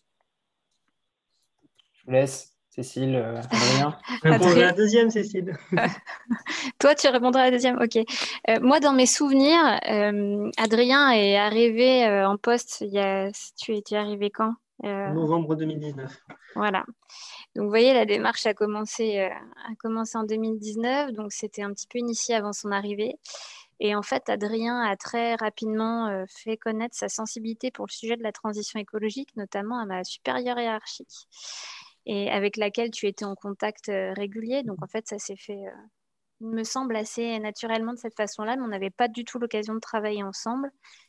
Je vous laisse. Cécile, Adrien. Je répondrai à la deuxième, Cécile. Toi, tu répondras à la deuxième, ok. Moi, dans mes souvenirs, Adrien est arrivé en poste, tu es arrivé quand? En novembre 2019. Voilà. Donc, vous voyez, la démarche a commencé en 2019, donc c'était un petit peu initié avant son arrivée. Et en fait, Adrien a très rapidement fait connaître sa sensibilité pour le sujet de la transition écologique, notamment à ma supérieure hiérarchique, et avec laquelle tu étais en contact régulier. Donc, en fait, ça s'est fait, il me semble, assez naturellement de cette façon-là, mais on n'avait pas du tout l'occasion de travailler ensemble.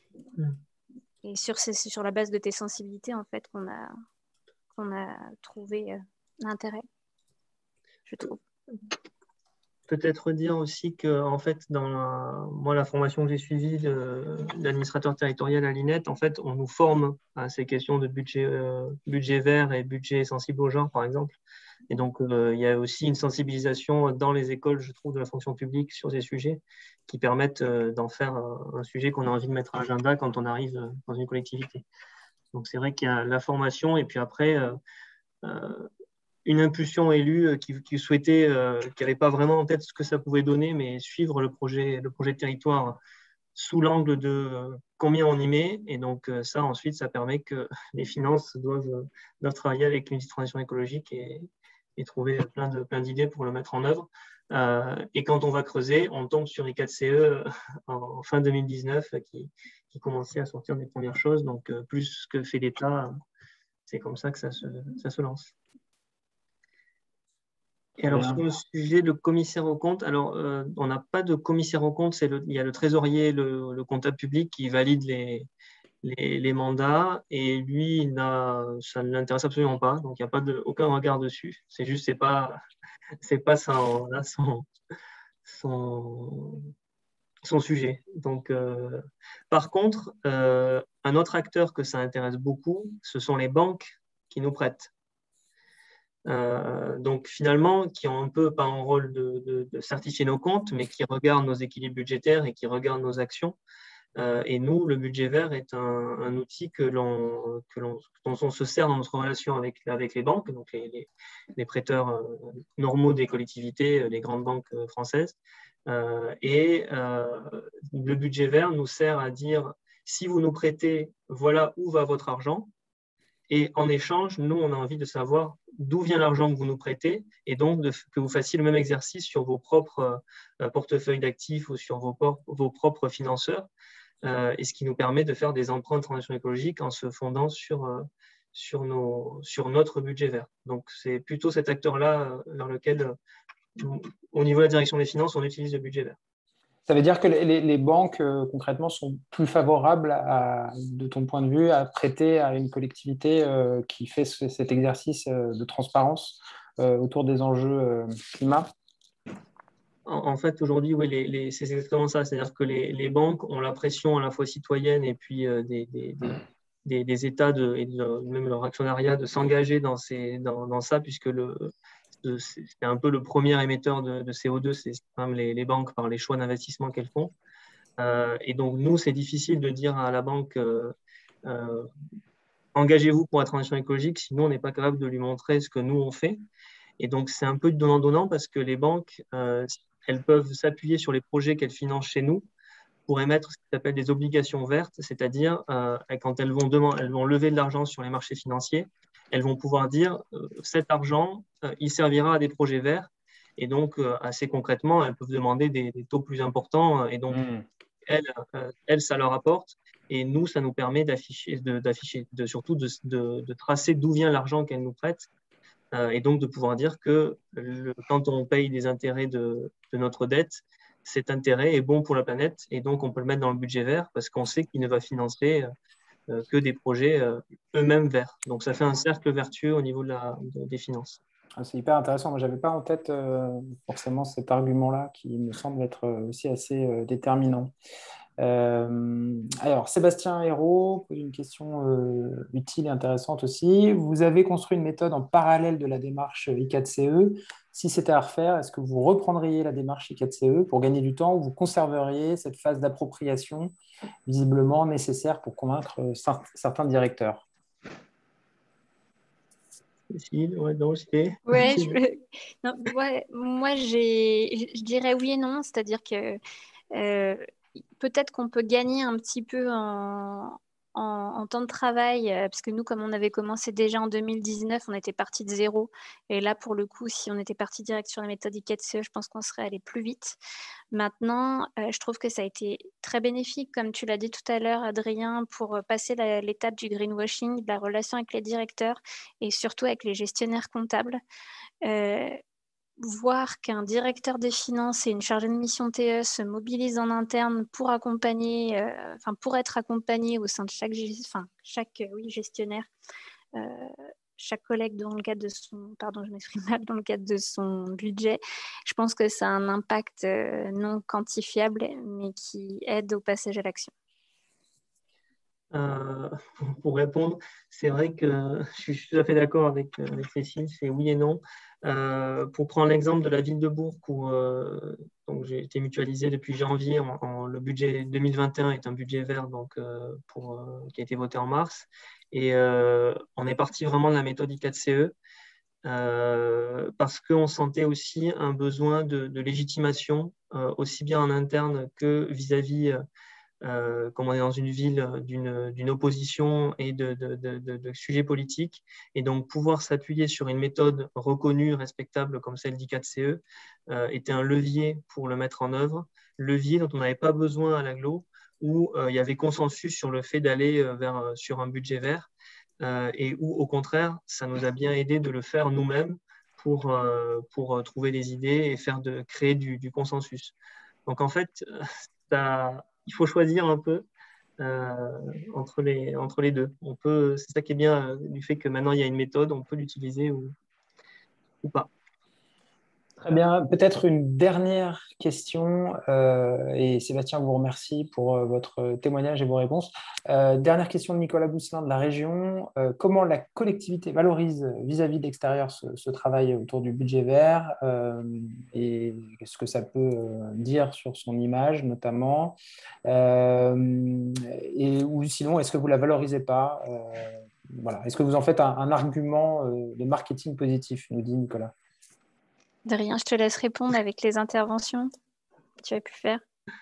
Et c'est sur la base de tes sensibilités, en fait, qu'on a trouvé l'intérêt, je trouve. Peut-être dire aussi que, en fait, moi, la formation que j'ai suivie d'administrateur territorial à l'INET, en fait, on nous forme à ces questions de budget vert et budget sensible au genre, par exemple. Et donc, il y a aussi une sensibilisation dans les écoles, je trouve, de la fonction publique sur ces sujets qui permettent d'en faire un sujet qu'on a envie de mettre à l'agenda quand on arrive dans une collectivité. Donc, c'est vrai qu'il y a la formation et puis après, une impulsion élue qui souhaitait, qui n'avait pas vraiment en tête ce que ça pouvait donner, mais suivre le projet de territoire sous l'angle de combien on y met. Et donc, ça, ensuite, ça permet que les finances doivent travailler avec une transition écologique et trouver plein d'idées pour le mettre en œuvre. Et quand on va creuser, on tombe sur les 4 CE en fin 2019 qui commençaient à sortir des premières choses. Donc, plus ce que fait l'État, c'est comme ça que ça se lance. Et alors, sur le sujet de commissaire aux comptes, alors, on n'a pas de commissaire aux comptes, il y a le trésorier, le comptable public qui valide les mandats, et lui, ça ne l'intéresse absolument pas, donc il n'y a aucun regard dessus. C'est juste, c'est pas son sujet. Donc, par contre, un autre acteur que ça intéresse beaucoup, ce sont les banques qui nous prêtent. Donc finalement, qui ont un peu pas un rôle de certifier nos comptes, mais qui regardent nos équilibres budgétaires et qui regardent nos actions. Et nous, le budget vert est un outil dont on se sert dans notre relation avec les banques, donc les prêteurs normaux des collectivités, les grandes banques françaises. Le budget vert nous sert à dire, si vous nous prêtez, voilà où va votre argent. Et en échange, nous, on a envie de savoir d'où vient l'argent que vous nous prêtez et donc que vous fassiez le même exercice sur vos propres portefeuilles d'actifs ou sur vos propres financeurs. Et ce qui nous permet de faire des emprunts de transition écologique en se fondant sur notre budget vert. Donc, c'est plutôt cet acteur-là vers lequel, au niveau de la direction des finances, on utilise le budget vert. Ça veut dire que les banques, concrètement, sont plus favorables, de ton point de vue, à prêter à une collectivité qui fait cet exercice de transparence autour des enjeux climat? En fait, aujourd'hui, oui, c'est exactement ça. C'est-à-dire que les banques ont la pression à la fois citoyenne et puis des États même leur actionnariat de s'engager dans ça, puisque c'est un peu le premier émetteur de CO2, c'est quand même les banques par les choix d'investissement qu'elles font. Et donc, nous, c'est difficile de dire à la banque engagez-vous pour la transition écologique, sinon on n'est pas capable de lui montrer ce que nous, on fait. Et donc, c'est un peu de donnant-donnant parce que les banques, elles peuvent s'appuyer sur les projets qu'elles financent chez nous pour émettre ce qui s'appelle des obligations vertes, c'est-à-dire quand elles vont lever de l'argent sur les marchés financiers, elles vont pouvoir dire cet argent, il servira à des projets verts. Et donc, assez concrètement, elles peuvent demander des taux plus importants. Et donc, elles, ça leur apporte. Et nous, ça nous permet surtout de tracer d'où vient l'argent qu'elles nous prêtent. Et donc, de pouvoir dire que quand on paye des intérêts de notre dette, cet intérêt est bon pour la planète. Et donc, on peut le mettre dans le budget vert parce qu'on sait qu'il ne va financer que des projets eux-mêmes verts. Donc, ça fait un cercle vertueux au niveau des finances. C'est hyper intéressant. Moi, je n'avais pas en tête forcément cet argument-là qui me semble être aussi assez déterminant. Alors, Sébastien Hérault pose une question utile et intéressante aussi. Vous avez construit une méthode en parallèle de la démarche I4CE. Si c'était à refaire, est-ce que vous reprendriez la démarche I4CE pour gagner du temps ou vous conserveriez cette phase d'appropriation visiblement nécessaire pour convaincre certains directeurs? Moi, je dirais oui et non, c'est-à-dire que peut-être qu'on peut gagner un petit peu en temps de travail, parce que nous, comme on avait commencé déjà en 2019, on était parti de zéro. Et là, pour le coup, si on était parti direct sur la méthode I4CE, je pense qu'on serait allé plus vite. Maintenant, je trouve que ça a été très bénéfique, comme tu l'as dit tout à l'heure, Adrien, pour passer l'étape du greenwashing, de la relation avec les directeurs et surtout avec les gestionnaires comptables. Voir qu'un directeur des finances et une chargée de mission TE se mobilisent en interne pour accompagner, pour être accompagné au sein de chaque gestionnaire, chaque collègue dans le cadre de dans le cadre de son budget, je pense que ça a un impact non quantifiable, mais qui aide au passage à l'action. Pour répondre, c'est vrai que je suis tout à fait d'accord avec Cécile, c'est oui et non. Pour prendre l'exemple de la ville de Bourg, où donc j'ai été mutualisé depuis janvier, le budget 2021 est un budget vert qui a été voté en mars, et on est parti vraiment de la méthode I4CE parce qu'on sentait aussi un besoin de légitimation, aussi bien en interne que vis-à-vis comme on est dans une ville d'une opposition et de sujets politiques, et donc pouvoir s'appuyer sur une méthode reconnue, respectable comme celle d'I4CE était un levier pour le mettre en œuvre, levier dont on n'avait pas besoin à l'agglo, où il y avait consensus sur le fait d'aller sur un budget vert, et où au contraire, ça nous a bien aidé de le faire nous-mêmes pour trouver des idées et créer du consensus. Donc en fait, il faut choisir un peu entre les deux. C'est ça qui est bien du fait que maintenant il y a une méthode, on peut l'utiliser ou pas. Très bien. Peut-être une dernière question, et Sébastien vous remercie pour votre témoignage et vos réponses. Dernière question de Nicolas Bousselin de la région. Comment la collectivité valorise vis-à-vis de l'extérieur ce travail autour du budget vert, et ce que ça peut dire sur son image notamment, ou sinon, est-ce que vous ne la valorisez pas? Voilà. Est-ce que vous en faites un argument de marketing positif, nous dit Nicolas? De rien, je te laisse répondre avec les interventions que tu as pu faire.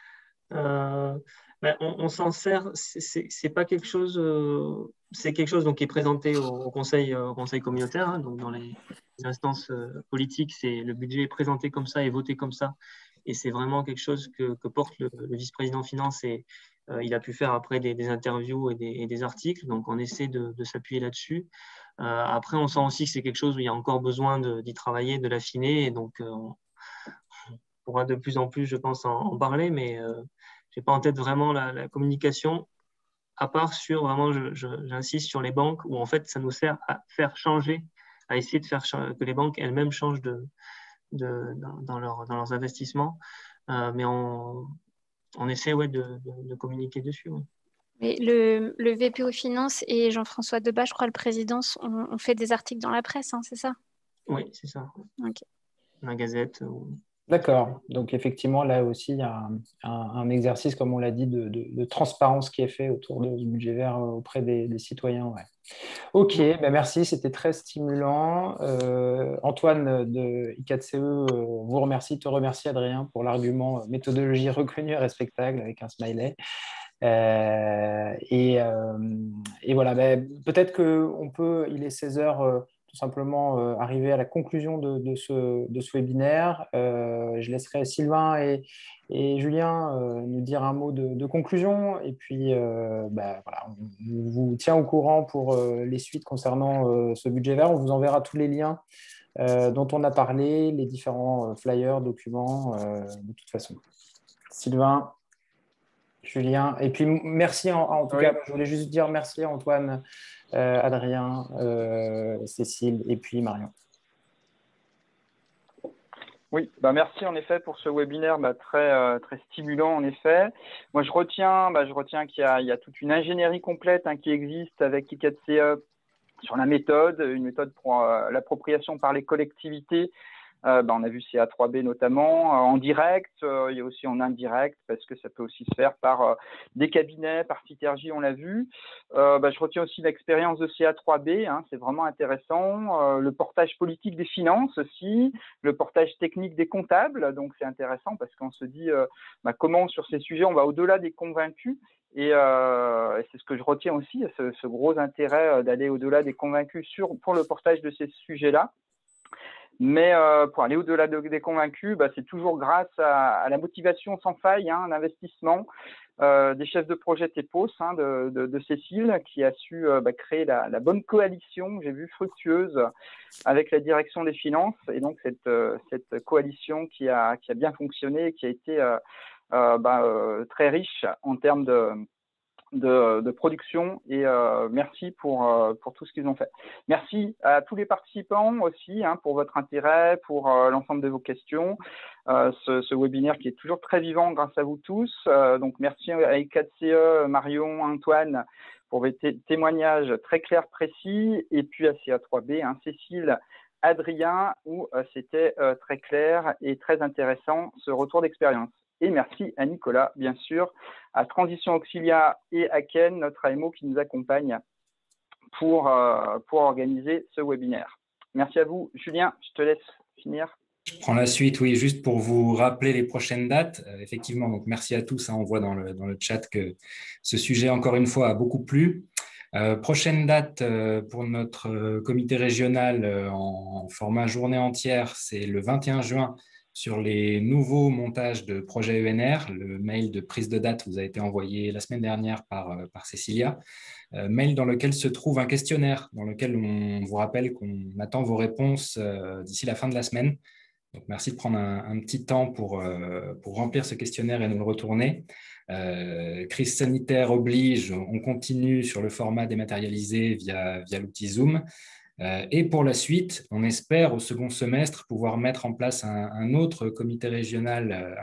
On s'en sert, c'est pas quelque chose, c'est quelque chose donc, qui est présenté au conseil communautaire, hein, donc dans les instances politiques, le budget est présenté comme ça et voté comme ça, et c'est vraiment quelque chose que porte le vice-président finance, et il a pu faire après des interviews et des articles, donc on essaie de s'appuyer là-dessus. Après, on sent aussi que c'est quelque chose où il y a encore besoin d'y travailler, de l'affiner, et donc on pourra de plus en plus, je pense, en parler, mais je n'ai pas en tête vraiment la communication, à part sur, vraiment, j'insiste sur les banques, où en fait, ça nous sert à faire changer, à essayer de faire que les banques elles-mêmes changent dans leurs investissements, mais on essaie de communiquer dessus. Ouais. Mais le VPO Finance et Jean-François Debat, je crois, le président, ont fait des articles dans la presse, hein, c'est ça? Oui, c'est ça. Okay. La Gazette. D'accord. Donc, effectivement, là aussi, il y a un exercice, comme on l'a dit, de transparence qui est fait autour du budget vert auprès des citoyens. Ouais. OK, ben merci, c'était très stimulant. Antoine de I4CE vous remercie, te remercie, Adrien, pour l'argument méthodologie reconnue et respectable avec un smiley. Et voilà, ben, peut-être qu'on peut, il est 16 heures, tout simplement arriver à la conclusion de ce webinaire. Je laisserai Sylvain et Julien nous dire un mot de conclusion, et puis ben, voilà, on vous tient au courant pour les suites concernant ce budget vert. On vous enverra tous les liens dont on a parlé, les différents flyers, documents, de toute façon. Sylvain, Julien, et puis merci en tout cas, je voulais juste dire merci à Antoine, Adrien, Cécile et puis Marion. Oui, merci en effet pour ce webinaire très stimulant en effet. Moi je retiens qu'il y a toute une ingénierie complète qui existe avec I4CE sur la méthode, une méthode pour l'appropriation par les collectivités. On a vu CA3B notamment en direct, il y a aussi en indirect, parce que ça peut aussi se faire par des cabinets, par Citergy, on l'a vu. Je retiens aussi l'expérience de CA3B, c'est vraiment intéressant. Le portage politique des finances aussi, le portage technique des comptables, donc c'est intéressant parce qu'on se dit comment sur ces sujets on va au-delà des convaincus. Et c'est ce que je retiens aussi, ce gros intérêt d'aller au-delà des convaincus pour le portage de ces sujets-là. Mais pour aller au-delà des convaincus, c'est toujours grâce à la motivation sans faille, l'investissement des chefs de projet TEPOS, de Cécile, qui a su créer la bonne coalition, j'ai vu, fructueuse avec la direction des finances. Et donc, cette coalition qui a bien fonctionné, qui a été très riche en termes de production, et merci pour tout ce qu'ils ont fait. Merci à tous les participants aussi pour votre intérêt, pour l'ensemble de vos questions. Ce webinaire qui est toujours très vivant grâce à vous tous. Donc merci à I4CE, Marion, Antoine pour vos témoignages très clairs, précis, et puis à CA3B, Cécile, Adrien, où c'était très clair et très intéressant ce retour d'expérience. Et merci à Nicolas, bien sûr, à Transition Auxilia et à Ken, notre AMO, qui nous accompagne pour organiser ce webinaire. Merci à vous. Julien, je te laisse finir. Je prends la suite, oui, juste pour vous rappeler les prochaines dates. Effectivement, donc merci à tous. On voit dans le chat que ce sujet, encore une fois, a beaucoup plu. Prochaine date pour notre comité régional en format journée entière, c'est le 21 juin. Sur les nouveaux montages de projets ENR, le mail de prise de date vous a été envoyé la semaine dernière par Cécilia, mail dans lequel se trouve un questionnaire, dans lequel on vous rappelle qu'on attend vos réponses d'ici la fin de la semaine. Donc, merci de prendre un petit temps pour remplir ce questionnaire et nous le retourner. Crise sanitaire oblige, on continue sur le format dématérialisé via l'outil Zoom. Et pour la suite, on espère au second semestre pouvoir mettre en place un autre comité régional,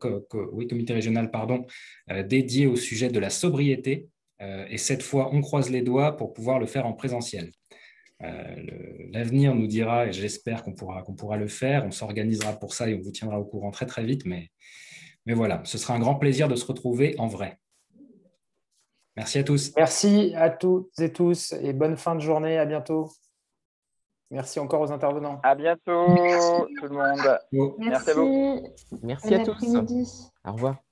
dédié au sujet de la sobriété. Et cette fois, on croise les doigts pour pouvoir le faire en présentiel. L'avenir nous dira, et j'espère qu'on pourra le faire. On s'organisera pour ça et on vous tiendra au courant très très vite. Mais voilà, ce sera un grand plaisir de se retrouver en vrai. Merci à tous. Merci à toutes et tous et bonne fin de journée. À bientôt. Merci encore aux intervenants. À bientôt, tout le monde. Merci. Merci à tous. Bon après-midi. Au revoir.